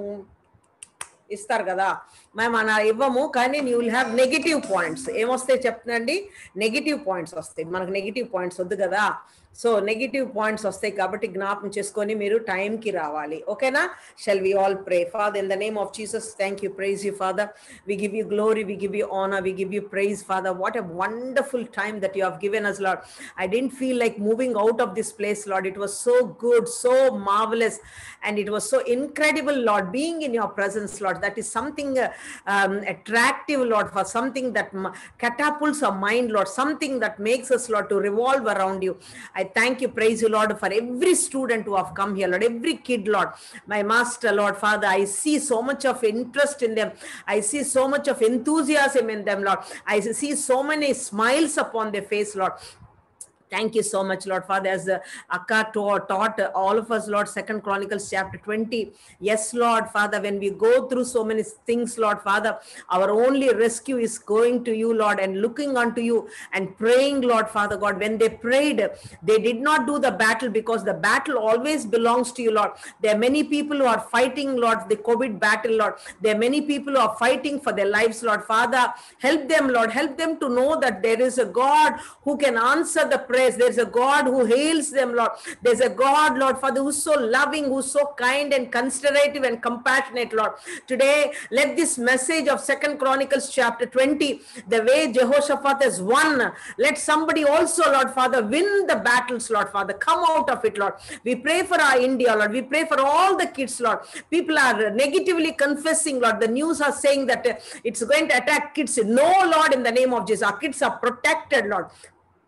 ఇస్తారు కదా, మేము అలా ఇవ్వము. కానీ you will have negative points. ఏమొస్తాయి చెప్తానండి, నెగిటివ్ పాయింట్స్ వస్తాయి. మనకు నెగిటివ్ పాయింట్స్ వద్దు కదా, సో నెగిటివ్ పాయింట్స్ వస్తాయి కాబట్టి జ్ఞాపకం చేసుకొని మీరు టైంకి రావాలి. ఓకేనా? Shall we all pray. Father, in the name of Jesus, thank you, praise you father. We give you glory, we give you honour, we give you praise father. What a wonderful time that you have given us, Lord. I didn't feel like moving out of this place, Lord. It was so good, so marvelous, and it was so incredible, Lord, being in your presence, Lord. That is something uh, um, attractive, Lord, for something that catapults our mind, Lord, something that makes us, Lord, to revolve around you. I thank you, praise you, Lord, for every student who have come here, Lord, every kid, Lord, my master, Lord, Father, I see so much of interest in them. I see so much of enthusiasm in them, Lord. I see so many smiles upon their face, Lord. Thank you so much, Lord, Father, as uh, Akka taught, taught all of us, Lord, second Chronicles chapter twenty. Yes, Lord, Father, when we go through so many things, Lord, Father, our only rescue is going to you, Lord, and looking unto you and praying, Lord, Father God. When they prayed, they did not do the battle because the battle always belongs to you, Lord. There are many people who are fighting, Lord, the COVID battle, Lord. There are many people who are fighting for their lives, Lord. Father, help them, Lord. Help them to know that there is a God who can answer the prayer. There's a God who hails them, Lord. There's a God, Lord, Father, who's so loving, who's so kind and considerative and compassionate, Lord. Today, let this message of second Chronicles chapter twenty, the way Jehoshaphat has won, let somebody also, Lord, Father, win the battles, Lord, Father. Come out of it, Lord. We pray for our India, Lord. We pray for all the kids, Lord. People are negatively confessing, Lord. The news are saying that uh, it's going to attack kids. No, Lord, in the name of Jesus. Our kids are protected, Lord.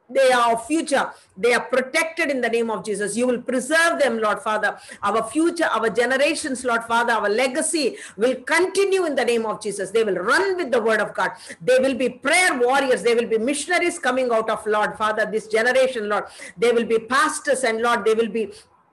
They are our future. They are protected in the name of Jesus. You will preserve them, Lord Father. Our future, our generations, Lord Father, our legacy will continue in the name of Jesus. They will run with the word of God. They will be prayer warriors. They will be missionaries coming out of, Lord Father, this generation, Lord. They will be pastors, and Lord, they will be,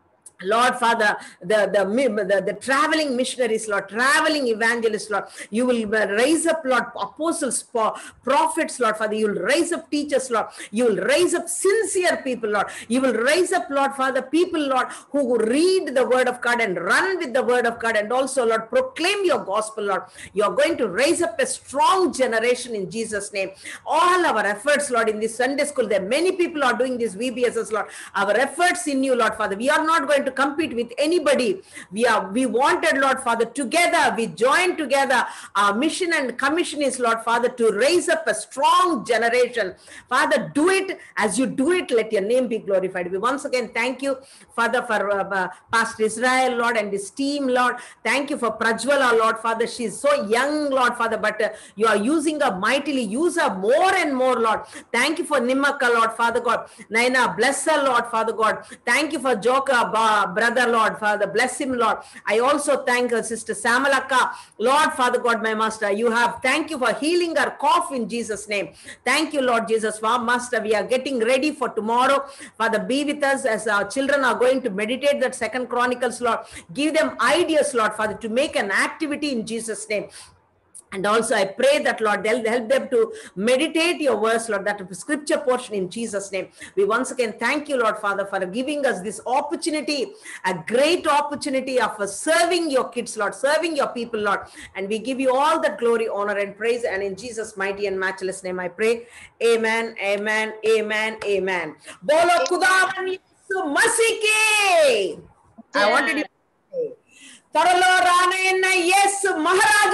Lord Father, the, the, the, the traveling missionaries, Lord, traveling evangelists, Lord. You will raise up, Lord, apostles, prophets, Lord Father. You will raise up teachers, Lord. You will raise up sincere people, Lord. You will raise up, Lord Father, people, Lord, who read the word of God and run with the word of God, and also, Lord, proclaim your gospel, Lord. You are going to raise up a strong generation in Jesus' name. All our efforts, Lord, in this Sunday school, there are many people are doing this V B S S, Lord. Our efforts in you, Lord Father. We are not going to compete with anybody. We are, we wanted, Lord Father, together, we joined together. Our mission and commission is, Lord Father, to raise up a strong generation. Father, do it. As you do it, let your name be glorified. We once again thank you, Father, for uh, uh, Pastor Israel, Lord, and his team, Lord. Thank you for Prajwala, Lord Father. She's so young, Lord Father, but uh, you are using her mightily. Use her more and more, Lord. Thank you for Nimaka, Lord Father God. Naina, bless her, Lord Father God. Thank you for Joka, brother, Lord Father. Bless him, Lord. I also thank uh, Sister Samalaka, Lord Father God, my Master. You have, thank you for healing her cough in Jesus' name. Thank you, Lord Jesus. For Master, we are getting ready for tomorrow. Father, be with us as our children are going to meditate that Second Chronicles, Lord. Give them ideas, Lord Father, to make an activity in Jesus' name. And also I pray that, Lord, they'll help them to meditate your words, Lord, that scripture portion in Jesus' name. We once again thank you, Lord Father, for giving us this opportunity, a great opportunity of serving your kids, Lord, serving your people, Lord. And we give you all that glory, honor, and praise. And in Jesus' mighty and matchless name I pray. Amen, amen, amen, amen. Bolo Khudawan Yesu Masih ki. I wanted you to say, Taralo Rane Yes Maharaj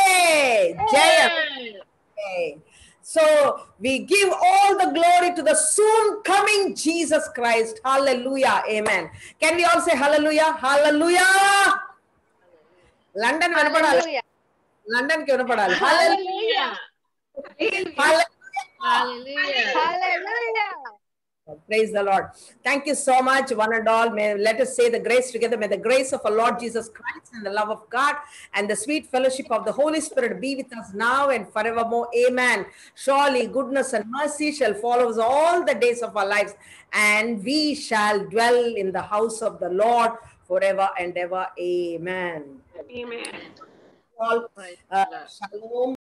ke Jai. So we give all the glory to the soon coming Jesus Christ. Hallelujah. Amen. Can we all say hallelujah? Hallelujah. London Hallelujah. London ke vanapadali. Hallelujah. Hallelujah. Hallelujah. Hallelujah. Praise the Lord. Thank you so much, one and all. May let us say the grace together. May the grace of our Lord Jesus Christ and the love of God and the sweet fellowship of the Holy Spirit be with us now and forevermore. Amen. Surely goodness and mercy shall follow us all the days of our lives, and we shall dwell in the house of the Lord forever and ever. Amen. Amen. All, uh, shalom.